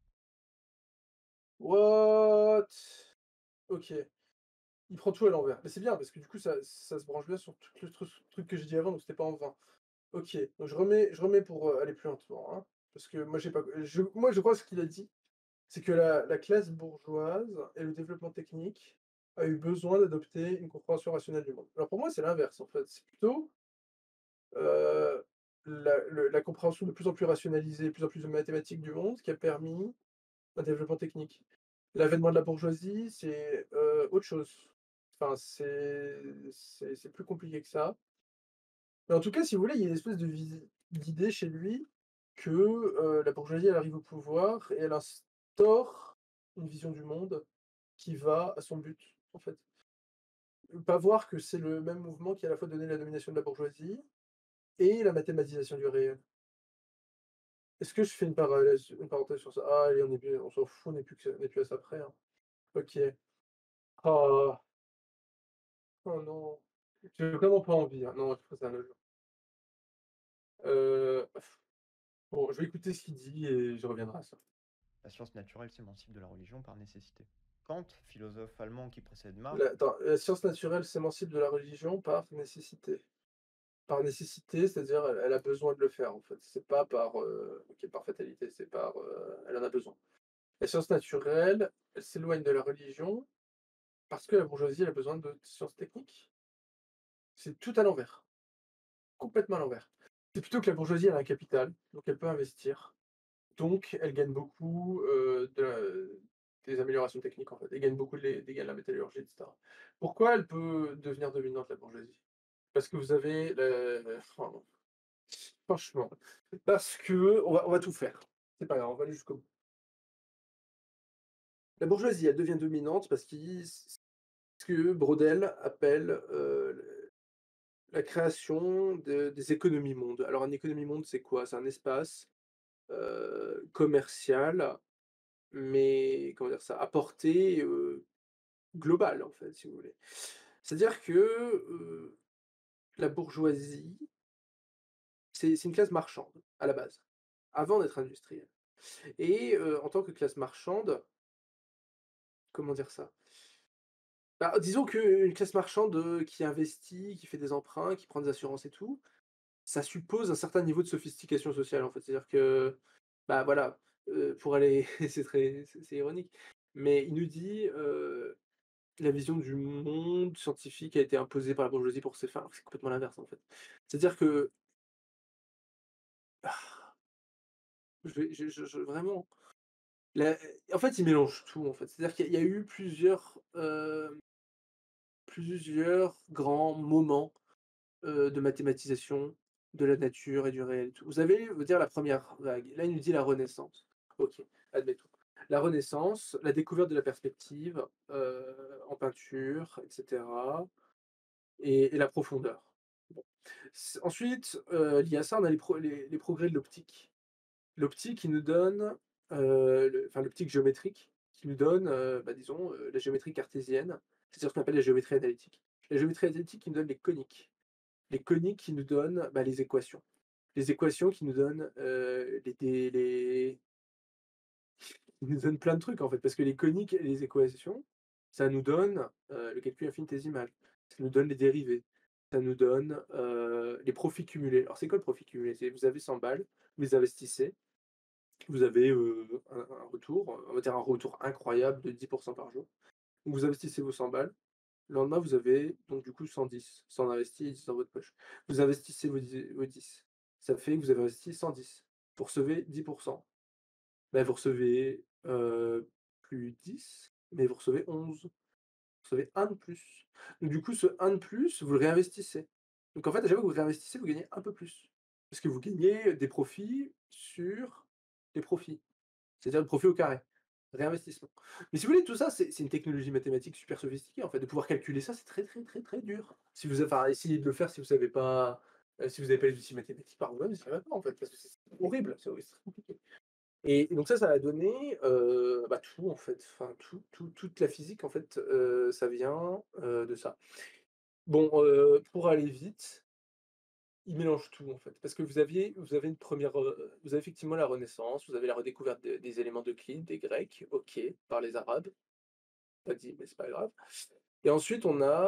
[SPEAKER 3] What? OK, il prend tout à l'envers. Mais c'est bien parce que du coup ça se branche bien sur tout le truc que j'ai dit avant, donc c'était pas en vain. OK, donc je remets pour, aller plus lentement, hein, parce que moi j'ai pas moi je crois ce qu'il a dit, c'est que la classe bourgeoise et le développement technique a eu besoin d'adopter une compréhension rationnelle du monde. Alors pour moi, c'est l'inverse en fait, c'est plutôt, heu, la compréhension de plus en plus rationalisée, de plus en plus de mathématiques du monde qui a permis un développement technique. L'avènement de la bourgeoisie, c'est, autre chose. Enfin, c'est plus compliqué que ça. Mais en tout cas, si vous voulez, il y a une espèce d'idée chez lui que, la bourgeoisie, elle arrive au pouvoir et elle instaure une vision du monde qui va à son but, en fait. Pas voir que c'est le même mouvement qui à la fois donné la domination de la bourgeoisie et la mathématisation du réel. Est-ce que je fais une parenthèse sur ça? Ah allez, on s'en fout, on est plus à ça près, hein. OK. Ah! Oh non! J'ai vraiment pas envie, hein. Non, je ferai ça un autre jour. Heu, bon, je vais écouter ce qu'il dit et je reviendrai à ça.
[SPEAKER 2] La science naturelle s'émancipe de la religion par nécessité. Kant, philosophe allemand qui précède Marx,
[SPEAKER 3] La science naturelle s'émancipe de la religion par nécessité. Par nécessité, c'est-à-dire elle a besoin de le faire, en fait. C'est pas par, OK, par fatalité, c'est par, elle en a besoin. La science naturelle, elle s'éloigne de la religion parce que la bourgeoisie, elle a besoin de sciences techniques. C'est tout à l'envers, complètement à l'envers. C'est plutôt que la bourgeoisie, elle a un capital, donc elle peut investir. Donc elle gagne beaucoup, des améliorations techniques, en fait. Elle gagne beaucoup des gains de la métallurgie et cetera. Pourquoi elle peut devenir dominante, la bourgeoisie? Parce que vous avez oh, franchement, parce qu'on va tout faire. C'est pas grave, on va aller jusqu'au bout. La bourgeoisie, elle devient dominante parce ce que Brodel appelle, la création des économies mondes. Alors, un économie monde, c'est quoi? C'est un espace, commercial, mais comment dire ça? À portée, globale, en fait, si vous voulez. C'est-à-dire que, la bourgeoisie, c'est une classe marchande, à la base, avant d'être industrielle et en tant que classe marchande, comment dire ça? Bah, disons qu'une classe marchande, qui investit, qui fait des emprunts, qui prend des assurances et tout, ça suppose un certain niveau de sophistication sociale, en fait. C'est-à-dire que, bah, voilà, pour aller c'est ironique, mais il nous dit, la vision du monde scientifique a été imposée par la bourgeoisie pour ses fins, alors que c'est complètement l'inverse, en fait. C'est-à-dire que je vraiment, la en fait, il mélange tout, en fait. C'est-à-dire qu'il y a eu plusieurs grands moments, de mathématisation. de la nature et du réel et tout. Vous avez, on va dire, la première vague. Là, il nous dit la Renaissance. OK, admettons. La Renaissance, la découverte de la perspective, en peinture et cetera et la profondeur. Bon. Ensuite, lié à ça, on a les progrès de l'optique. L'optique qui nous donne, l'optique géométrique qui nous donne, bah, disons, la géométrie cartésienne, c'est-à-dire ce qu'on appelle la géométrie analytique. La géométrie analytique qui nous donne les coniques. Les coniques qui nous donnent, bah, les équations. Les équations qui nous donnent, qui nous donnent plein de trucs, en fait, parce que les coniques et les équations, ça nous donne, le calcul infinitésimal, ça nous donne les dérivées, ça nous donne, les profits cumulés. Alors c'est quoi le profit cumulé? C'est vous avez 100 balles, vous les investissez, vous avez, un retour, on va dire un retour incroyable de 10 par jour. Donc vous investissez vos 100 balles, le lendemain vous avez donc du coup 110, 100 d'investis et 10 dans votre poche. Vous investissez vos 10, ça fait que vous avez investi 110. Vous recevez 10. Bah, vous recevez, plus 10, mais vous recevez 11. Vous recevez un de plus. Donc du coup, ce un de plus, vous le réinvestissez. Donc en fait, à chaque fois que vous réinvestissez, vous gagnez un peu plus. Parce que vous gagnez des profits sur les profits. C'est-à-dire le profit au carré. Réinvestissement. Mais si vous voulez, tout ça, c'est une technologie mathématique super sophistiquée, en fait. De pouvoir calculer ça, c'est très, très, très, très dur. Si vous enfin, essayez de le faire si vous savez pas, si vous n'avez pas les outils mathématiques par vous-même, vous n'y arriverez pas, en fait, parce que c'est horrible, c'est très compliqué. Et donc ça a donné, bah, tout en fait, enfin toute la physique en fait, ça vient, de ça. Bon, pour aller vite, il mélange tout en fait, parce que vous avez une première, vous avez effectivement la Renaissance, vous avez la redécouverte des éléments d'Euclide, des Grecs, OK, par les Arabes, pas dit, mais c'est pas grave. Et ensuite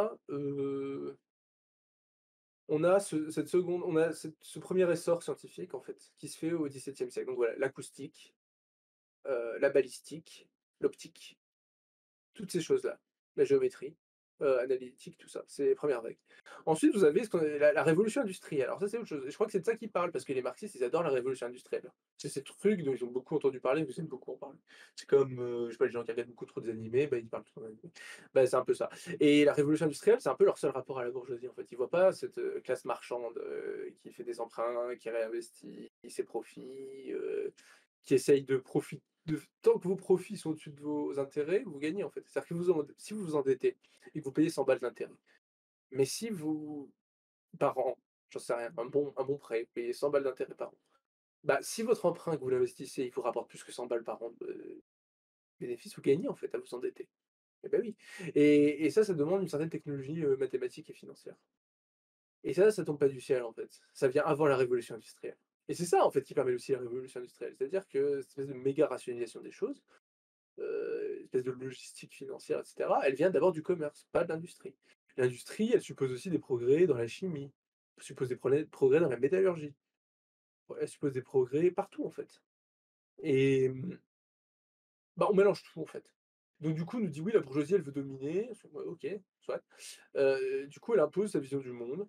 [SPEAKER 3] on a ce premier essor scientifique en fait, qui se fait au XVIIe siècle. Donc voilà, l'acoustique, la balistique, l'optique. Toutes ces choses-là, la géométrie, analytique, tout ça, c'est les premières vagues. Ensuite, vous avez ce qu'on la révolution industrielle. Alors ça, c'est autre chose. Je crois que c'est de ça qu'ils parlent, parce que les marxistes, ils adorent la révolution industrielle. C'est ces trucs dont ils ont beaucoup entendu parler, ils aiment beaucoup en parler. C'est comme, je sais pas, les gens qui regardent beaucoup trop des animés, bah, ils parlent trop d'animés. Bah, c'est un peu ça. Et la révolution industrielle, c'est un peu leur seul rapport à la bourgeoisie, en fait. Ils voient pas cette, classe marchande, qui fait des emprunts, qui réinvestit ses profits, qui essaye de profiter tant que vos profits sont au-dessus de vos intérêts, vous gagnez en fait. C'est-à-dire que si vous vous endettez et que vous payez 100 balles d'intérêt, mais si vous par an, j'en sais rien, un bon prêt, vous payez 100 balles d'intérêt par an, bah, si votre emprunt que vous l'investissez, il vous rapporte plus que 100 balles par an de bénéfices, vous gagnez en fait à vous endetter. Et bah oui. Et ça demande une certaine technologie, mathématique et financière. Et ça tombe pas du ciel en fait. Ça vient avant la révolution industrielle. Et c'est ça en fait qui permet aussi la révolution industrielle. C'est-à-dire que cette espèce de méga rationalisation des choses, espèce de logistique financière, et cetera, elle vient d'abord du commerce, pas de l'industrie. L'industrie, elle suppose aussi des progrès dans la chimie, elle suppose des progrès dans la métallurgie, elle suppose des progrès partout, en fait. Et bah, on mélange tout, en fait. Donc du coup, on nous dit: «Oui, la bourgeoisie, elle veut dominer». Ouais, OK, soit. Du coup, elle impose sa vision du monde.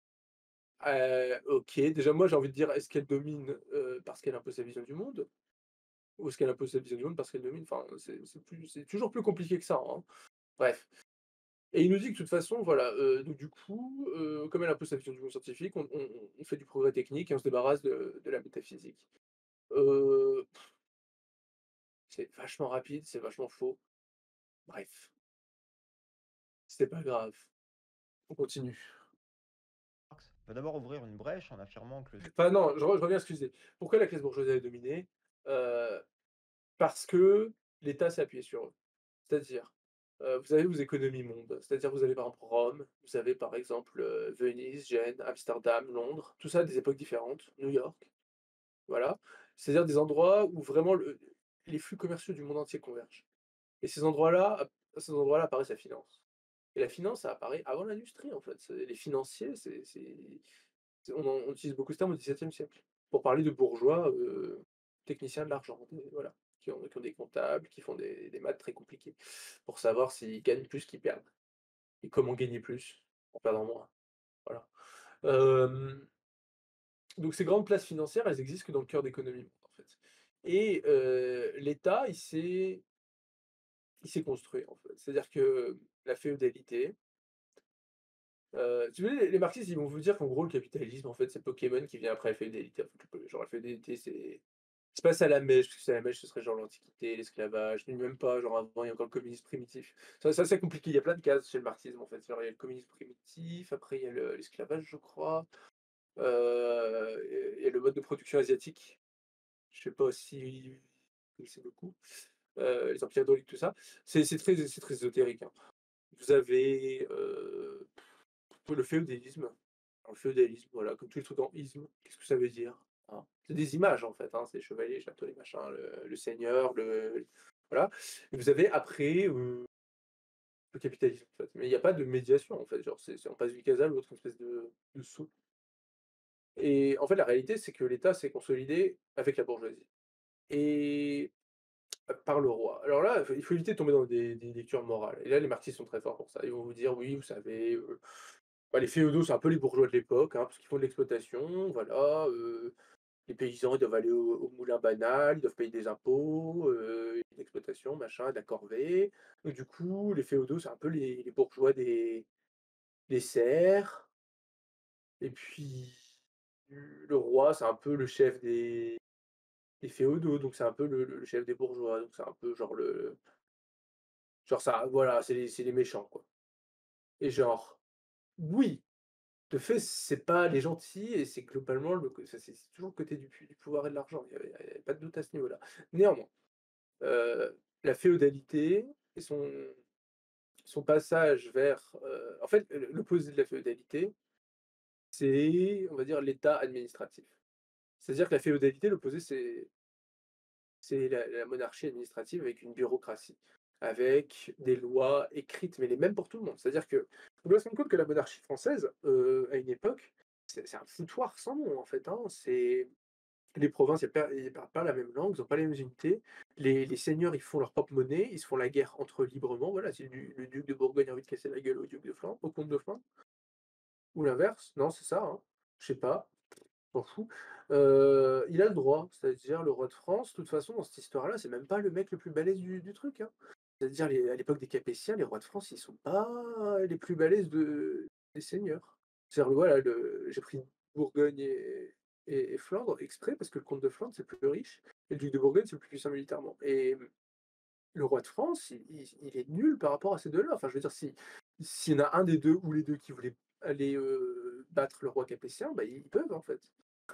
[SPEAKER 3] OK, déjà, moi, j'ai envie de dire: «Est-ce qu'elle domine, parce qu'elle impose sa vision du monde? Ou est-ce qu'elle impose sa vision du monde parce qu'elle domine?» Enfin, c'est toujours plus compliqué que ça, hein. Bref. Et il nous dit que de toute façon, voilà, donc du coup, comme elle a un peu sa vision du monde scientifique, on fait du progrès technique et on se débarrasse de la métaphysique. Heu, c'est vachement rapide, c'est vachement faux. Bref, c'est pas grave. On continue.
[SPEAKER 2] Marx va d'abord ouvrir une brèche en affirmant que le
[SPEAKER 3] Enfin non, je reviens, excusez. Pourquoi la classe bourgeoisie est dominée? Heu, Parce que l'État s'est appuyé sur eux. C'est-à-dire, vous avez vos économies mondes, c'est-à-dire vous avez par exemple Rome, vous avez par exemple, Venise, Gênes, Amsterdam, Londres, tout ça à des époques différentes, New York. Voilà. C'est-à-dire des endroits où vraiment les flux commerciaux du monde entier convergent. Et à ces endroits-là apparaît la finance. Et la finance, ça apparaît avant l'industrie, en fait. Les financiers, on utilise beaucoup ce terme au XVIIe siècle, pour parler de bourgeois, techniciens de l'argent, voilà, qui ont des comptables, qui font des maths très compliquées, pour savoir s'ils gagnent plus qu'ils perdent et comment gagner plus en perdant moins, voilà. Hem Donc ces grandes places financières, elles existent que dans le cœur d'économie, en fait. Et l'État, il s'est construit, en fait. C'est-à-dire que la féodalité, Tu vois, les marxistes, ils vont vous dire qu'en gros, le capitalisme, en fait, c'est Pokémon qui vient après la féodalité. En fait, genre la féodalité, c'est pas Salamèche, parce que Salamèche, ce serait genre l'Antiquité, l'esclavage, mais même pas, genre avant, il y a encore le communisme primitif. Ça c'est compliqué, il y a plein de cases chez le marxisme, en fait. Genre, il y a le communisme primitif, après il y a l'esclavage, je crois, il y a le mode de production asiatique. Je sais pas si c'est beaucoup. Les empires hydrauliques, tout ça. C'est très ésotérique, hein. Vous avez, le féodalisme. Alors, le féodalisme, voilà, comme tous les trucs en isme, qu'est-ce que ça veut dire? Hein? C'est des images en fait, hein, c'est chevalier, château, les machins, le seigneur, voilà. Et vous avez après, le capitalisme en fait. Mais il y a pas de médiation en fait, genre on passe d'une case à l'autre, une espèce de saut. Et en fait, la réalité, c'est que l'État s'est consolidé avec la bourgeoisie et par le roi. Alors là, il faut éviter de tomber dans des lectures morales. Et là, les marxistes sont très forts pour ça. Ils vont vous dire: «Oui, vous savez, bah, les féodaux, c'est un peu les bourgeois de l'époque, hein, parce qu'ils font de l'exploitation, voilà, les paysans, ils doivent aller au moulin banal, ils doivent payer des impôts, d'exploitation, machin, de la corvée. Donc du coup, les féodaux, c'est un peu les bourgeois des serfs et puis, le roi, c'est un peu le chef des féodaux, donc c'est un peu le chef des bourgeois, donc c'est un peu genre ça voilà, c'est les méchants, quoi et genre, oui, de fait, c'est pas les gentils et c'est globalement c'est toujours le côté du pouvoir et de l'argent, il y a pas de doute à ce niveau-là. Néanmoins, la féodalité et son passage vers, en fait, l'opposé de la féodalité, c'est, on va dire, l'État administratif. C'est-à-dire que la féodalité, l'opposé, c'est la monarchie administrative avec une bureaucratie, avec des lois écrites, mais les mêmes pour tout le monde. C'est-à-dire que on doit se rendre compte que la monarchie française, à une époque, c'est un foutoir sans nom, en fait, hein. C'est les provinces, elles parlent pas la même langue, ils ont pas les mêmes unités. Les seigneurs, ils font leur propre monnaie, ils se font la guerre entre eux librement. Voilà, si le duc de Bourgogne a envie de casser la gueule au duc de Flandre, au comte de Flandre, ou l'inverse. Non, c'est ça, hein. Je sais pas, m'en fous. Il a le droit, c'est-à-dire le roi de France, de toute façon, dans cette histoire-là, c'est même pas le mec le plus balèze du truc, hein. C'est-à-dire à l'époque des Capétiens, les rois de France, ils sont pas les plus balèzes des seigneurs. C'est-à-dire, voilà, j'ai pris Bourgogne et Flandre exprès parce que le comte de Flandre, c'est le plus riche et le duc de Bourgogne, c'est le plus puissant militairement et le roi de France, il est nul par rapport à ces 2-là. Enfin, je veux dire, s'il y en a un des 2 ou les 2 qui voulaient aller, battre le roi capétien, bah, ils peuvent, en fait.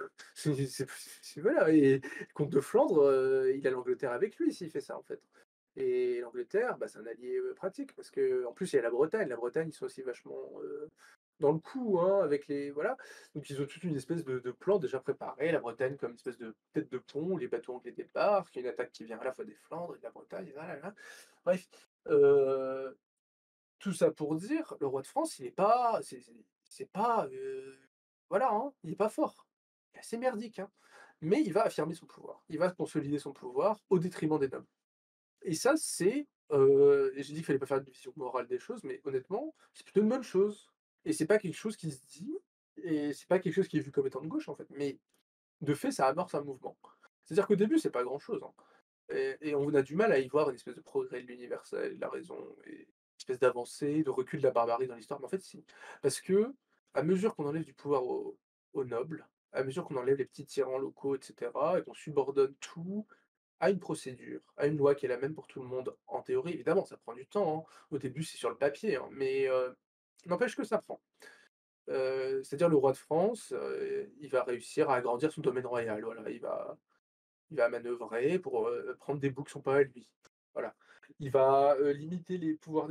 [SPEAKER 3] Voilà et le comte de Flandre, il a l'Angleterre avec lui s'il fait ça, en fait et l'Angleterre, bah, c'est un allié, pratique parce qu'en plus, il y a la Bretagne. La Bretagne, ils sont aussi vachement, dans le coup, hein, avec les voilà. Donc ils ont toute une espèce de plan déjà préparé, la Bretagne comme une espèce de tête de pont où les bateaux anglais débarquent, il y a une attaque qui vient à la fois des Flandres et de la Bretagne, et là là là. Bref, heu, tout ça pour dire, le roi de France, il est pas c'est pas, voilà, hein, il est pas fort. Il est assez merdique, hein, mais il va affirmer son pouvoir. Il va consolider son pouvoir au détriment des nobles. Et ça, et j'ai dit qu'il fallait pas faire de division morale des choses, mais honnêtement, c'est plutôt une bonne chose. Et c'est pas quelque chose qui se dit, et c'est pas quelque chose qui est vu comme étant de gauche, en fait, mais de fait, ça amorce un mouvement. C'est-à-dire qu'au début, c'est pas grand-chose, hein, et on a du mal à y voir une espèce de progrès de l'universel, de la raison et une espèce d'avancée, de recul de la barbarie dans l'histoire, mais en fait, si. Parce que à mesure qu'on enlève du pouvoir aux nobles, à mesure qu'on enlève les petits tyrans locaux et cetera, et qu'on subordonne tout à une procédure, à une loi qui est la même pour tout le monde, en théorie, évidemment, ça prend du temps, hein. Au début, c'est sur le papier, hein, mais n'empêche que ça prend. C'est-à-dire le roi de France, il va réussir à agrandir son domaine royal, voilà, il va manœuvrer pour, prendre des boucs qui sont pas à lui. Voilà. Il va, limiter les pouvoirs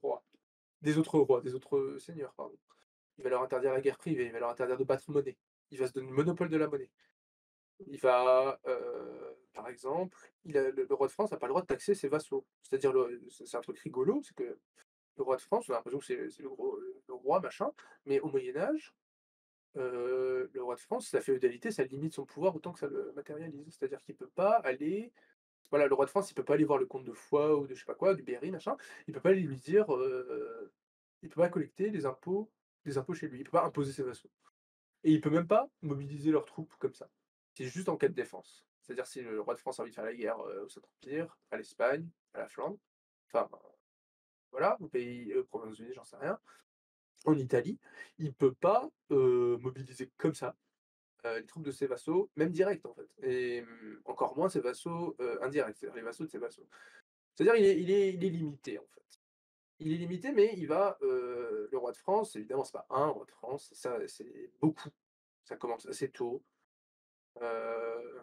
[SPEAKER 3] des autres seigneurs, pardon. Il va leur interdire la guerre privée, il va leur interdire de battre monnaie. Il va se donner le monopole de la monnaie. Il va, par exemple, le roi de France n'a pas le droit de taxer ses vassaux. C'est-à-dire c'est un truc rigolo, c'est que le roi de France, on a l'impression que c'est le roi machin, mais au Moyen Âge, le roi de France, la féodalité, ça limite son pouvoir autant que ça le matérialise. C'est-à-dire qu'il peut pas aller voilà, le roi de France, il peut pas aller voir le comte de Foix ou de je sais pas quoi, du Berry machin, il peut pas aller lui dire, il peut pas collecter des impôts chez lui, il peut pas imposer ses vassaux. Et il peut même pas mobiliser leurs troupes comme ça. C'est juste en cas de défense. C'est-à-dire si le roi de France a envie de faire la guerre, au Saint-Empire, à l'Espagne, à la Flandre, enfin, voilà, aux pays, aux Provinces-Unies, j'en sais rien. en Italie, il peut pas, mobiliser comme ça, les troupes de ses vassaux, même directs, en fait et encore moins ses vassaux, indirects, c'est-à-dire les vassaux de ses vassaux. C'est-à-dire il est limité, en fait. Il est limité, mais il va, le roi de France, évidemment, c'est pas un roi de France, ça c'est beaucoup. Ça commence assez tôt. Heu,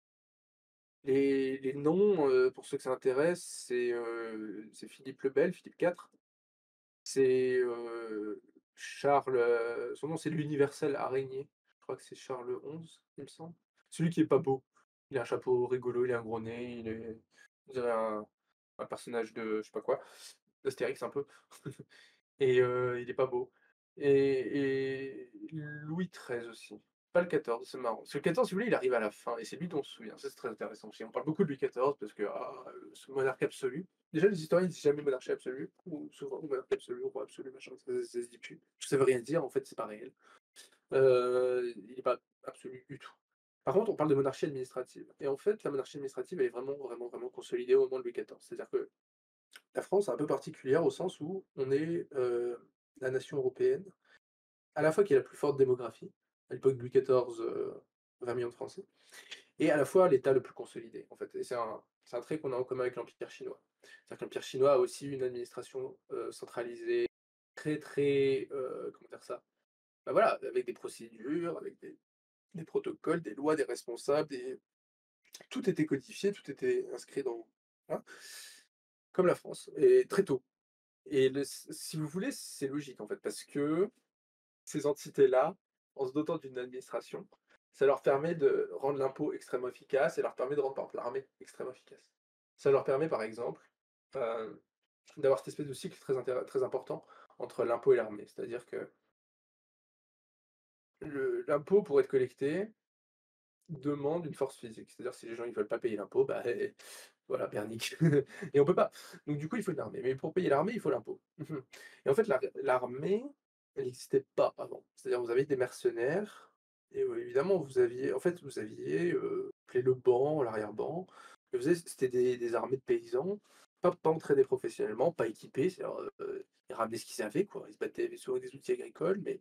[SPEAKER 3] les noms, pour ceux que ça intéresse, c'est Philippe le Bel, Philippe IV. C'est, Charles, son nom c'est l'universel araignée. Je crois que c'est Charles XI, il me semble. Celui qui est pas beau. Il a un chapeau rigolo, il a un gros nez, on dirait un personnage de je sais pas quoi, d'Astérix un peu. Et il est pas beau. Et Louis XIII aussi. Pas le 14, c'est marrant. Parce que le 14, si vous voulez, il arrive à la fin et c'est lui dont on se souvient. Ça, c'est très intéressant aussi. On parle beaucoup de Louis XIV parce que, ce monarque absolu. Déjà, les historiens disent jamais monarchie absolue ou souvent monarque absolu, roi absolu, machin, ça se dit plus. Ça veut rien dire, en fait, c'est pas réel. Il est pas absolu du tout. Par contre, on parle de monarchie administrative et en fait, la monarchie administrative, elle est vraiment, vraiment, vraiment consolidée au moment de Louis XIV. C'est-à-dire que la France est un peu particulière au sens où on est, la nation européenne, à la fois qui a la plus forte démographie, à l'époque de Louis XIV, 20 millions de Français, et à la fois l'État le plus consolidé, en fait. Et c'est un trait qu'on a en commun avec l'Empire chinois. C'est-à-dire que l'Empire chinois a aussi une administration, centralisée, très, très, comment dire ça? Bah, voilà, avec des procédures, avec des protocoles, des lois, des responsables, tout était codifié, tout était inscrit dans voilà, comme la France et très tôt. Et si vous voulez, c'est logique en fait, parce que ces entités-là, en se dotant d'une administration, ça leur permet de rendre l'impôt extrêmement efficace et leur permet de rendre, par exemple, l'armée extrêmement efficace. Ça leur permet, par exemple, d'avoir cette espèce de cycle très important entre l'impôt et l'armée. C'est-à-dire que l'impôt, pour être collecté, demande une force physique. C'est-à-dire si les gens ils veulent pas payer l'impôt, bah, voilà, bernique et on peut pas. Donc du coup, il faut une armée. Mais pour payer l'armée, il faut l'impôt. Et en fait, l'armée, elle n'existait pas avant. C'est-à-dire vous aviez des mercenaires et évidemment vous aviez, appelez le ban, l'arrière-ban. Et c'était des armées de paysans, pas entraînés professionnellement, pas équipés, c'est-à-dire, ils ramenaient ce qu'ils avaient quoi. Ils se battaient sur des outils agricoles, mais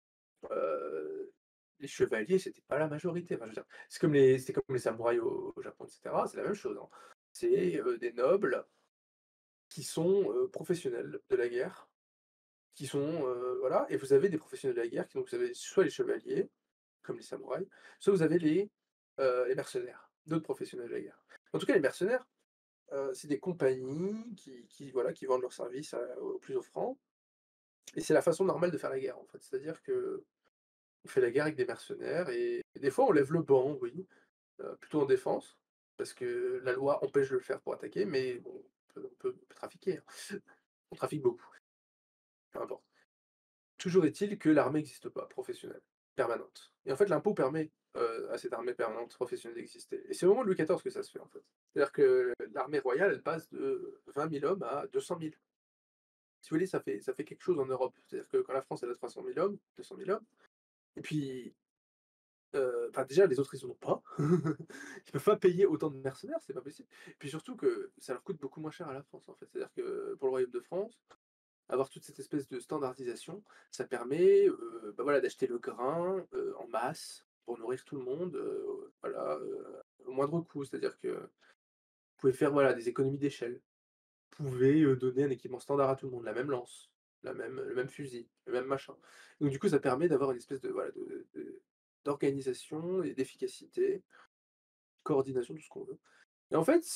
[SPEAKER 3] Heu, les chevaliers, c'était pas la majorité. Enfin, je veux dire, c'est comme les samouraïs au Japon, et cetera, c'est la même chose, hein. C'est, des nobles qui sont, professionnels de la guerre, qui sont, voilà et vous avez des professionnels de la guerre qui donc vous avez soit les chevaliers, comme les samouraïs, soit vous avez les mercenaires, d'autres professionnels de la guerre. En tout cas, les mercenaires, c'est des compagnies qui voilà, qui vendent leurs services aux plus offrants et c'est la façon normale de faire la guerre, en fait. C'est-à-dire que on fait la guerre avec des mercenaires et des fois on lève le banc, oui, plutôt en défense, parce que la loi empêche de le faire pour attaquer, mais bon, on peut trafiquer, hein. On trafique beaucoup, peu importe. Toujours est-il que l'armée n'existe pas, professionnelle, permanente. Et en fait, l'impôt permet, à cette armée permanente professionnelle d'exister. Et c'est au moment de Louis XIV que ça se fait, en fait. C'est-à-dire que l'armée royale, elle passe de 20 000 hommes à 200 000. Si vous voulez, ça fait quelque chose en Europe. C'est-à-dire que quand la France, elle a 300 000 hommes, 200 000 hommes, et puis enfin déjà les autres ils en ont pas. Ils peuvent pas payer autant de mercenaires, c'est pas possible. Puis surtout que ça leur coûte beaucoup moins cher à la France, en fait. C'est-à-dire que pour le royaume de France, avoir toute cette espèce de standardisation, ça permet, bah, voilà d'acheter le grain, en masse pour nourrir tout le monde, voilà, au moindre coût. C'est-à-dire que vous pouvez faire, voilà, des économies d'échelle. Vous pouvez, donner un équipement standard à tout le monde, la même lance, le même fusil, le même machin. Donc du coup, ça permet d'avoir une espèce de voilà d'organisation et d'efficacité, coordination, tout ce qu'on veut. Et en fait,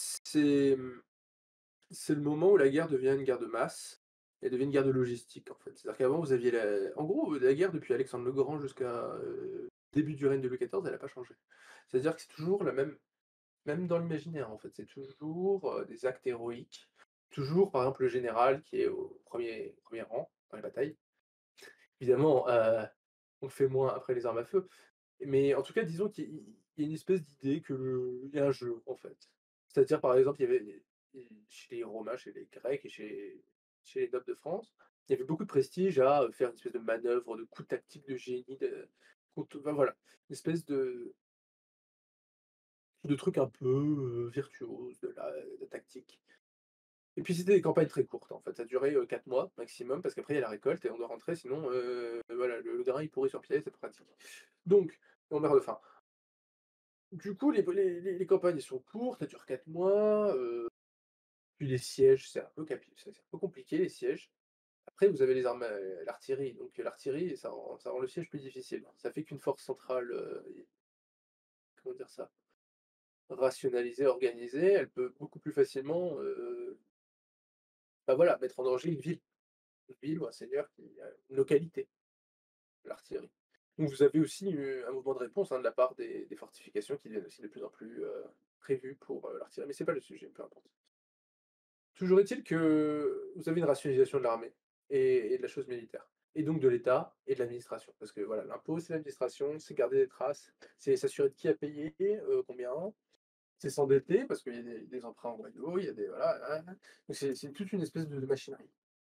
[SPEAKER 3] c'est le moment où la guerre devient une guerre de masse, elle devient une guerre de logistique, en fait. C'est-à-dire qu'avant, vous aviez en gros, la guerre depuis Alexandre le Grand jusqu'à, début du règne de Louis XIV, elle a pas changé. C'est-à-dire que c'est toujours la même dans l'imaginaire, en fait, c'est toujours, des actes héroïques, toujours, par exemple, le général qui est au premier rang dans les batailles. Évidemment, on le fait moins après les armes à feu, mais en tout cas, disons qu'il y a une espèce d'idée que il y a un jeu, en fait. C'est-à-dire, par exemple, il y avait chez les Romains, chez les Grecs et chez les nobles de France, il y avait beaucoup de prestige à, faire une espèce de manœuvre, de coup tactique de génie, de enfin voilà, une espèce de truc un peu, virtuose de la tactique. Et puis c'était des campagnes très courtes, en fait, ça durait, 4 mois maximum, parce qu'après il y a la récolte et on doit rentrer sinon, voilà, le grain il pourrit sur pied, c'est pas pratique. Donc on meurt de faim. Du coup, les campagnes, elles sont courtes, elles durent 4 mois, puis les sièges, c'est un peu compliqué les sièges. Après vous avez les armes, l'artillerie, donc l'artillerie, ça rend le siège plus difficile. Ça fait qu'une force centrale, comment dire ça? Rationalisée, organisée, elle peut beaucoup plus facilement, bah, voilà, mettre en danger une ville ou un seigneur une localité, l'artillerie. Donc vous avez aussi, un mouvement de réponse, hein, de la part des fortifications qui deviennent aussi de plus en plus, prévues pour, l'artillerie, mais c'est pas le sujet, peu importe. Toujours est-il que vous avez une rationalisation de l'armée et de la chose militaire et donc de l'État et de l'administration. Parce que voilà, l'impôt, c'est l'administration, c'est garder des traces, c'est s'assurer de qui a payé, combien, c'est s'endetter parce qu'il y a des emprunts royaux, il y a des voilà, donc c'est toute une espèce de machinerie.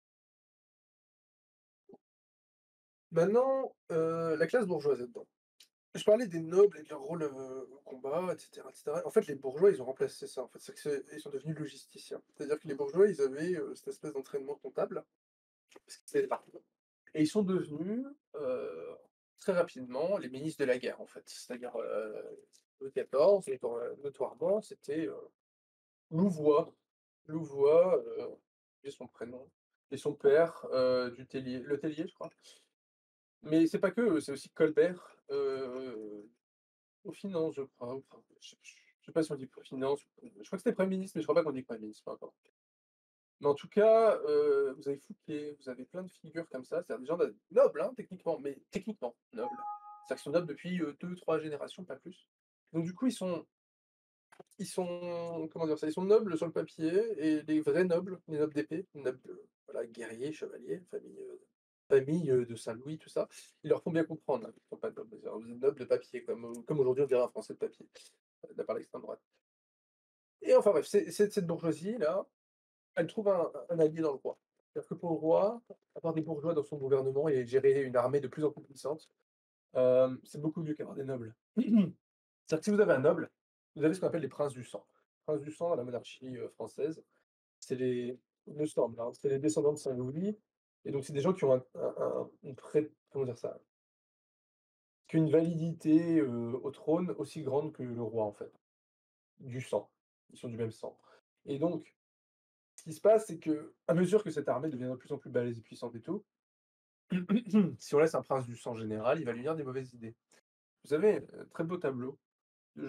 [SPEAKER 3] Maintenant, la classe bourgeoise là-dedans. Je parlais des nobles et de leur rôle, au combat et cetera et cetera. En fait, les bourgeois, ils ont remplacé ça, en fait. C'est que ils sont devenus logisticiens. C'est-à-dire que les bourgeois, ils avaient, cette espèce d'entraînement comptable, parce que c'était des partisans et ils sont devenus, très rapidement les ministres de la guerre, en fait. C'est-à-dire, Louis XIV, notoirement, c'était, Louvois. Louvois, j'ai son prénom et son père, du Tellier Le Tellier, je crois. Mais c'est pas que eux, c'est aussi Colbert, aux finances, je crois, enfin, je sais pas si on dit finance, je crois que c'était Premier ministre, mais je crois pas qu'on dit Premier ministre, peu importe. Mais en tout cas, vous avez Fouquet, vous avez plein de figures comme ça, c'est-à-dire des gens nobles, hein, techniquement, mais techniquement nobles. C'est-à-dire qu'ils sont nobles depuis, 2-3 générations, pas plus. Donc du coup, ils sont comment dire ça? Ils sont nobles sur le papier et les vrais nobles, les nobles d'épée, les nobles, voilà, guerriers, chevaliers, de Saint-Louis, tout ça, ils leur font bien comprendre, hein, qu'ils ne sont pas nobles, vous êtes nobles de papier, comme aujourd'hui on dirait un Français de papier, de la part de l'extrême droite. Et enfin bref, cette bourgeoisie-là, elle trouve un allié dans le roi. C'est-à-dire que pour le roi, avoir des bourgeois dans son gouvernement et gérer une armée de plus en plus puissante, c'est beaucoup mieux qu'avoir des nobles. C'est-à-dire que si vous avez un noble, vous avez ce qu'on appelle les princes du sang. Princes du sang dans la monarchie, française, c'est les il me semble, hein, c'est les descendants de Saint-Louis et donc c'est des gens qui ont une comment dire ça? Qui ont une validité, au trône aussi grande que le roi, en fait, du sang. Ils sont du même sang et donc ce qui se passe, c'est qu'à mesure que cette armée devient de plus en plus balèze et puissante et tout, si on laisse un prince du sang général, il va lui venir des mauvaises idées. Vous avez un très beau tableau de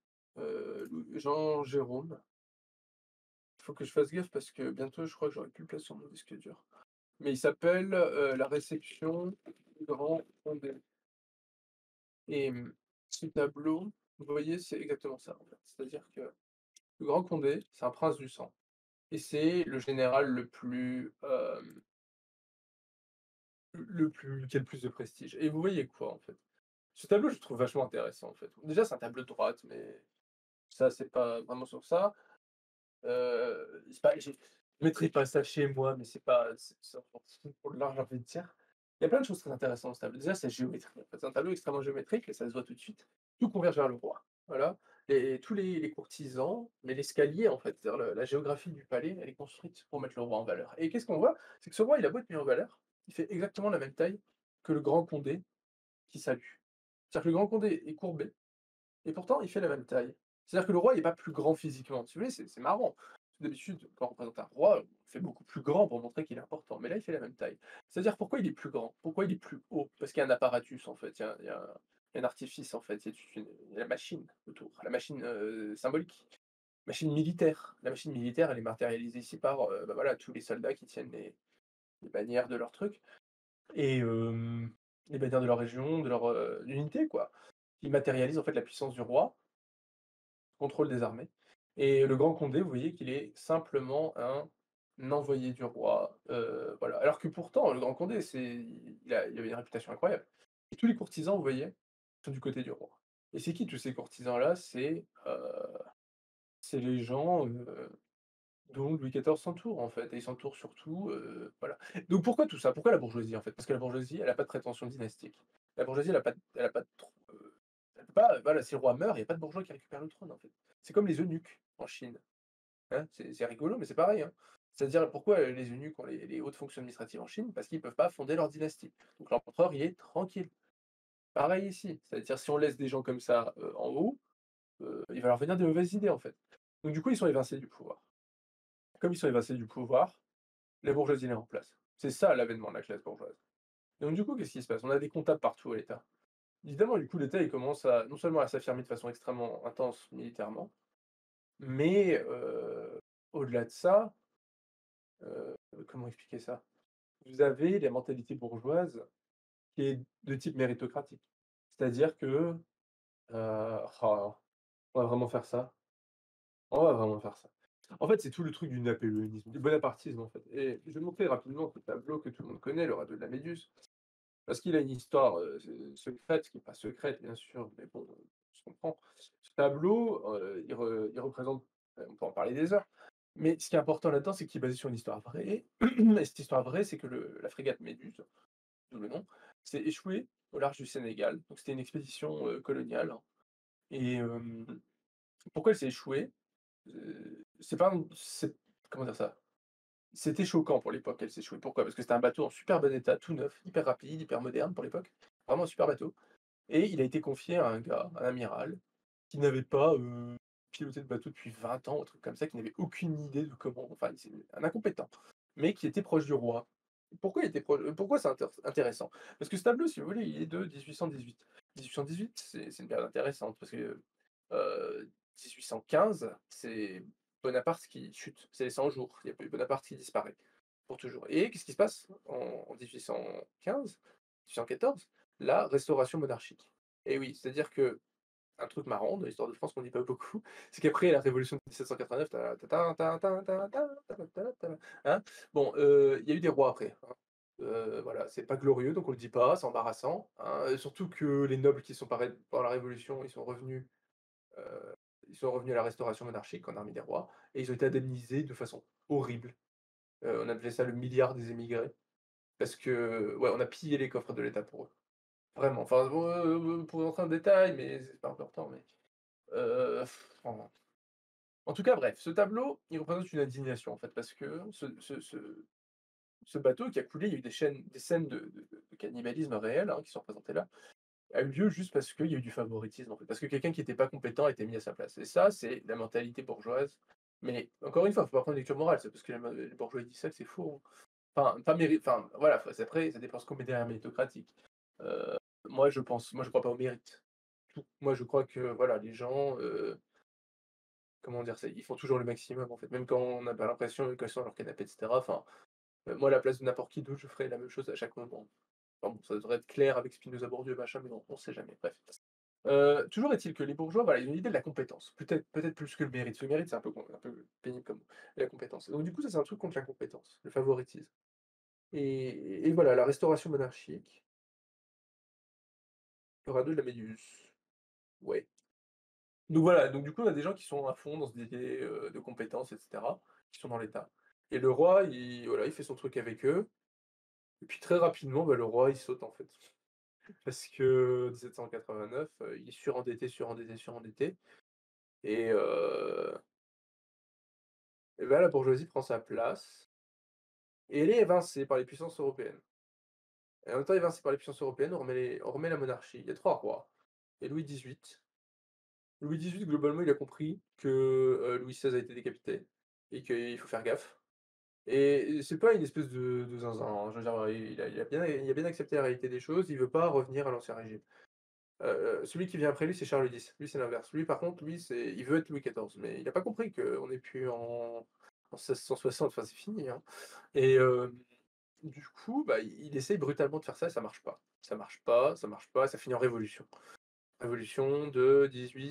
[SPEAKER 3] Jean Jérôme. Il faut que je fasse gaffe parce que bientôt, je crois que j'aurai plus de place sur mon disque dur. Mais il s'appelle, La réception du grand Condé et ce tableau, vous voyez, c'est exactement ça, en fait. C'est-à-dire que le grand Condé, c'est un prince du sang et c'est le général le plus qui a le plus de prestige et vous voyez quoi, en fait? Ce tableau, je le trouve vachement intéressant, en fait. Déjà, c'est un tableau de droite, mais ça, c'est pas vraiment sur ça. C'est pas je mettrais pas ça chez moi, mais c'est pour de l'art, j'ai envie de dire. Il y a plein de choses très intéressantes dans ce tableau. Déjà, c'est géométrie, en fait. C'est un tableau extrêmement géométrique et ça se voit tout de suite. Tout converge vers le roi. Voilà. Et tous les courtisans, mais l'escalier, en fait, c'est-à-dire la géographie du palais, elle est construite pour mettre le roi en valeur. Et qu'est-ce qu'on voit? C'est que ce roi, il a beau être mis en valeur, il fait exactement la même taille que le grand Condé qui salue. C'est-à-dire que le grand Condé est courbé et pourtant il fait la même taille. C'est-à-dire que le roi il est pas plus grand physiquement. Si vous voulez, c'est marrant. D'habitude, quand on représente un roi, on fait beaucoup plus grand pour montrer qu'il est important, mais là, il fait la même taille. C'est-à-dire pourquoi il est plus grand? Pourquoi il est plus haut? Parce qu'il y a un apparatus en fait, il y a un artifice en fait, il y a la machine autour, la machine, symbolique, machine militaire. La machine militaire, elle est matérialisée ici par, bah, voilà, tous les soldats qui tiennent les bannières de leur truc et les bannières de leur région, de leur, unité quoi. Qui matérialisent en fait la puissance du roi, contrôle des armées et le Grand Condé, vous voyez qu'il est simplement un envoyé du roi, voilà. Alors que pourtant, le Grand Condé, il avait une réputation incroyable et tous les courtisans, vous voyez, sont du côté du roi et c'est qui tous ces courtisans-là? C'est les gens, dont Louis XIV s'entoure, en fait et il s'entoure surtout, voilà. Donc pourquoi tout ça? Pourquoi la bourgeoisie, en fait? Parce que la bourgeoisie, elle a pas de prétention dynastique. La bourgeoisie, elle a pas de tr elle peut pas, voilà, si le roi meurt, il y a pas de bourgeois qui récupère le trône, en fait. C'est comme les eunuques en Chine, hein, c'est rigolo, mais c'est pareil, hein. C'est-à-dire pourquoi, les eunuques ont les hautes fonctions administratives en Chine? Parce qu'ils peuvent pas fonder leur dynastie. Donc l'empereur, il est tranquille. Pareil ici, c'est-à-dire si on laisse des gens comme ça, en haut, il va leur venir des mauvaises idées, en fait. Donc du coup, ils sont évincés du pouvoir. Comme ils sont évincés du pouvoir, la bourgeoisie les remplace. C'est ça l'avènement de la classe bourgeoise. Donc du coup, qu'est-ce qui se passe? On a des comptables partout à l'État. Évidemment, du coup, l'État, il commence à non seulement à s'affirmer de façon extrêmement intense militairement, mais au-delà de ça, comment expliquer ça? Vous avez la mentalité bourgeoise qui est de type méritocratique. C'est-à-dire que, oh, on va vraiment faire ça? On va vraiment faire ça. En fait, c'est tout le truc du napoléonisme, du bonapartisme, en fait. Et je vais montrer rapidement ce tableau que tout le monde connaît, le radeau de la Méduse, parce qu'il a une histoire, secrète, qui n'est pas secrète, bien sûr, mais bon, on se comprend. Ce tableau, il représente, on peut en parler des heures, mais ce qui est important là-dedans, c'est qu'il est basé sur une histoire vraie. Et cette histoire vraie, c'est que la frégate Méduse, d'où le nom, s'est échouée au large du Sénégal. Donc c'était une expédition, coloniale, hein. Et pourquoi elle s'est échouée? C'est pas un c'est comment dire ça? C'était choquant pour l'époque qu'elle s'est échouée. Pourquoi? Parce que c'était un bateau en super bon état, tout neuf, hyper rapide, hyper moderne pour l'époque. Vraiment un super bateau et il a été confié à un gars, un amiral, qui n'avait pas, piloté de bateau depuis 20 ans, un truc comme ça, qui n'avait aucune idée de comment enfin, c'est un incompétent, mais qui était proche du roi. Pourquoi c'est intéressant? Parce que ce tableau, si vous voulez, il est de 1818. 1818, c'est une période intéressante parce que, heu, 1815, c'est Bonaparte qui chute, c'est les 100 jours, il y a Bonaparte qui disparaît pour toujours et qu'est-ce qui se passe en 1815, 1814? La restauration monarchique. Et oui, c'est-à-dire que un truc marrant de l'histoire de France qu'on dit pas beaucoup, c'est qu'après la révolution de 1789, hein, bon, il y a eu des rois après, hein. Voilà, c'est pas glorieux, donc on le dit pas, c'est embarrassant, hein, surtout que les nobles qui sont parés pendant la révolution, ils sont revenus à la restauration monarchique en armée des rois et ils ont été indemnisés de façon horrible. On appelait ça le milliard des émigrés parce que, ouais, on a pillé les coffres de l'État pour eux. Vraiment, enfin, pour rentrer en détail, mais c'est pas important, mais heu, en tout cas, bref, ce tableau, il représente une indignation, en fait, parce que ce bateau qui a coulé, il y a eu des scènes de cannibalisme réel, hein, qui sont représentées là, a eu lieu juste parce qu'il y a eu du favoritisme, en fait, parce que quelqu'un qui était pas compétent a été mis à sa place et ça, c'est la mentalité bourgeoise, mais encore une fois, faut pas prendre une lecture morale, c'est parce que les bourgeois disent ça que c'est faux, hein. Enfin, pas méri enfin, voilà, c'est après, ça dépend ce qu'on met derrière méritocratique. Moi je crois pas au mérite. Moi je crois que, voilà, les gens, comment dire ça? Ils font toujours le maximum, en fait, même quand on n'a pas l'impression, quand ils sont dans leur canapé et cetera, enfin, moi à la place de n'importe qui d'autre, je ferais la même chose à chaque moment. Enfin bon, ça devrait être clair avec Spinoza, Bourdieu, machin, mais bon, on sait jamais, bref. Toujours est-il que les bourgeois, voilà, ils ont l'idée de la compétence, peut-être plus que le mérite. Le mérite, c'est un peu pénible comme mot, la compétence. Donc du coup, ça, c'est un truc contre la compétence, le favoritisme et voilà, la restauration monarchique, le radeau de la Méduse, ouais. Donc voilà, donc du coup, on a des gens qui sont à fond dans cette idée, de compétence et cetera, qui sont dans l'État et le roi, il fait son truc avec eux et puis très rapidement, bah, le roi, il saute, en fait. Parce que 1789, il est surendetté, surendetté, surendetté et bah, la bourgeoisie prend sa place et elle est évincée par les puissances européennes et en même temps évincée par les puissances européennes, on remet la monarchie. Il y a 3 rois et Louis XVIII. Louis XVIII, globalement, il a compris que, Louis XVI a été décapité et qu'il faut faire gaffe et c'est pas une espèce de zinzin, hein. Je veux dire, il a bien accepté la réalité des choses, il veut pas revenir à l'ancien régime. Celui qui vient après lui, c'est Charles X. Lui, c'est l'inverse. Lui, par contre, il veut être Louis XIV, mais il a pas compris qu'on n'est plus en 1660, enfin, c'est fini, hein et du coup, bah, il essaye brutalement de faire ça et ça marche pas. Ça marche pas, ça marche pas, ça finit en révolution. Révolution de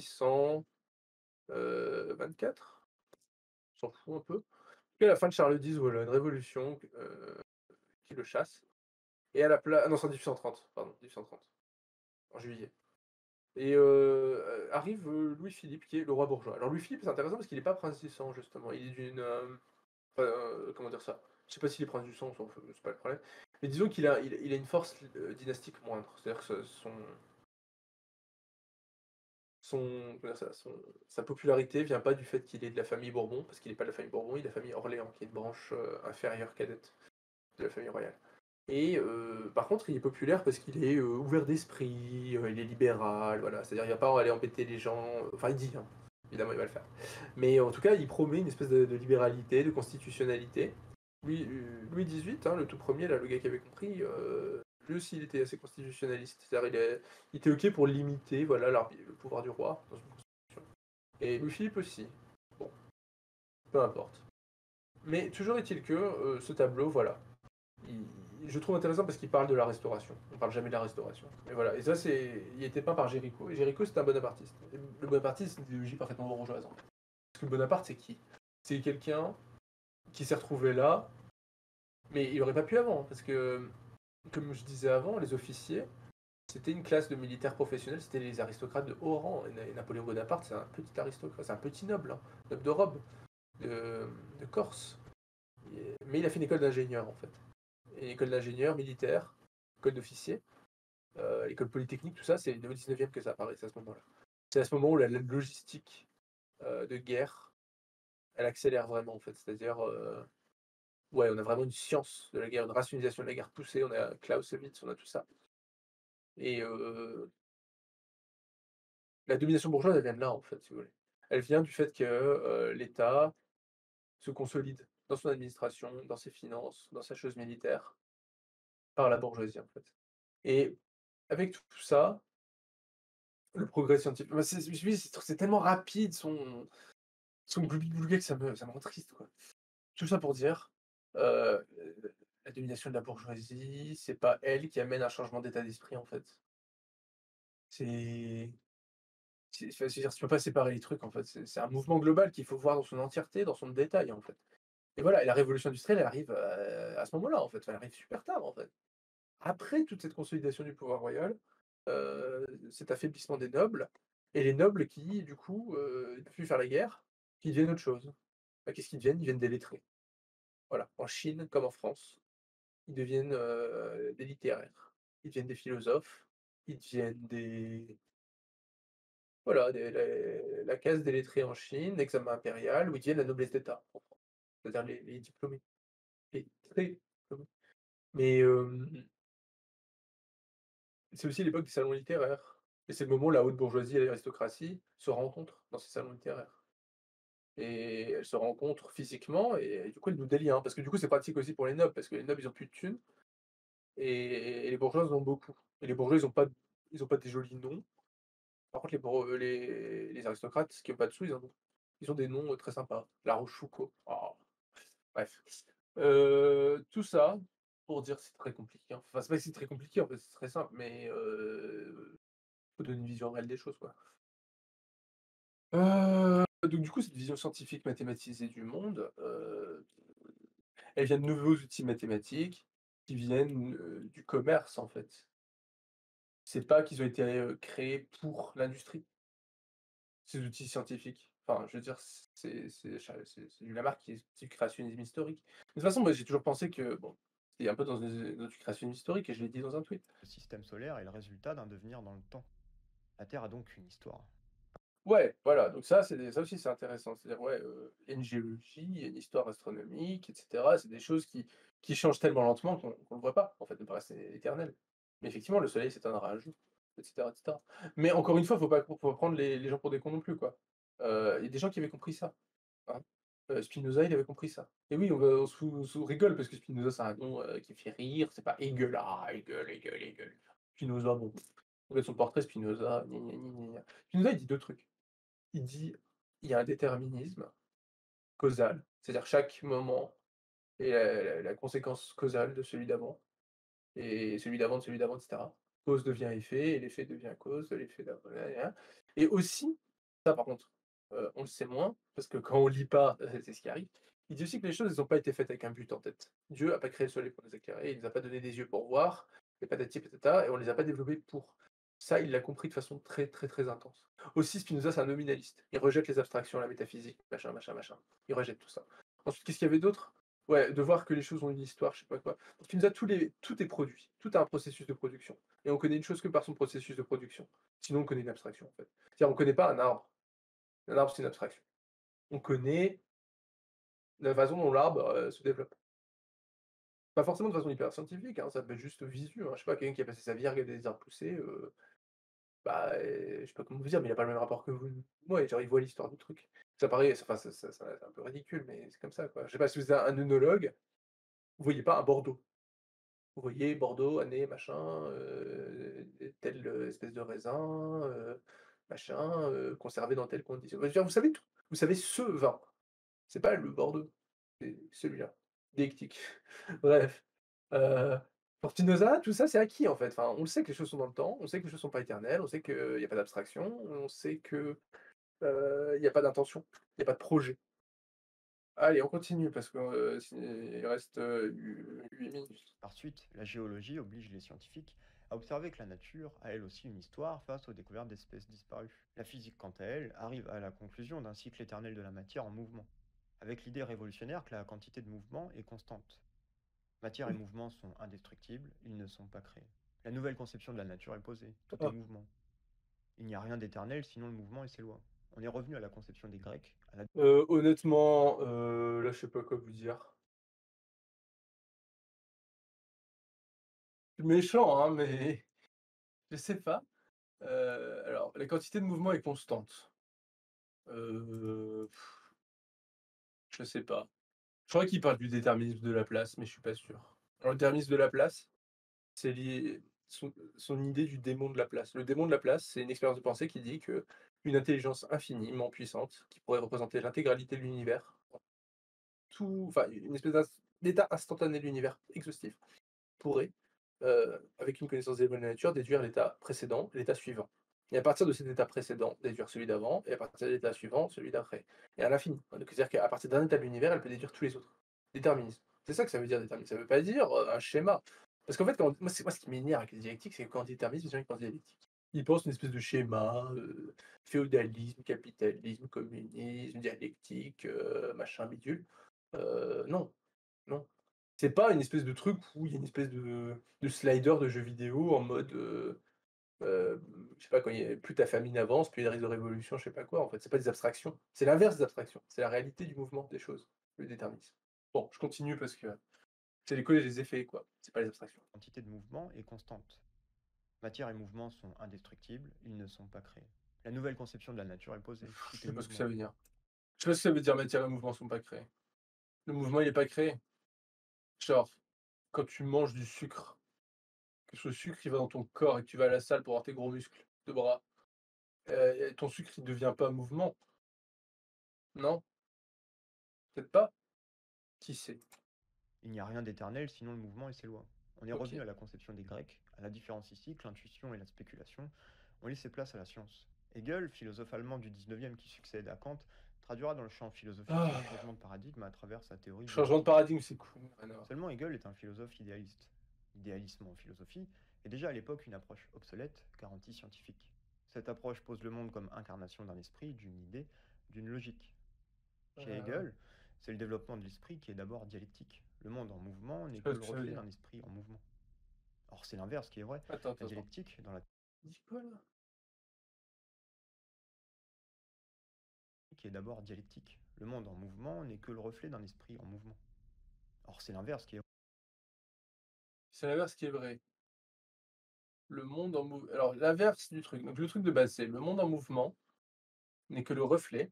[SPEAKER 3] 1824? On s'en fout un peu. Puis à la fin de Charles X, voilà, une révolution, qui le chasse et à la place, ah non, c'est en 1830, pardon, 1830, en juillet. Et arrive, Louis-Philippe qui est le roi bourgeois. Alors Louis-Philippe, c'est intéressant parce qu'il est pas prince du sang justement, il est enfin, comment dire ça? Je sais pas s'il est prince du sang, on s'en fout, c'est pas le problème. Mais disons qu'il a une force, dynastique moindre. C'est-à-dire que comment dire ça? Sa popularité vient pas du fait qu'il est de la famille Bourbon, parce qu'il est pas de la famille Bourbon, il est de la famille Orléans, qui est une branche, inférieure cadette de la famille royale. Et par contre, il est populaire parce qu'il est, ouvert d'esprit, il est libéral, voilà. C'est-à-dire il va pas aller embêter les gens, enfin il dit, hein, évidemment il va le faire. Mais en tout cas, il promet une espèce de libéralité, de constitutionnalité. Louis XVIII, hein, le tout premier là, le gars qui avait compris, lui aussi il était assez constitutionnaliste. C'est-à-dire il était OK pour limiter, voilà, le pouvoir du roi dans une constitution. Et Louis-Philippe aussi. Bon, peu importe. Mais toujours est-il que, ce tableau, voilà, il je le trouve intéressant parce qu'il parle de la Restauration. On parle jamais de la Restauration. Et voilà, et ça il a été peint par Géricault. Et Géricault, c'est un bonapartiste. Et le bonapartisme, c'est une idéologie parfaitement bourgeoise, en fait. Parce que Bonaparte, c'est qui? C'est quelqu'un qui s'est retrouvé là, mais il aurait pas pu avant, parce que, comme je disais avant, les officiers, c'était une classe de militaires professionnels, c'était les aristocrates de haut rang. Et Napoléon Bonaparte, c'est un petit aristocrate, c'est un petit noble, hein, noble de robe, de, de Corse. Mais il a fait une école d'ingénieur, en fait. Et école d'ingénieur militaire, école d'officier, l'école polytechnique, tout ça, c'est au 19e que ça apparaît, c'est à ce moment-là. C'est à ce moment où la logistique de guerre, elle accélère vraiment, en fait. C'est-à-dire, ouais, on a vraiment une science de la guerre, une rationalisation de la guerre poussée, on a Clausewitz, on a tout ça. Et la domination bourgeoise, elle vient de là, en fait, si vous voulez. Elle vient du fait que l'État se consolide dans son administration, dans ses finances, dans sa chose militaire, par la bourgeoisie, en fait. Et avec tout ça, le progrès scientifique, bah, c'est tellement rapide son gloubi-boulga que ça me rend triste, quoi. Tout ça pour dire, heu, la domination de la bourgeoisie, c'est pas elle qui amène un changement d'état d'esprit, en fait. C'est enfin, je veux dire, tu peux pas séparer les trucs, en fait. C'est un mouvement global qu'il faut voir dans son entièreté, dans son détail, en fait. Et voilà, et la révolution industrielle, elle arrive, à ce moment-là, en fait. Enfin, elle arrive super tard, en fait. Après toute cette consolidation du pouvoir royal, cet affaiblissement des nobles et les nobles qui, du coup, ne peuvent plus faire la guerre, qui deviennent autre chose. Bah, qu'est-ce qu'ils deviennent? Ils deviennent des lettrés. Voilà, en Chine comme en France, ils deviennent, des littéraires, ils deviennent des philosophes, ils deviennent des voilà, la case des lettrés en Chine, l'examen impérial, ou ils deviennent la noblesse d'État en France, c'est-à-dire les diplômés, les très diplômés. Mais, c'est aussi l'époque des salons littéraires et c'est le moment où la haute bourgeoisie et l'aristocratie se rencontrent dans ces salons littéraires et elles se rencontrent physiquement et du coup, elles nouent des liens parce que du coup, c'est pratique aussi pour les nobles parce que les nobles, ils ont plus de thunes et les bourgeois, ils en ont beaucoup et les bourgeois, ils ont pas des jolis noms. Par contre, les aristocrates qui ont pas de sous, ils en ont. Ils ont des noms, très sympas. La Rochefoucauld. Oh, bref. Tout ça pour dire que c'est très compliqué, hein. Enfin, c'est pas que c'est très compliqué, en fait, c'est très simple, mais faut donner une vision réelle des choses, quoi. Donc du coup, cette vision scientifique mathématisée du monde, elle vient de nouveaux outils mathématiques qui viennent, du commerce, en fait. C'est pas qu'ils ont été, créés pour l'industrie, ces outils scientifiques. Enfin, je veux dire, c'est du Lamarck qui est du créationnisme historique. De toute façon, moi, j'ai toujours pensé que, bon, c'est un peu dans du créationnisme historique et je l'ai dit dans un tweet.
[SPEAKER 2] Le système solaire est le résultat d'un devenir dans le temps. La Terre a donc une histoire.
[SPEAKER 3] Ouais, voilà, donc ça aussi c'est intéressant. C'est-à-dire, ouais, il y a une géologie, il y a une histoire astronomique et cetera. C'est des choses qui changent tellement lentement qu'on le voit pas, en fait, ça me paraissent éternel. Mais effectivement, le soleil s'éteindra un jour, et cetera, et cetera. Mais encore une fois, faut pas prendre les gens pour des cons non plus, quoi. Il y a des gens qui avaient compris ça, hein. Spinoza, il avait compris ça. Et oui, on se rigole parce que Spinoza, c'est un nom, qui fait rire, c'est pas Hegel, ah Hegel, Hegel, Hegel. Spinoza, bon, regarde son portrait Spinoza, gna gna gna gna gna. Spinoza, il dit 2 trucs. Il dit: «Il y a un déterminisme causal, c'est-à-dire chaque moment est la conséquence causale de celui d'avant et celui d'avant de celui d'avant et cetera. Cause devient effet et l'effet devient cause de l'effet d'avant, gna gna gna» et aussi, ça par contre, on le sait moins parce que quand on lit pas, c'est ce qui arrive. Il dit aussi que les choses, elles ont pas été faites avec un but en tête. Dieu a pas créé le soleil pour nous éclairer, il nous a pas donné des yeux pour voir et patati patata et on les a pas développés pour. Ça, il l'a compris de façon très, très, très intense. Aussi, Spinoza, c'est un nominaliste. Il rejette les abstractions, la métaphysique, machin, machin, machin. Il rejette tout ça. Ensuite, qu'est-ce qu'il y avait d'autre? Ouais, de voir que les choses ont une histoire, je sais pas quoi. Fortunata, tout est produit, tout a un processus de production et on connaît une chose que par son processus de production. Sinon, on connaît une abstraction, en fait. C'est-à-dire, on connaît pas un arbre. Un arbre, c'est une abstraction. On connaît la façon dont l'arbre, se développe. Pas forcément de façon hyper scientifique, hein, ça peut être juste visu, hein. Je sais pas, quelqu'un qui a passé sa vie à regarder des arbres pousser, bah, je sais pas comment vous dire, mais il a pas le même rapport que vous moi, genre, il voit l'histoire du truc. Ça paraît enfin, ça c'est un peu ridicule, mais c'est comme ça, quoi. Je sais pas, si vous êtes un œnologue, vous voyez pas un Bordeaux. Vous voyez Bordeaux, année, machin, telle, espèce de raisin, machin, conservé dans telles conditions. Je veux dire, vous savez tout. Vous savez ce vin. C'est pas le Bordeaux, c'est celui-là. Déictique. Bref, heu, Fortinosa, tout ça, c'est acquis, en fait. Enfin, on le sait que les choses sont dans le temps, on sait que les choses sont pas éternelles, on sait qu'il y a pas d'abstraction, on sait que, il y a pas d'intention, il y a pas de projet. Allez, on continue parce que, il reste, 8 minutes.
[SPEAKER 2] Par suite, la géologie oblige les scientifiques à observer que la nature a elle aussi une histoire face aux découvertes d'espèces disparues. La physique, quant à elle, arrive à la conclusion d'un cycle éternel de la matière en mouvement, avec l'idée révolutionnaire que la quantité de mouvement est constante. Matière et mouvement sont indestructibles, ils ne sont pas créés. La nouvelle conception de la nature est posée, tout est
[SPEAKER 3] Ah,
[SPEAKER 2] mouvement. Il n'y a rien d'éternel sinon le mouvement et ses lois. On est revenu à la conception des Grecs, à la
[SPEAKER 3] honnêtement, là, je sais pas quoi vous dire. Je suis méchant, hein, mais je sais pas. Alors, la quantité de mouvement est constante. Heu, je sais pas. Je crois qu'il parle du déterminisme de Laplace, mais je suis pas sûr. Alors, le déterminisme de Laplace, c'est lié son idée du démon de Laplace. Le démon de Laplace, c'est une expérience de pensée qui dit qu'une intelligence infiniment puissante, qui pourrait représenter l'intégralité de l'univers, tout enfin, une espèce d'état instantané de l'univers exhaustif, pourrait, avec une connaissance des lois de la nature, déduire l'état précédent, l'état suivant. Et à partir de cet état précédent, déduire celui d'avant, et à partir de l'état suivant, celui d'après. Et à l'infini. Donc c'est-à-dire qu'à partir d'un état de l'univers, elle peut déduire tous les autres. Déterminisme. C'est ça que ça veut dire déterminisme. Ça veut pas dire, un schéma. Parce qu'en fait, moi ce qui m'énerve avec les dialectiques, c'est que quand on dit déterminisme, les gens ils pensent dialectique. Ils pensent une espèce de schéma, féodalisme, capitalisme, communisme, dialectique, machin bidule. Non, non. C'est pas une espèce de truc où il y a une espèce de slider de jeux vidéo en mode, je sais pas, quand il y a plus ta famine avance, plus il y a des risques de révolution, je sais pas quoi, en fait. C'est pas des abstractions. C'est l'inverse des abstractions. C'est la réalité du mouvement des choses, le déterminisme. Bon, je continue parce que c'est les causes et les effets, quoi. C'est pas les abstractions.
[SPEAKER 2] quantité de mouvement est constante. Matière et mouvement sont indestructibles, ils ne sont pas créés. La nouvelle conception de la nature est posée,
[SPEAKER 3] Je
[SPEAKER 2] tout est
[SPEAKER 3] sais pas ce que ça
[SPEAKER 2] mouvement.
[SPEAKER 3] veut dire. Je sais pas ce que ça veut dire matière et mouvement sont pas créés. Le mouvement, il est pas créé. Genre, quand tu manges du sucre, que ce sucre, il va dans ton corps et que tu vas à la salle pour avoir tes gros muscles de bras, ton sucre, il devient pas mouvement, non? Peut-être pas? Qui sait?
[SPEAKER 2] Il n'y a rien d'éternel sinon le mouvement et ses lois. On est revenu
[SPEAKER 3] OK.
[SPEAKER 2] à la conception des Grecs, à la différence ici que l'intuition et la spéculation ont laissé place à la science. Hegel, philosophe allemand du 19e qui succède à Kant, traduira dans le champ philosophique ce
[SPEAKER 3] Ah,
[SPEAKER 2] changement de paradigme à travers sa théorie
[SPEAKER 3] changement de
[SPEAKER 2] dialectique.
[SPEAKER 3] paradigme, c'est cool, alors.
[SPEAKER 2] Seulement Hegel est un philosophe idéaliste. L'idéalisme en philosophie est déjà à l'époque une approche obsolète car anti-scientifique. Cette approche pose le monde comme incarnation d'un esprit, d'une idée, d'une logique. Chez
[SPEAKER 3] Heu,
[SPEAKER 2] Hegel, c'est le développement de l'esprit qui est d'abord dialectique. Le monde en mouvement
[SPEAKER 3] je
[SPEAKER 2] n'est
[SPEAKER 3] sais
[SPEAKER 2] que
[SPEAKER 3] pas ce
[SPEAKER 2] le
[SPEAKER 3] que ça veut
[SPEAKER 2] reflet
[SPEAKER 3] dire.
[SPEAKER 2] d'un esprit en mouvement. Or, c'est l'inverse qui est vrai. La
[SPEAKER 3] Attends.
[SPEAKER 2] dialectique, dans la
[SPEAKER 3] Il dit quoi là?
[SPEAKER 2] qui est d'abord dialectique. Le monde en mouvement n'est que le reflet d'un esprit en mouvement. Or, c'est l'inverse qui est
[SPEAKER 3] C'est l'inverse qui est vrai. Le monde en mou alors l'inverse du truc, donc le truc de base, c'est le monde en mouvement n'est que le reflet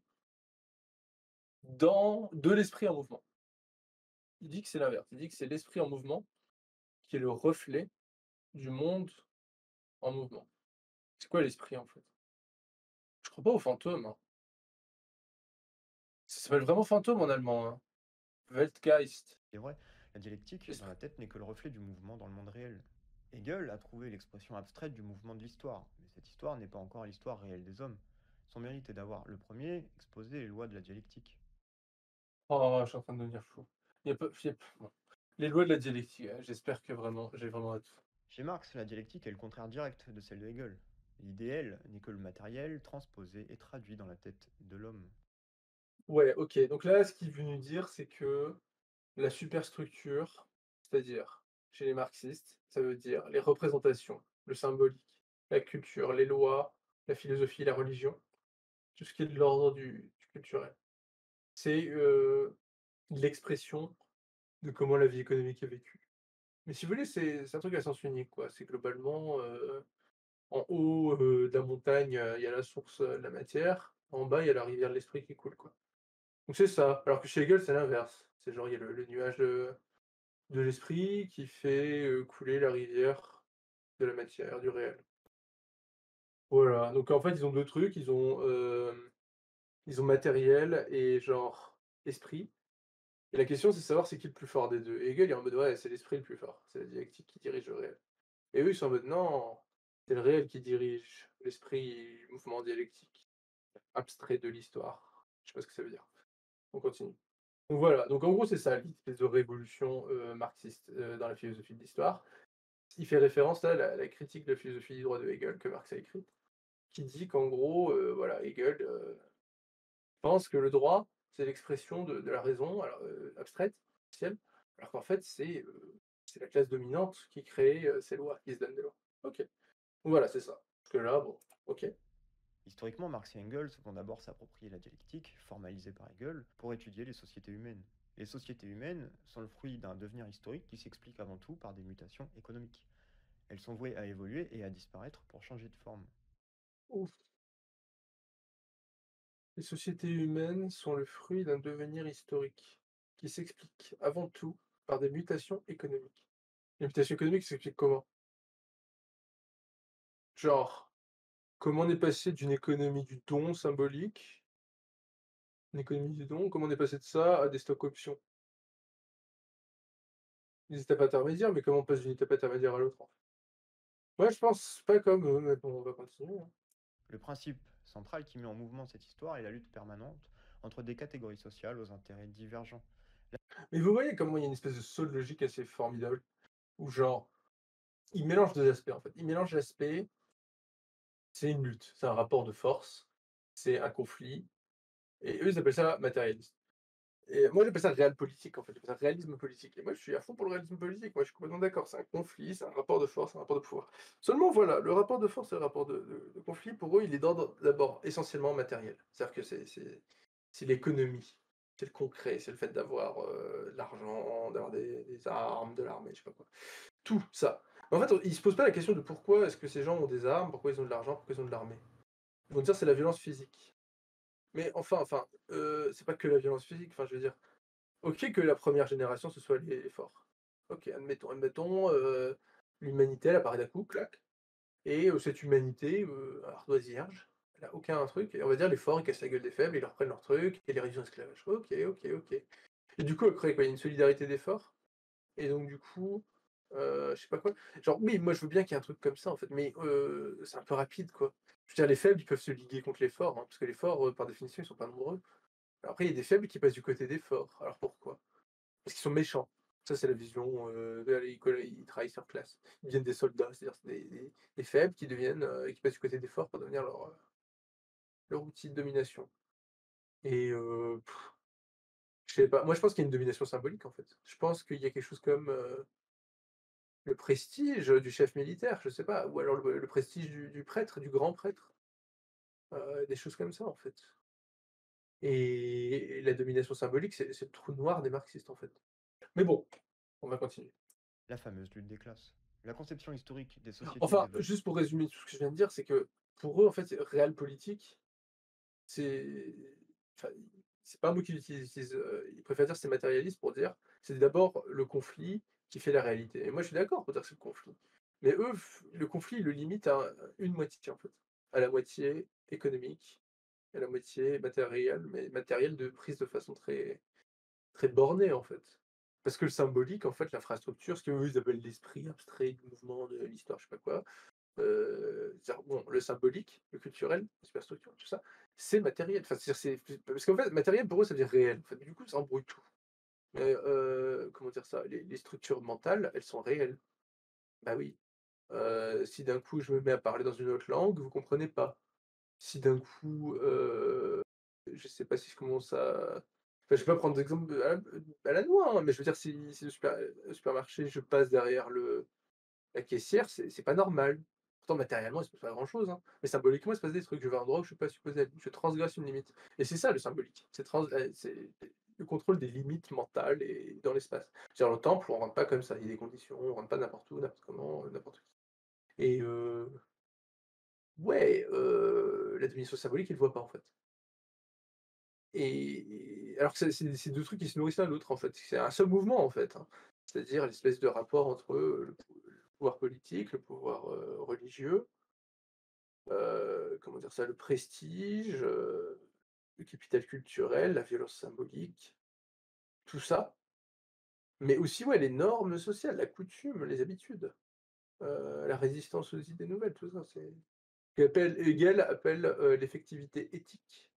[SPEAKER 3] de l'esprit en mouvement. Il dit que c'est l'inverse. Il dit que c'est l'esprit en mouvement qui est le reflet du monde en mouvement. C'est quoi l'esprit, en fait? Je crois pas aux fantômes, hein. Ça s'appelle vraiment fantôme en allemand, hein. Weltgeist.
[SPEAKER 2] vrai. La dialectique, dans la
[SPEAKER 3] L'esprit.
[SPEAKER 2] tête, n'est que le reflet du mouvement dans le monde réel. Hegel a trouvé l'expression abstraite du mouvement de l'histoire, mais cette histoire n'est pas encore l'histoire réelle des hommes. Son mérite est d'avoir, le premier, exposé les lois de la dialectique.
[SPEAKER 3] Oh, je suis en train de devenir fou. Il y a bon. Les lois de la dialectique, j'espère que vraiment j'ai vraiment hâte.
[SPEAKER 2] Chez Marx, la dialectique est le contraire direct de celle de Hegel. L'idéal n'est que le matériel transposé et traduit dans la tête de l'homme.
[SPEAKER 3] Ouais, OK, donc là, ce qu'il veut nous dire, c'est que la superstructure, c'est-à-dire chez les marxistes, ça veut dire les représentations, le symbolique, la culture, les lois, la philosophie, la religion, tout ce qui est de l'ordre du culturel. C'est, l'expression de comment la vie économique est vécue. Mais si vous voulez, c'est un truc à sens unique, quoi. C'est globalement, en haut, de la montagne, il y a la source, de la matière, en bas, il y a la rivière de l'esprit qui coule, quoi. Donc c'est ça. Alors que chez Hegel, c'est l'inverse. C'est genre, il y a le nuage, de l'esprit qui fait, couler la rivière de la matière, du réel. Voilà, donc en fait, ils ont 2 trucs, ils ont matériel et genre esprit. Et la question, c'est de savoir c'est qui le plus fort des 2. Hegel, il est en mode: «Ouais, c'est l'esprit le plus fort, c'est la dialectique qui dirige le réel». Et eux, ils sont en mode: «Non, c'est le réel qui dirige l'esprit, le mouvement dialectique abstrait de l'histoire». Je sais pas ce que ça veut dire. On continue. Donc voilà, donc en gros, c'est ça l'espèce de révolution, marxiste, dans la philosophie de l'histoire. Il fait référence là à la critique de la philosophie du droit de Hegel que Marx a écrite, qui dit qu'en gros, voilà, Hegel, pense que le droit, c'est l'expression de la raison, alors, abstraite, ciel, alors qu'en fait, c'est la classe dominante qui crée, ces lois, qui se donne des lois. OK. Donc voilà, c'est ça. Parce que là, bon, OK.
[SPEAKER 2] Historiquement, Marx et Engels vont d'abord s'approprier la dialectique, formalisée par Hegel, pour étudier les sociétés humaines. Les sociétés humaines sont le fruit d'un devenir historique qui s'explique avant tout par des mutations économiques. Elles sont vouées à évoluer et à disparaître pour changer de forme.
[SPEAKER 3] Ouf. Les sociétés humaines sont le fruit d'un devenir historique, qui s'explique avant tout par des mutations économiques. Les mutations économiques s'expliquent comment? Genre, comment on est passé d'une économie du don symbolique, une économie du don, comment on est passé de ça à des stocks options? Des étapes intermédiaires, mais comment on passe d'une étape intermédiaire à l'autre, en fait? Moi, je pense pas comme eux, mais bon, on va continuer, hein.
[SPEAKER 2] Le principe central qui met en mouvement cette histoire est la lutte permanente entre des catégories sociales aux intérêts divergents.
[SPEAKER 3] Mais vous voyez comment il y a une espèce de saut de logique assez formidable, où genre, ils mélangent 2 aspects, en fait. Ils mélangent l'aspect, c'est une lutte, c'est un rapport de force, c'est un conflit, et eux, ils appellent ça matérialiste. Et moi, j'appelle ça réel politique, en fait, j'appelle ça réalisme politique. Et moi, je suis à fond pour le réalisme politique, moi, je suis complètement d'accord. C'est un conflit, c'est un rapport de force, un rapport de pouvoir. Seulement, voilà, le rapport de force et le rapport de conflit, pour eux, il est d'ordre d'abord essentiellement matériel. C'est-à-dire que c'est l'économie, c'est le concret, c'est le fait d'avoir, de l'argent, d'avoir des armes, de l'armée, je sais pas quoi. Tout ça. En fait, ils se posent pas la question de pourquoi est-ce que ces gens ont des armes, pourquoi ils ont de l'argent, pourquoi ils ont de l'armée. Ils vont dire: «C'est la violence physique». Mais enfin, c'est pas que la violence physique, enfin, je veux dire, OK que la première génération, ce soit les forts. OK, admettons, l'humanité, elle apparaît d'un coup, clac, et cette humanité, ardoise vierge, elle a aucun truc, et on va dire les forts, ils cassent la gueule des faibles, ils leur prennent leurs trucs, et les réduisent en esclavage. OK. Et du coup, après quoi? Il y a une solidarité des forts, et donc du coup, je sais pas quoi. Genre, oui, moi je veux bien qu'il y ait un truc comme ça, en fait, mais c'est un peu rapide, quoi. Je veux dire, les faibles, ils peuvent se liguer contre les forts, hein, parce que les forts, par définition, ils sont pas nombreux. Après, il y a des faibles qui passent du côté des forts. Alors pourquoi? Parce qu'ils sont méchants. Ça, c'est la vision, ils travaillent sur classe. Ils deviennent des soldats, c'est-à-dire c'est des faibles qui deviennent, qui passent du côté des forts pour devenir leur outil de domination. Et je sais pas, moi je pense qu'il y a une domination symbolique, en fait. Je pense qu'il y a quelque chose comme, le prestige, du chef militaire, je sais pas, ou alors le prestige du prêtre, du grand prêtre, des choses comme ça, en fait. Et la domination symbolique, c'est le trou noir des marxistes, en fait. Mais bon, on va continuer.
[SPEAKER 2] La fameuse lutte des classes. La conception historique des sociétés
[SPEAKER 3] Enfin,
[SPEAKER 2] développées.
[SPEAKER 3] juste pour résumer tout ce que je viens de dire, c'est que pour eux, en fait, réel politique, c'est enfin, c'est pas un mot qu'ils utilisent, ils préfèrent dire c'est matérialiste pour dire c'est d'abord le conflit qui fait la réalité. Et moi, je suis d'accord pour dire que c'est le conflit. Mais eux, le conflit, ils le limitent à une moitié, en fait. À la moitié économique, à la moitié matérielle, mais matérielle de prise de façon très, très bornée, en fait. Parce que le symbolique, en fait, l'infrastructure, ce qu'eux, ils appellent l'esprit abstrait du mouvement, de l'histoire, je sais pas quoi, c'est-à-dire, bon, le symbolique, le culturel, la superstructure, tout ça, c'est matériel. Enfin, c'est parce qu'en fait, matériel, pour eux, ça veut dire réel, en fait. Du coup, ça embrouille tout. Mais, comment dire ça? Les structures mentales, elles sont réelles. Bah oui, si d'un coup, je me mets à parler dans une autre langue, vous comprenez pas. Si d'un coup, je sais pas si je commence à Enfin, je vais pas prendre d'exemple à la noix, hein, mais je veux dire si au supermarché, je passe derrière la caissière, c'est pas normal. Pourtant matériellement, il se passe pas grand-chose, hein, mais symboliquement, il se passe des trucs. Je vais à un endroit où je suis pas supposé aller. Je transgresse une limite et c'est ça le symbolique. C'est le contrôle des limites mentales et dans l'espace. C'est-à-dire le temple, on rentre pas comme ça, il y a des conditions, on rentre pas n'importe où, n'importe comment, n'importe qui et ouais, la définition symbolique, il le voit pas, en fait et alors que c'est 2 trucs qui se nourrissent l'un l'autre, en fait. C'est un seul mouvement, en fait, hein. C'est-à-dire l'espèce de rapport entre, le pouvoir politique, le pouvoir, religieux, comment dire ça? Le prestige, le capital culturel, la violence symbolique, tout ça, mais aussi, ouais, les normes sociales, la coutume, les habitudes, la résistance aux idées nouvelles, tout ça, c'est Hegel appelle, l'effectivité éthique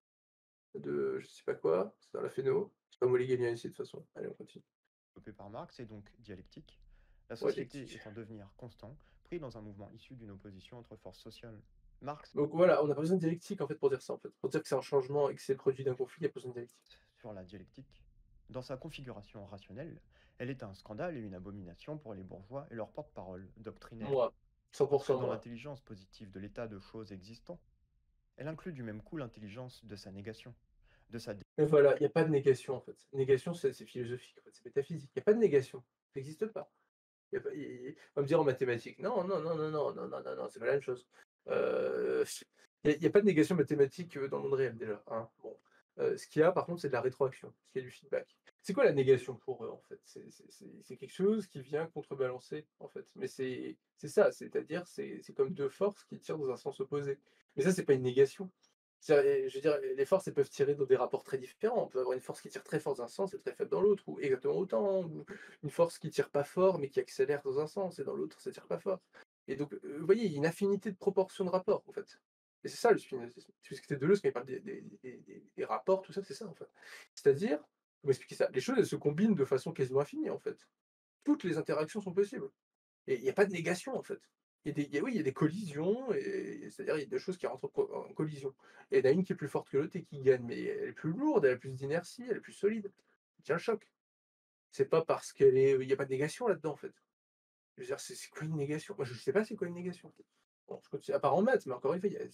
[SPEAKER 3] de je sais pas quoi, c'est dans la phéno. C'est pas moi l'hegelien ici de toute façon. Allez, on continue.
[SPEAKER 2] Développé par Marx est donc dialectique. La
[SPEAKER 3] Ouais,
[SPEAKER 2] société
[SPEAKER 3] lexique.
[SPEAKER 2] est en devenir constant, pris dans un mouvement issu d'une opposition entre forces sociales. Marx
[SPEAKER 3] Donc voilà, on n'a pas besoin de dialectique, en fait, pour dire ça, en fait. Pour dire que c'est un changement et que c'est le produit d'un conflit, il y a pas besoin de dialectique.
[SPEAKER 2] sur la dialectique. Dans sa configuration rationnelle, elle est un scandale et une abomination pour les bourgeois et leurs porte-parole doctrinaires.
[SPEAKER 3] Moi,
[SPEAKER 2] Parce que
[SPEAKER 3] 100%
[SPEAKER 2] dans
[SPEAKER 3] moi.
[SPEAKER 2] l'intelligence positive de l'état de choses existant, elle inclut du même coup l'intelligence de sa négation, de sa
[SPEAKER 3] Mais voilà, il y a pas de négation, en fait. Négation, c'est philosophique, en fait, c'est métaphysique. Il y a pas de négation, ça existe pas. Il y a pas on va me dire en mathématiques: «Non, non, non, non, non, non, non, non, non, c'est pas la même chose». Heu, il y a pas de négation mathématique, dans le monde réel déjà, hein. Bon, ce qu'il y a par contre, c'est de la rétroaction, ce qui est du feedback. C'est quoi la négation pour eux, en fait? C'est quelque chose qui vient contrebalancer, en fait. Mais c'est ça, c'est-à-dire c'est comme 2 forces qui tirent dans un sens opposé. Mais ça, c'est pas une négation. C'est je veux dire, les forces, elles peuvent tirer dans des rapports très différents. On peut avoir une force qui tire très fort dans un sens et très faible dans l'autre, ou exactement autant, ou une force qui tire pas fort, mais qui accélère dans un sens et dans l'autre, ça tire pas fort. Et donc, vous voyez, il y a une infinité de proportions de rapports, en fait. Et c'est ça le spinozisme. Puisque c'était Deleuze quand il parle des rapports, tout ça, c'est ça, en fait. C'est-à-dire, comment expliquer ça? Les choses, elles se combinent de façon quasiment infinie, en fait. Toutes les interactions sont possibles. Et il y a pas de négation, en fait. Il y a des collisions et c'est-à-dire il y a 2 choses qui rentrent en collision. Et il y en a une qui est plus forte que l'autre et qui gagne, mais elle est plus lourde, elle a plus d'inertie, elle est plus solide. Elle tient le choc. C'est pas parce qu'elle est il y a pas de négation là-dedans, en fait. Je veux dire, c'est quoi une négation? Moi, je sais pas c'est quoi une négation. Bon, je continue à part en maths, mais encore une fois, il y a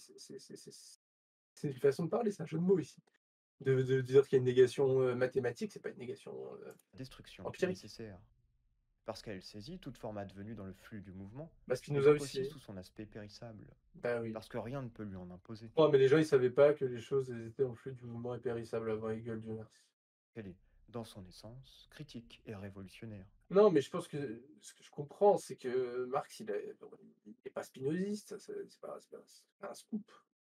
[SPEAKER 3] c'est une façon de parler, c'est un jeu de mots ici. De dire qu'il y a une négation, mathématique, c'est pas une négation,
[SPEAKER 2] destruction est
[SPEAKER 3] empirique.
[SPEAKER 2] nécessaire. Parce qu'elle saisit toute forme advenue dans le flux du mouvement,
[SPEAKER 3] Bah,
[SPEAKER 2] et
[SPEAKER 3] Spinoza
[SPEAKER 2] donc aussi
[SPEAKER 3] aussi.
[SPEAKER 2] sous son aspect périssable,
[SPEAKER 3] Bah oui.
[SPEAKER 2] parce que rien ne peut lui en imposer.
[SPEAKER 3] Oh, mais les gens, ils savaient pas que les choses, elles étaient en flux du mouvement impérissable avant Hegel, Dieu merci.
[SPEAKER 2] Elle est, dans son essence, critique et révolutionnaire.
[SPEAKER 3] Non, mais je pense que ce que je comprends, c'est que Marx, il est pas spinoziste, ça c'est pas un scoop.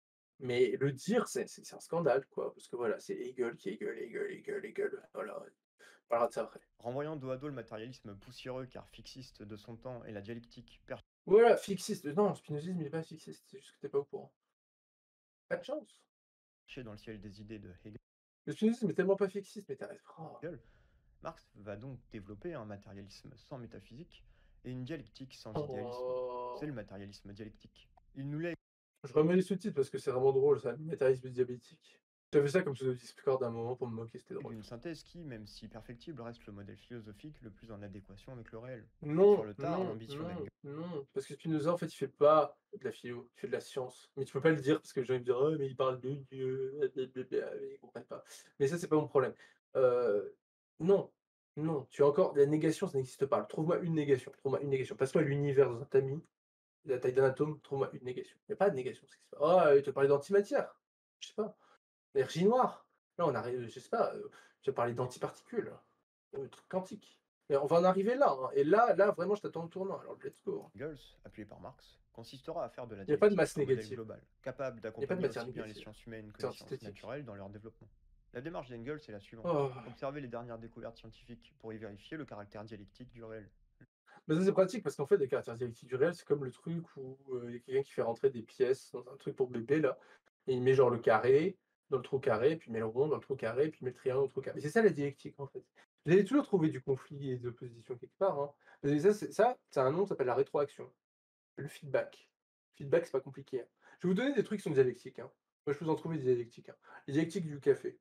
[SPEAKER 3] Mais le dire, c'est un scandale, quoi, parce que voilà, c'est Hegel qui Hegel, Hegel, Hegel, Hegel, voilà, on parlera de ça après.
[SPEAKER 2] Renvoyant dos à dos le matérialisme poussiéreux car fixiste de son temps et la dialectique
[SPEAKER 3] Voilà, fixiste, non, le spinozisme, il est pas fixiste, c'est juste que tu pas au courant. Pas de chance.
[SPEAKER 2] perchée dans le ciel des idées de
[SPEAKER 3] Le spinozisme est tellement pas fixiste, mais tu as
[SPEAKER 2] Hegel, Marx va donc développer un matérialisme sans métaphysique et une dialectique sans idéalisme. C'est le
[SPEAKER 3] oh,
[SPEAKER 2] matérialisme dialectique. Il nous lègue
[SPEAKER 3] je remets les sous-titres parce que c'est vraiment drôle ça, le méthanisme diabétique. J'avais ça comme pseudo-discord d'un moment pour me moquer, c'était drôle.
[SPEAKER 2] une synthèse qui, même si perfectible, reste le modèle philosophique le plus en adéquation avec le réel. Sur
[SPEAKER 3] Non,
[SPEAKER 2] le tard,
[SPEAKER 3] non,
[SPEAKER 2] l'ambition
[SPEAKER 3] non,
[SPEAKER 2] d'Engels
[SPEAKER 3] non, parce que Spinoza, en fait, il fait pas de la philo, il fait de la science. Mais tu peux pas le dire parce que les gens ils me diront: «Ouais, mais il parle de Dieu, blablabla», ils comprennent pas. Mais ça, c'est pas mon problème. Heu, non, non, tu as encore la négation, ça n'existe pas. Trouve-moi une négation, trouve-moi une négation. Passe-moi l'univers dans un tamis, la taille d'un atome, trouve-moi une négation. Il y a pas de négation, ça existe pas. «Oh, il te parlait d'antimatière», je sais pas, l'énergie noire. Là, on arrive, je sais pas, tu vas parler d'antiparticules, truc quantique. Et on va en arriver là, hein, et là, vraiment, je t'attends au tournant, alors let's go, hein.
[SPEAKER 2] appuyé par Marx, consistera à faire de la
[SPEAKER 3] Il y a pas de
[SPEAKER 2] dialectique
[SPEAKER 3] masse
[SPEAKER 2] un modèle
[SPEAKER 3] négative,
[SPEAKER 2] global, capable
[SPEAKER 3] il y a pas de
[SPEAKER 2] d'accompagner
[SPEAKER 3] matière
[SPEAKER 2] aussi bien les
[SPEAKER 3] négative,
[SPEAKER 2] sciences humaines que
[SPEAKER 3] c'est
[SPEAKER 2] les sciences
[SPEAKER 3] antithétique.
[SPEAKER 2] naturelles dans leur développement. La démarche d'Engels est la suivante.
[SPEAKER 3] Oh,
[SPEAKER 2] Observer les dernières découvertes scientifiques pour y vérifier le caractère dialectique du réel.
[SPEAKER 3] mais ça, c'est pratique parce qu'en fait, les caractères dialectiques du réel, c'est comme le truc où, il y a quelqu'un qui fait rentrer des pièces dans un truc pour bébé là, et il met genre le carré dans le trou carré, puis il met le rond dans le trou carré, puis il met le triangle dans le trou carré. Mais c'est ça la dialectique, en fait. Vous allez toujours trouver du conflit et de l'opposition quelque part, hein. Mais ça a un nom, ça s'appelle la rétroaction, le feedback. Feedback, c'est pas compliqué, hein. Je vais vous donner des trucs qui sont dialectiques, hein. Moi, je peux vous en trouver des dialectiques, hein. Les dialectiques du café.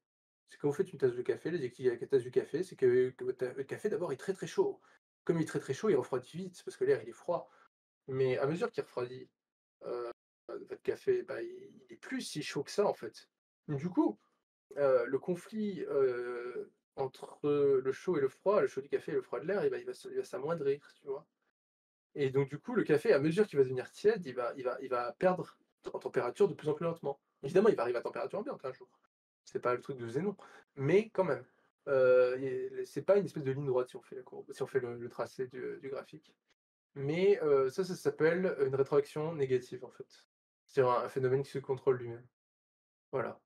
[SPEAKER 3] C'est quand vous faites une tasse de café, l'objectif avec la tasse du café, c'est que votre le café d'abord est très, très chaud. Comme il est très, très chaud, il refroidit vite parce que l'air il est froid. Mais à mesure qu'il refroidit, heu, votre café, bah, il est plus si chaud que ça, en fait. Du coup, le conflit, entre le chaud et le froid, le chaud du café et le froid de l'air, il va s'amoindrir, tu vois? Et donc du coup, le café, à mesure qu'il va devenir tiède, il va perdre en température de plus en plus lentement. Évidemment, il va arriver à température ambiante un jour. C'est pas le truc de Zénon, mais quand même. Et c'est pas une espèce de ligne droite si on fait la courbe si on fait le tracé du graphique. Mais ça s'appelle une rétroaction négative, en fait. C'est un phénomène qui se contrôle lui-même. Voilà.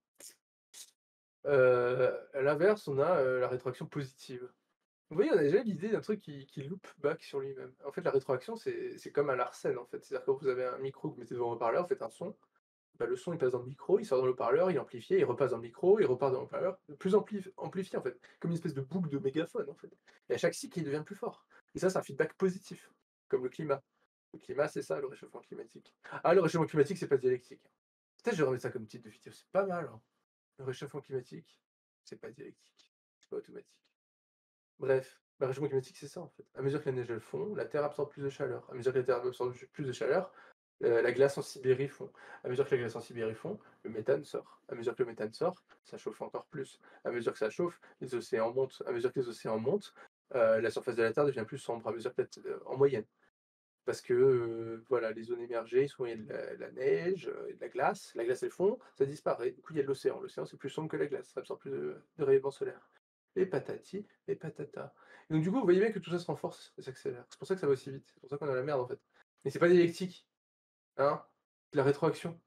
[SPEAKER 3] À l'inverse, on a, la rétroaction positive. Vous voyez, on a déjà l'idée d'un truc qui loop back sur lui-même. En fait, la rétroaction, c'est comme à Larsen, en fait. C'est-à-dire que quand vous avez un micro que vous mettez devant un haut-parleur, vous faites un son, bah, le son, il passe dans le micro, il sort dans le haut-parleur, il est amplifié, il repasse dans le micro, il repart dans le haut-parleur, de plus amplifié, en fait, comme une espèce de boucle de mégaphone, en fait. Et à chaque cycle, il devient plus fort. Et ça, c'est un feedback positif, comme le climat. Le climat, c'est ça, le réchauffement climatique. Ah, le réchauffement climatique, c'est pas dialectique. Peut-être je vais remettre ça comme titre de vidéo, c'est pas mal, hein. Le réchauffement climatique, c'est pas dialectique, c'est pas automatique. Bref, le réchauffement climatique, c'est ça, en fait. À mesure que la neige, elle fond, la Terre absorbe plus de chaleur. À mesure que la Terre absorbe plus de chaleur, la glace en Sibérie fond. À mesure que la glace en Sibérie fond, le méthane sort. À mesure que le méthane sort, ça chauffe encore plus. À mesure que ça chauffe, les océans montent. À mesure que les océans montent, la surface de la Terre devient plus sombre, à mesure que en moyenne. Parce que, voilà, les zones émergées, souvent il y a de la neige, et de la glace. La glace, elle fond, ça disparaît. Du coup, il y a de l'océan. L'océan, c'est plus sombre que la glace, ça absorbe plus de rayonnement solaire. Et patati et patata. Et donc du coup, vous voyez bien que tout ça se renforce et s'accélère. C'est pour ça que ça va aussi vite. C'est pour ça qu'on est dans la merde, en fait. Mais c'est pas dialectique, hein? C'est de la rétroaction.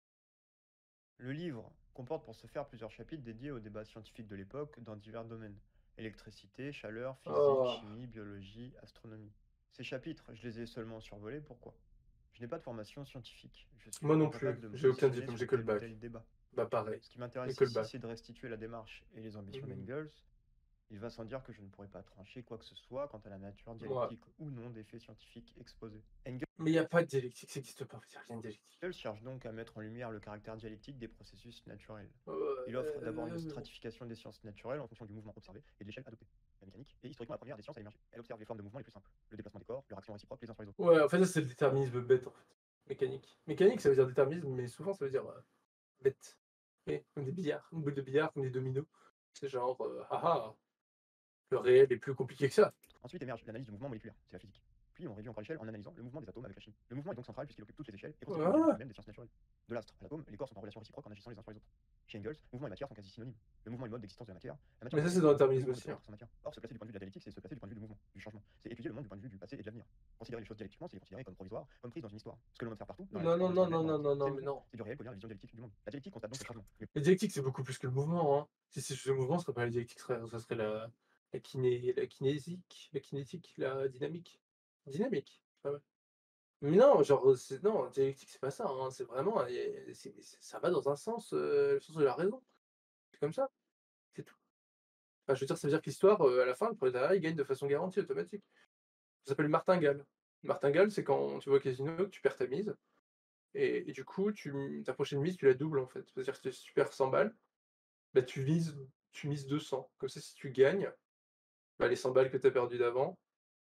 [SPEAKER 2] Le livre comporte pour ce faire plusieurs chapitres dédiés aux débats scientifiques de l'époque dans divers domaines: électricité, chaleur, physique,
[SPEAKER 3] Oh,
[SPEAKER 2] chimie, biologie, astronomie. Ces chapitres, je les ai seulement survolés. Pourquoi? Je n'ai pas de formation scientifique, je suis
[SPEAKER 3] moi non
[SPEAKER 2] incapable
[SPEAKER 3] plus,
[SPEAKER 2] de me
[SPEAKER 3] j'ai aucun
[SPEAKER 2] positionner
[SPEAKER 3] diplôme,
[SPEAKER 2] sur
[SPEAKER 3] j'ai que le
[SPEAKER 2] tel ou
[SPEAKER 3] bac.
[SPEAKER 2] tel débat.
[SPEAKER 3] Bah pareil,
[SPEAKER 2] Ce qui
[SPEAKER 3] j'ai
[SPEAKER 2] m'intéresse
[SPEAKER 3] que le
[SPEAKER 2] ici,
[SPEAKER 3] bac.
[SPEAKER 2] c'est de restituer la démarche et les ambitions
[SPEAKER 3] Mmh.
[SPEAKER 2] d'Engels. Il va sans dire que je ne pourrai pas trancher quoi que ce soit quant à la nature
[SPEAKER 3] Ouais.
[SPEAKER 2] dialectique ou non des faits scientifiques exposés.
[SPEAKER 3] Mais il y a pas de dialectique, ça existe pas, il y a rien de dialectique.
[SPEAKER 2] Engels cherche donc à mettre en lumière le caractère dialectique des processus naturels. Il offre d'abord une
[SPEAKER 3] Heu,
[SPEAKER 2] stratification des sciences naturelles en fonction du mouvement observé et de l'échelle adoptée. La mécanique est historiquement la première des sciences à émerger. Elle observe les formes de mouvement les plus simples: le déplacement des corps, leur action réciproque les uns sur les autres.
[SPEAKER 3] ouais, en fait, ça, c'est le déterminisme bête, en fait. Mécanique. Mécanique, ça veut dire déterminisme, mais souvent, ça veut dire, bête. Et comme des billards, une boule de billard, comme des dominos. C'est genre, ah ah, le réel est plus compliqué que ça.
[SPEAKER 2] Ensuite émerge l'analyse du mouvement moléculaire, c'est la physique. Puis on réduit encore l'échelle en analysant le mouvement des atomes avec la chimie. Le mouvement est donc central puisqu'il occupe toutes les échelles et constitue l'objet
[SPEAKER 3] Ah!
[SPEAKER 2] même des sciences naturelles. De l'astre à l'atome, les corps sont en relation réciproque en agissant les uns sur les autres. Chez Engels, mouvement et matière sont quasi synonymes. Le mouvement est le mode d'existence de la matière
[SPEAKER 3] Mais ça,
[SPEAKER 2] ne peut
[SPEAKER 3] c'est
[SPEAKER 2] être
[SPEAKER 3] dans le
[SPEAKER 2] mouvement, le
[SPEAKER 3] déterminisme
[SPEAKER 2] mouvement ne
[SPEAKER 3] aussi,
[SPEAKER 2] peut
[SPEAKER 3] hein.
[SPEAKER 2] être sans matière. Or, se placer du point de vue de la dialectique, c'est se placer du point de vue du mouvement, du changement. C'est étudier le monde du point de vue du passé et de l'avenir. Considérer les choses dialectiquement, c'est les considérer comme provisoires, comme prises dans une histoire. Ce que l'on observe partout, dans la
[SPEAKER 3] Non,
[SPEAKER 2] nature,
[SPEAKER 3] non,
[SPEAKER 2] dans
[SPEAKER 3] non,
[SPEAKER 2] l'histoire
[SPEAKER 3] non,
[SPEAKER 2] humaine, dans
[SPEAKER 3] non,
[SPEAKER 2] la
[SPEAKER 3] non,
[SPEAKER 2] musique,
[SPEAKER 3] non,
[SPEAKER 2] c'est le
[SPEAKER 3] mais
[SPEAKER 2] mouvement.
[SPEAKER 3] non.
[SPEAKER 2] C'est du réel que vient la vision dialectique du monde. La dialectique constate donc ce changement.
[SPEAKER 3] La dialectique, c'est beaucoup plus que le mouvement, hein. Si c'est juste le mouvement, ce serait pas la dialectique, ça serait la kinésique, la kinétique, la dynamique. Dynamique, pas mal. Mais non, genre, non, dialectique, c'est pas ça, hein. C'est vraiment, ça va dans un sens, le sens de la raison. C'est comme ça, c'est tout. Enfin, je veux dire, ça veut dire que l'histoire, à la fin, le prolétariat, il gagne de façon garantie, automatique. Ça s'appelle martingale. Martingale, c'est quand tu vas au casino, que tu perds ta mise et du coup, ta prochaine mise, tu la doubles, en fait. C'est-à-dire que si tu perds 100 balles, bah, tu mises 200. Comme ça, si tu gagnes, bah, les 100 balles que tu as perdues d'avant,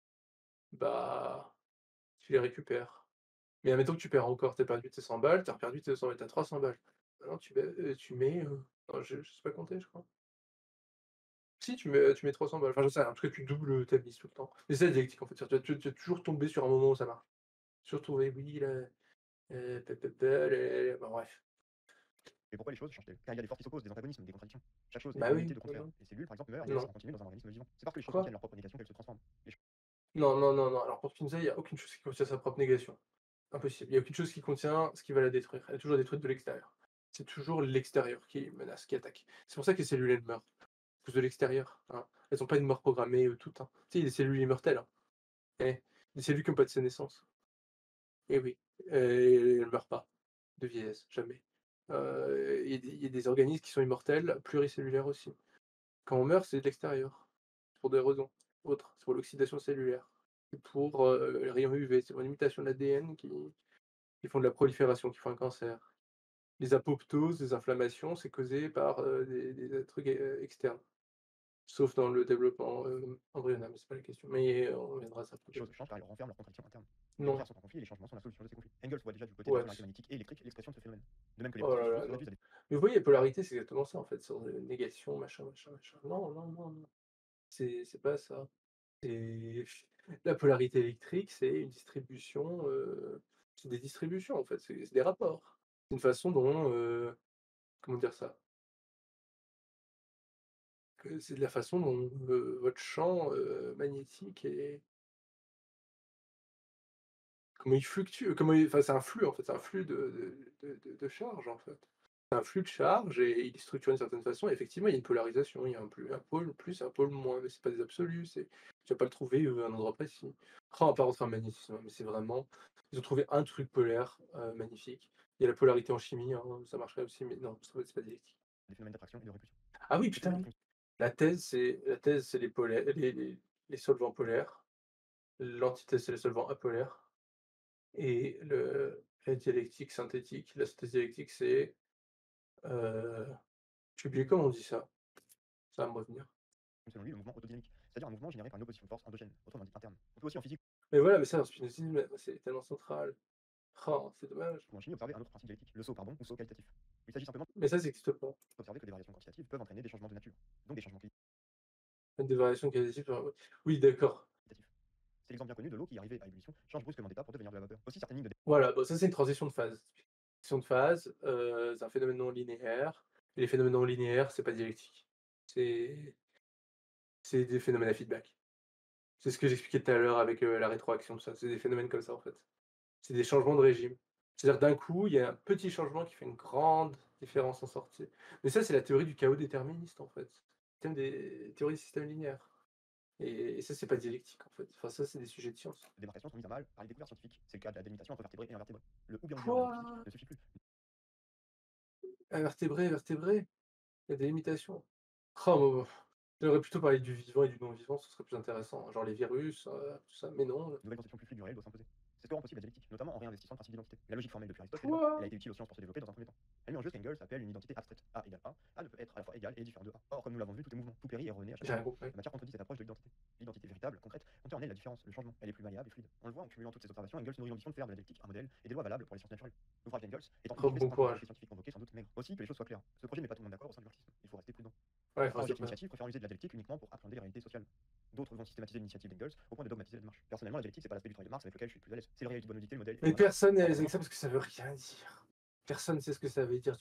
[SPEAKER 3] bah, tu les récupères. Mais admettons que tu perds encore, tu as perdu tes 100 balles, tu as reperdu tes 200 balles, tu as 300 balles. Maintenant tu mets, non, je sais pas compter, je crois. Si, tu mets 300 balles. Enfin, j'en sais rien, en tout cas, tu doubles ta mise tout le temps. Mais c'est la dialectique, en fait. Tu vas toujours tomber sur un moment où ça marche. Toujours trouver, oui, là, ta ta ta, bah, bref.
[SPEAKER 2] Mais pourquoi les choses changent-elles? Car il y a des forces qui s'opposent, des antagonismes, des contradictions. Chaque chose est
[SPEAKER 3] Bah,
[SPEAKER 2] l'unité
[SPEAKER 3] oui,
[SPEAKER 2] de contraires. Les cellules, par exemple, meurent et naissent
[SPEAKER 3] non.
[SPEAKER 2] en continu dans un organisme vivant. C'est parce que les choses
[SPEAKER 3] Quoi?
[SPEAKER 2] contiennent leur propre négation qu'elles se transforment. Les
[SPEAKER 3] Non, non, non, non. Alors pour Kinshasa, il y a aucune chose qui contient sa propre négation. Impossible. Il y a aucune chose qui contient ce qui va la détruire. Elle est toujours détruite de l'extérieur. C'est toujours l'extérieur qui menace, qui attaque. C'est pour ça que les cellules, elles meurent. À cause de l'extérieur, hein. Elles ont pas une mort programmée, toutes, hein. Tu sais, il y a des cellules immortelles, hein. Eh, des cellules qui ont pas de sénescence. Eh oui, elles meurent pas de vieillesse, jamais. Il y a des organismes qui sont immortels, pluricellulaires aussi. Quand on meurt, c'est de l'extérieur, pour des raisons autres. C'est pour l'oxydation cellulaire. C'est pour, les rayons UV, c'est pour l'imitation de l'ADN qui font de la prolifération, qui font un cancer. Les apoptoses, les inflammations, c'est causé par, des trucs, externes. Sauf dans le développement, embryonnaire, mais c'est pas la question. Mais on reviendra à ça
[SPEAKER 2] Les choses
[SPEAKER 3] peut-être.
[SPEAKER 2] changent car elles renferment leurs contradictions internes. Les
[SPEAKER 3] Non.
[SPEAKER 2] contraires sont en conflit et les changements sont la solution de ces conflits. Engels voit déjà du côté de la
[SPEAKER 3] Ouais.
[SPEAKER 2] polarité magnétique et électrique l'expression de ce phénomène. De même que les
[SPEAKER 3] Oh là
[SPEAKER 2] processus
[SPEAKER 3] là,
[SPEAKER 2] se
[SPEAKER 3] non.
[SPEAKER 2] réduisent à des
[SPEAKER 3] Mais vous voyez, polarité, c'est exactement ça, en fait, sur, négation, machin, machin, machin. Non, non, non, non, c'est pas ça. C'est la polarité électrique, c'est une distribution, c'est des distributions, en fait, c'est des rapports. C'est une façon dont, comment dire ça? Que c'est de la façon dont, votre champ, magnétique est comment il fluctue, comment il enfin, c'est un flux, en fait, c'est un flux de charge, en fait. C'est un flux de charge et il est structuré d'une certaine façon et effectivement, il y a une polarisation, il y a un pôle plus, un pôle moins, mais c'est pas des absolus, c'est tu vas pas le trouver, à un endroit précis. Après, on va pas rentrer en magnétisme, hein, mais c'est vraiment ils ont trouvé un truc polaire, magnifique. Il y a la polarité en chimie, hein, ça marcherait aussi, mais non, c'est pas diélectrique.
[SPEAKER 2] des phénomènes d'attraction et de répulsion.
[SPEAKER 3] Ah oui,
[SPEAKER 2] Le
[SPEAKER 3] putain,
[SPEAKER 2] phénomène
[SPEAKER 3] oui. La thèse, c'est les solvants polaires. L'antithèse, c'est les solvants apolaires. Et la dialectique synthétique, la synthèse dialectique, c'est, heu, j'ai oublié comment on dit ça. Ça va me revenir.
[SPEAKER 2] selon lui, le mouvement autodynamique, c'est-à-dire un mouvement généré par une opposition de force endogène, autrement dit interne. On peut aussi en physique
[SPEAKER 3] Mais voilà, mais ça en spinozisme, c'est tellement central. Oh, c'est dommage.
[SPEAKER 2] ou en chimie observer un autre principe dialectique, le saut pardon ou saut qualitatif. Il s'agit simplement
[SPEAKER 3] Mais ça n'existe pas.
[SPEAKER 2] d'observer que des variations quantitatives peuvent entraîner des changements de nature, donc des changements
[SPEAKER 3] Des variations qualitatives, oui, d'accord.
[SPEAKER 2] qualitatifs. C'est l'exemple bien connu de l'eau qui, arrivée à ébullition, change brusquement d'état pour devenir de la vapeur. Aussi certaines lignes de
[SPEAKER 3] Voilà, bah, ça, c'est une transition de phase. Transition de phase, c'est un phénomène non linéaire et les phénomènes non linéaires, c'est pas dialectique. C'est c'est des phénomènes à feedback. C'est ce que j'expliquais tout à l'heure avec, la rétroaction, tout ça. C'est des phénomènes comme ça, en fait. C'est des changements de régime. C'est-à-dire d'un coup, il y a un petit changement qui fait une grande différence en sortie. Mais ça, c'est la théorie du chaos déterministe, en fait. Thème des théories des systèmes linéaires. Et ça, c'est pas dialectique, en fait. Enfin, ça, c'est des sujets de science.
[SPEAKER 2] démarcations sont mises à mal par les découvertes scientifiques. C'est le cas de la délimitation entre vertébrés et invertébrés. Le ou bien en
[SPEAKER 3] Quoi?
[SPEAKER 2] physique ne suffit plus.
[SPEAKER 3] Invertébrés, vertébrés? Il y a des limitations. Oh, j'aimerais plutôt parler du vivant et du non-vivant, ce serait plus intéressant. Genre les virus, tout ça, mais non.
[SPEAKER 2] Une nouvelle conception plus fluide du réel doit s'imposer. C'est ce que rend possible la dialectique, notamment en réinvestissant le principe d'identité. La logique formelle depuis Aristote, elle
[SPEAKER 3] Quoi?
[SPEAKER 2] a été utile aux sciences pour se développer dans un premier temps. Elle met en jeu ce qu'Engels appelle une identité abstraite. A égale A. A ne peut être à la fois égal et différent de A. Or, comme nous l'avons vu, tout est mouvement, tout périt et renaît à chaque
[SPEAKER 3] J'ai
[SPEAKER 2] fois.
[SPEAKER 3] rien compris.
[SPEAKER 2] La matière contredit cette approche de l'identité. L'identité véritable, concrète, contient en elle la différence, le changement. Elle est plus malléable et fluide. On le voit en cumulant toutes ces observations, Engels nourrit l'ambition de faire de la dialectique un modèle et des lois valables pour les sciences naturelles. L'ouvrage d'Engels étant
[SPEAKER 3] Trop
[SPEAKER 2] illustré
[SPEAKER 3] bon
[SPEAKER 2] certains points
[SPEAKER 3] courage.
[SPEAKER 2] scientifiques convoqués sans doute maigres. Aussi que les choses soient claires. Ce projet n'est pas tout le monde d'accord au sein du marxisme. Il faut rester prudent.
[SPEAKER 3] Ouais,
[SPEAKER 2] Certains
[SPEAKER 3] faut rester
[SPEAKER 2] rejettent
[SPEAKER 3] prudent.
[SPEAKER 2] l'initiative, préférant user de la dialectique uniquement pour appréhender les réalités sociales. D'autres vont systématiser l'initiative d'Engels au point de dogmatiser la démarche. Personnellement, la dialectique, c'est pas l'aspect du travail de Marx avec lequel je suis le plus à l'aise. C'est le réel qui doit nous dicter le modèle.
[SPEAKER 3] Mais personne n'est à l'aise avec ça parce que ça veut rien dire. Personne ne sait ce que ça veut dire.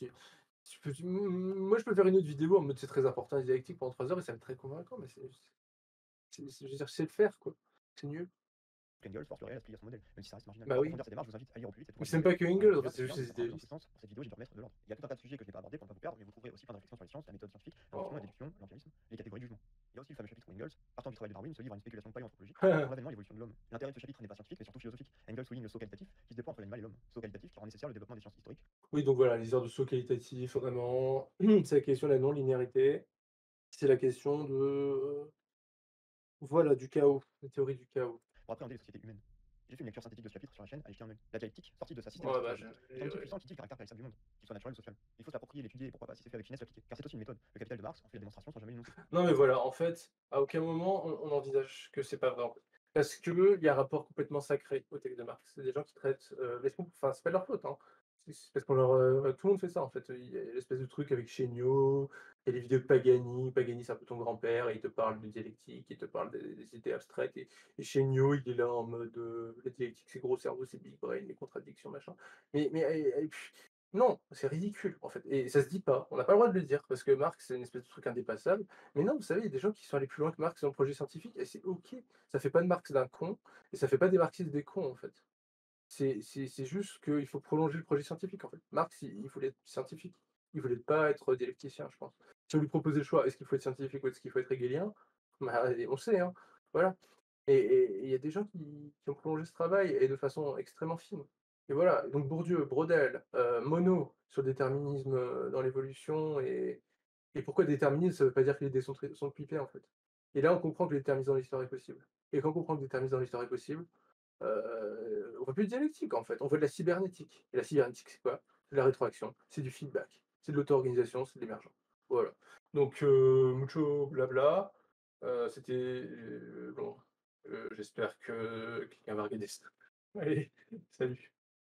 [SPEAKER 3] Moi, je peux faire une autre vidéo en mode c'est très important la dialectique pendant 3 heures et ça va être très convaincant, mais je veux dire, je sais le faire, quoi. C'est nul.
[SPEAKER 2] Engels force le réel à se plier à son modèle, même si ça reste marginal.
[SPEAKER 3] Bah
[SPEAKER 2] Pour
[SPEAKER 3] oui.
[SPEAKER 2] approfondir cette démarche, je vous invite à lire au plus vite cette
[SPEAKER 3] Mais
[SPEAKER 2] ouvrage
[SPEAKER 3] c'est même pas que
[SPEAKER 2] d'Engels.
[SPEAKER 3] Engels, en fait,
[SPEAKER 2] Regarde,
[SPEAKER 3] c'est juste
[SPEAKER 2] bien,
[SPEAKER 3] des
[SPEAKER 2] pour un peu dans ce
[SPEAKER 3] idéalistes.
[SPEAKER 2] sens, pour cette vidéo, j'ai dû remettre de l'ordre. Il y a tout un tas de sujets que je n'ai pas abordés pour ne pas vous perdre, mais vous trouverez aussi plein de réflexions sur les sciences, la méthode scientifique, l'induction, la
[SPEAKER 3] Oh.
[SPEAKER 2] déduction, l'empirisme, les catégories de jugement. Il y a aussi le fameux chapitre où Engels, partant du travail de Darwin, se livre à une spéculation paléoanthropologique sur l'avènement et l'évolution de l'homme. L'intérêt de ce chapitre n'est pas scientifique, mais surtout philosophique. Engels souligne le saut qualitatif qui se déploie entre l'animal et l'homme. Saut qualitatif qui rend nécessaire le développement des sciences historiques.
[SPEAKER 3] Oui, donc voilà, les heures de saut qualitatif, vraiment, c'est la question de la non-linéarité. C'est la question de, voilà, du chaos, la théorie du chaos.
[SPEAKER 2] Pour appréhender les sociétés humaines. J'ai fait une lecture synthétique de ce chapitre sur la chaîne à y jeter un œil. La dialectique, sortie de sa
[SPEAKER 3] Ouais,
[SPEAKER 2] systématique
[SPEAKER 3] bah,
[SPEAKER 2] philosophique, est un outil puissant qui dit le caractère périssable du monde, qu'il soit naturel ou social. Il faut s'approprier, l'étudier et pourquoi pas, si c'est fait avec finesse, l'appliquer. Car c'est aussi une méthode. Le capital de Marx en fait la démonstration sans jamais l'énoncer.
[SPEAKER 3] non, mais voilà, en fait, à aucun moment on envisage que c'est pas vrai, en fait. Parce qu'il y a un rapport complètement sacré au texte de Marx. C'est des gens qui traitent, enfin, c'est pas de leur faute, hein. C'est parce qu'on leur, tout le monde fait ça, en fait. Il y a l'espèce de truc avec Chéniaud, il y a les vidéos de Pagani. Pagani, c'est un peu ton grand-père et il te parle de dialectique, il te parle des idées abstraites et Chéniaud, il est là en mode, la dialectique, c'est gros cerveau, c'est big brain, les contradictions, machin. Mais non, c'est ridicule, en fait et ça se dit pas. On n'a pas le droit de le dire parce que Marx, c'est une espèce de truc indépassable. Mais non, vous savez, il y a des gens qui sont allés plus loin que Marx dans le projet scientifique et c'est OK. Ça fait pas de Marx d'un con et ça fait pas des marxistes des cons, en fait. C'est juste qu'il faut prolonger le projet scientifique, en fait. Marx, il voulait être scientifique. Il voulait pas être dialecticien, je pense. Si on lui proposait le choix, est-ce qu'il faut être scientifique ou est-ce qu'il faut être hegelien? Bah, on sait, hein, voilà et il y a des gens qui ont prolongé ce travail et de façon extrêmement fine et voilà. Donc Bourdieu, Braudel, Monod sur le déterminisme, dans l'évolution et pourquoi déterminisme, ça veut pas dire que les dés sont pipés, en fait et là, on comprend que le déterminisme dans l'histoire est possible et quand on comprend que le déterminisme dans l'histoire est possible, on veut plus de dialectique, en fait, on veut de la cybernétique et la cybernétique, c'est quoi? de la rétroaction, c'est du feedback, c'est de l'auto-organisation, c'est de l'émergent. Voilà. Donc mucho blabla, c'était, bon, j'espère que quelqu'un va regarder ça. Allez, salut.